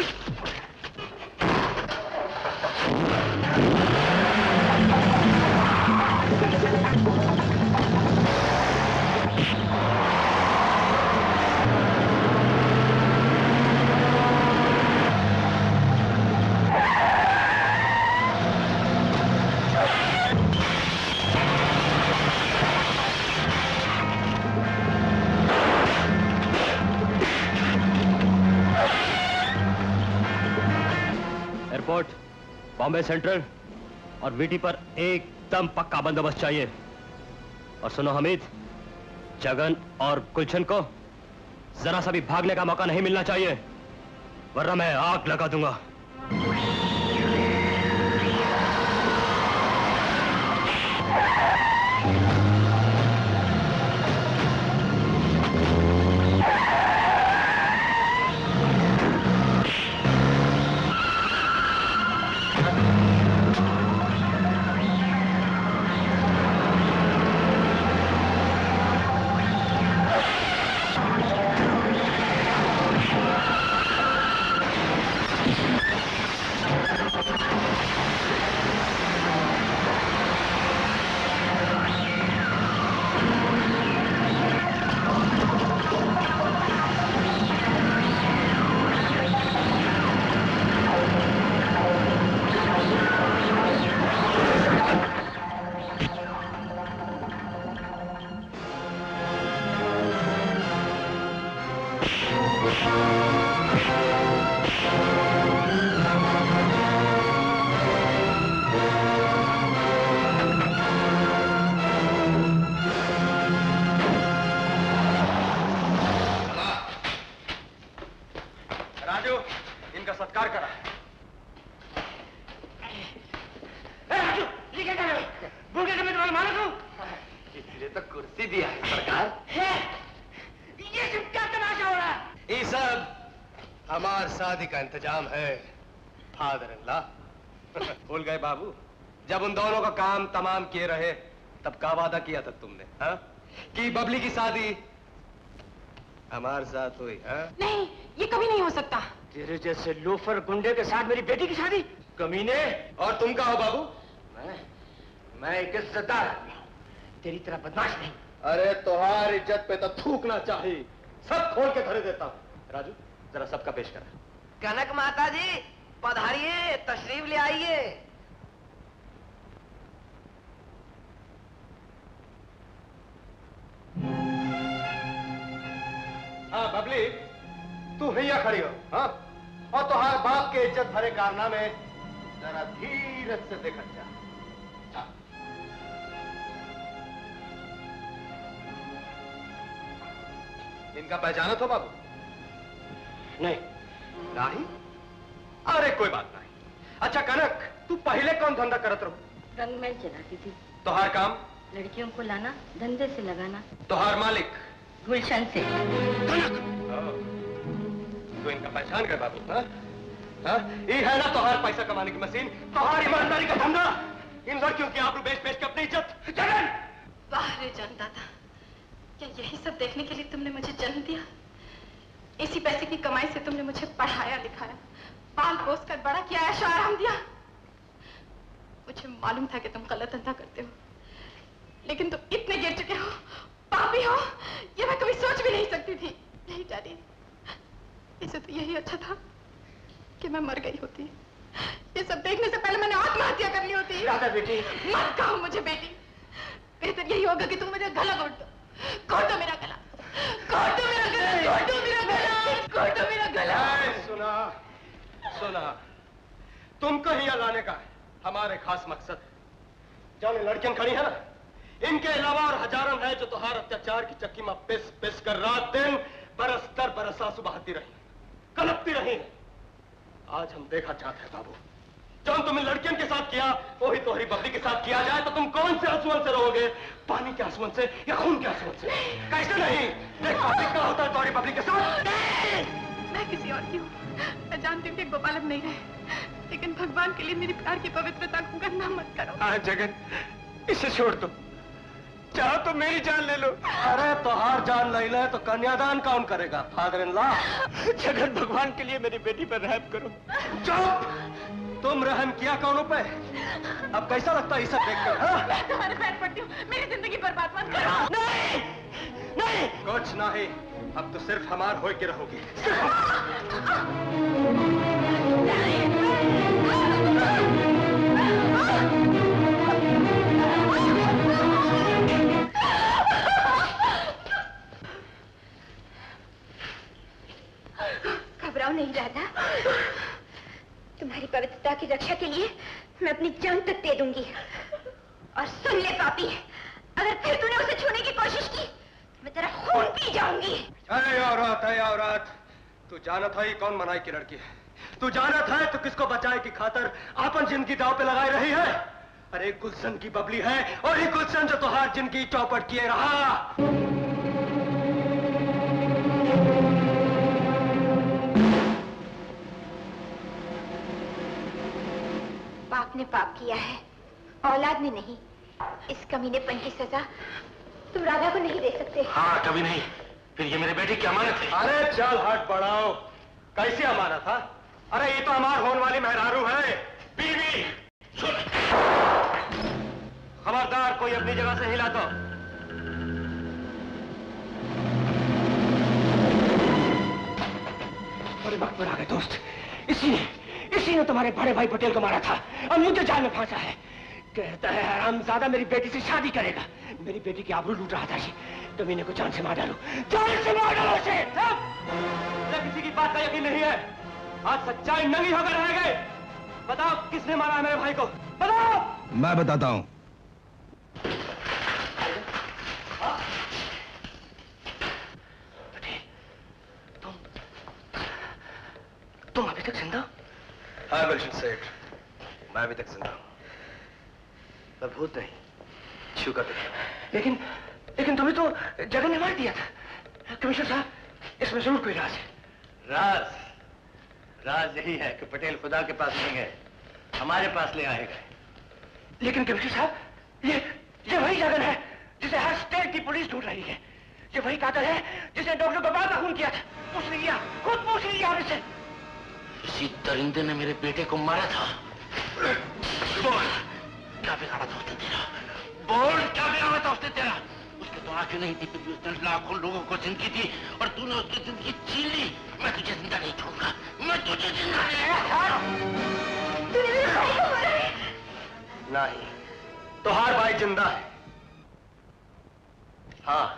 एयरपोर्ट, बॉम्बे सेंट्रल और वीटी पर एकदम पक्का बंदोबस्त चाहिए। और सुनो हमीद, जगन और गुलशन को जरा सा भी भागने का मौका नहीं मिलना चाहिए, वरना मैं आग लगा दूंगा। शादी का इंतजाम है फादर इन लॉ। भूल गए बाबू, जब उन दोनों का काम तमाम किए रहे तब का वादा किया था तुमने, हाँ? कि बबली की शादी हमारे साथ हुई, हाँ? नहीं, ये कभी नहीं हो सकता। तेरे जैसे लोफर गुंडे के साथ मेरी बेटी की शादी? कमीने! और तुम कहा हो बाबू? मैं एक इज्जतदार आदमी हूं, तेरी तरह बदमाश नहीं। अरे तुम्हारी इज्जत पे तो थूकना चाहिए, सब खोल के धरे देता हूं। राजू जरा सबका पेश करा। कनक माता जी पधारिए, तशरीफ ले आइए। हाँ बबली, तू भैया खड़ी हो, हाँ? और तुम्हारे बाप के इज्जत भरे कारनामे जरा धीरे से देखा जा। हाँ। इनका पहचाना तो बाबू? नहीं। नहीं? अरे कोई बात नहीं। अच्छा कनक, तू पहले कौन धंधा करत रहो? रंगमहल चलाती थी। तोहार काम? लड़कियों को लाना, धंधे से लगाना। तोहार मालिक? गुलशन से। कनक! तो इनका पहचान कर बाबू, हाँ? हाँ? ये है ना तोहार पैसा कमाने की मशीन, तोहार ईमानदारी का धंधा। इन लड़कियों की आबरू बेच बेच के अपनी इज्जत। जगन! वाह रे जनदाता, क्या यही सब देखने के लिए तुमने मुझे जन्म दिया? इसी पैसे की कमाई से तुमने मुझे पढ़ाया लिखाया, पाल पोस कर बड़ा किया, ऐशो आराम दिया। मुझे मालूम था कि तुम गलत धंधा करते हो, लेकिन तुम इतने गिर चुके हो, पापी हो, ये मैं कभी सोच भी नहीं सकती थी। नहीं डैडी, इसे तो यही अच्छा था कि मैं मर गई होती। ये सब देखने से पहले मैंने आत्महत्या कर ली होती। राधा बेटी, मत कहो मुझे बेटी, बेहतर यही होगा कि तुम मुझे गला घोट दो। घोटो मेरा गला, घोटो मेरा गला, घोटो मेरा गला, घोटो मेरा गला। सुना, सुना, तुमको ही यहाँ लाने का है हमारे खास मकसद है। जाने लड़कियां खड़ी है ना, इनके अलावा और हजारों है जो तुहार अत्याचार की चक्की में पिस पिस कर रात दिन बरस दर बरस आंसू बहाती रही, कलपती रही। आज हम देखा चाहते हैं बाबू, जो तुम इन लड़कियों के साथ किया वही तुम्हारी बबली के साथ किया जाए तो तुम कौन से आंसुओं से रहोगे? पानी के आंसुओं से या खून के आंसुओं से? कैसे नहीं? देख क्या होता है तुम्हारी बबली के साथ। मैं किसी और की हूँ, मैं जानती हूँ कि गोपाल अब नहीं रहे, लेकिन भगवान के लिए मेरी प्यार की पवित्रता को गंदा मत करो। हाँ जगन, इसे छोड़ दो, चाहो तो मेरी जान ले लो। अरे तोहार जान नहीं ले तो कन्यादान कौन करेगा? Father in law. जगन, भगवान के लिए मेरी बेटी पर रहम करो। चुप! तुम रहम किया कौनों पे? अब कैसा लगता है ये सब देखकर? हाँ? मैं तुम्हारे पैर पड़ती हूँ, मेरी जिंदगी बर्बाद मत करो। नहीं, नहीं, कुछ नहीं, अब तो सिर्फ हमार होए के रहोगी। घबराओ नहीं राधा, तुम्हारी पवित्रता की रक्षा के लिए मैं अपनी जान तक दे दूंगी। और सुन ले पापी, अगर फिर तूने उसे छूने की कोशिश की मैं तेरा खून पी जाऊंगी। अरे औरत, तू जाना था ये कौन मनाई की लड़की है? तू जाना था तो किसको बचाए की खातर आपन जिंदगी दाव पे लगाई रही है? अरे गुलशन की बबली है और ये गुलशन जो तुहार जिंदगी चौपट किए रहा। बाप ने पाप किया है, औलाद ने नहीं। इस कमीनेपन की सजा तुम राधा को नहीं दे सकते। हाँ, कभी नहीं। फिर ये मेरे बेटे की अमानत है। अरे चल हट बढ़ाओ, कैसी अमानत? था? अरे ये तो हमार होने वाली मेहरारू है, बीवी। खबरदार कोई अपनी जगह से हिला तो। अरे वक्त पर आ गए दोस्त, इसी ने तुम्हारे बड़े भाई पटेल को मारा था और मुझे जाल में फांसा है। कहता है हरामजादा मेरी बेटी से शादी करेगा, मेरी बेटी की आबरू लूट रहा था। कमीने को जान से मार डालो, जान से मार डालो उसे। किसी की बात का यकीन नहीं है, आज सच्चाई नंगी होकर रह गए। बताओ किसने मारा है मेरे भाई को? बताओ। मैं बताता हूं। तुम अभी तक जिंदा? हाँ गुलशन सेठ, मैं अभी तक जिंदा हूं। मैं भूत नहीं, शुक्र है। लेकिन तुम्हें तो जगन ने मार दिया था। कमिश्नर साहब, इसमें जरूर कोई राज है। राज? राज यही है कि पटेल खुदा के पास नहीं गए, हमारे पास ले आए गए। लेकिन कमिश्नर साहब, ये वही जगन है जिसे हर स्टेट की पुलिस ढूंढ रही है। ये वही कातिल है जिसने डॉक्टर गोपाल का खून किया था। पूछ लिया, खुद पूछ लिया हमसे। इसी दरिंदे ने मेरे बेटे को मारा था। बोल, क्या बिगाड़ा था उसने तेरा? बोल, क्या बिगाड़ा था उसने तेरा? उसके तो आंखें नहीं थी, फिर भी उसने लाखों लोगों को जिंदगी दी और तूने उसकी जिंदगी छीन ली। मैं तुझे जिंदा नहीं छोड़ूंगा, मैं तुझे जिंदा नहीं, तोहार भाई जिंदा है। हाँ,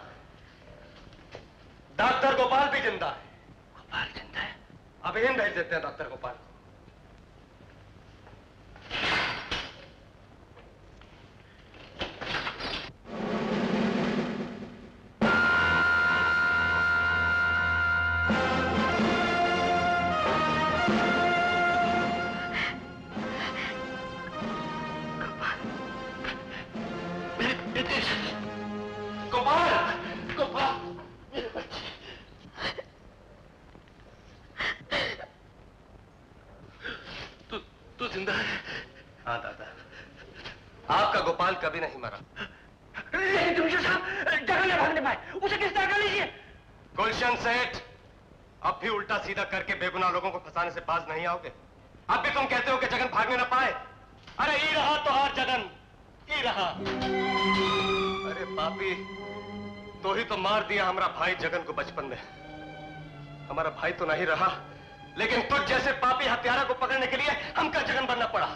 डॉक्टर गोपाल भी जिंदा है। गोपाल जिंदा है? अब इन भेज देते हैं डॉक्टर गोपाल को। कभी नहीं मरा। लेकिन कमिश्नर साहब, जगन ने भाग नहीं पाए, उसे किस तरह कर लीजिए? गुलशन सेठ, अब भी उल्टा सीधा करके बेगुनाह लोगों को फंसाने से बाज नहीं आओगे? अब भी तुम कहते हो कि जगन भागने न पाए? अरे ये रहा तोहार जगन, ये रहा। अरे पापी, तो ही तो मार दिया हमारा भाई जगन को बचपन में। हमारा भाई तो नहीं रहा, लेकिन तुझ जैसे पापी हत्यारा को पकड़ने के लिए हमका जगन बनना पड़ा।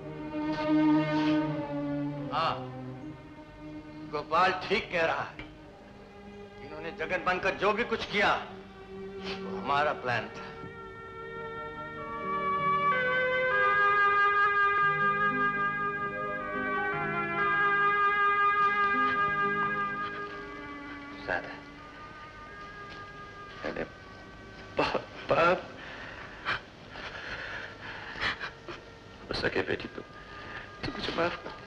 हाँ, गोपाल ठीक कह रहा है। इन्होंने जगन बनकर जो भी कुछ किया वो हमारा प्लान था। अरे पापा, हो सके बेटी तू मुझे माफ कर।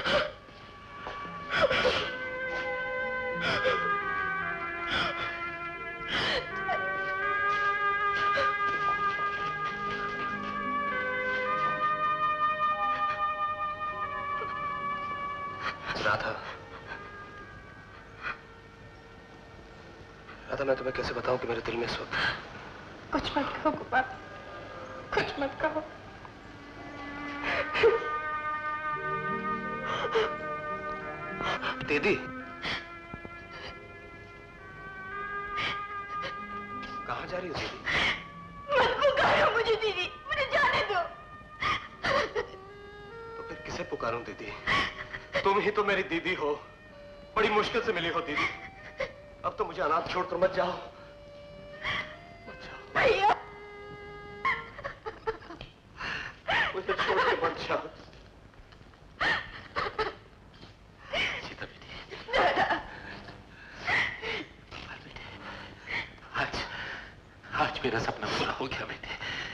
राधा, मैं तुम्हें कैसे बताऊं कि मेरे दिल में इस वक्त कुछ मत कहो गोपाल, कुछ मत कहो। दीदी, कहाँ जा रही हो दीदी? मत पुकारो मुझे दीदी, मुझे जाने दो। तो फिर किसे पुकारूं दीदी? तुम ही तो मेरी दीदी हो, बड़ी मुश्किल से मिली हो दीदी। अब तो मुझे अनाथ छोड़कर मत जाओ, मत जाओ भैया। मुझे छोड़ के मत जाओ। आज मेरा सपना पूरा हो गया बेटे।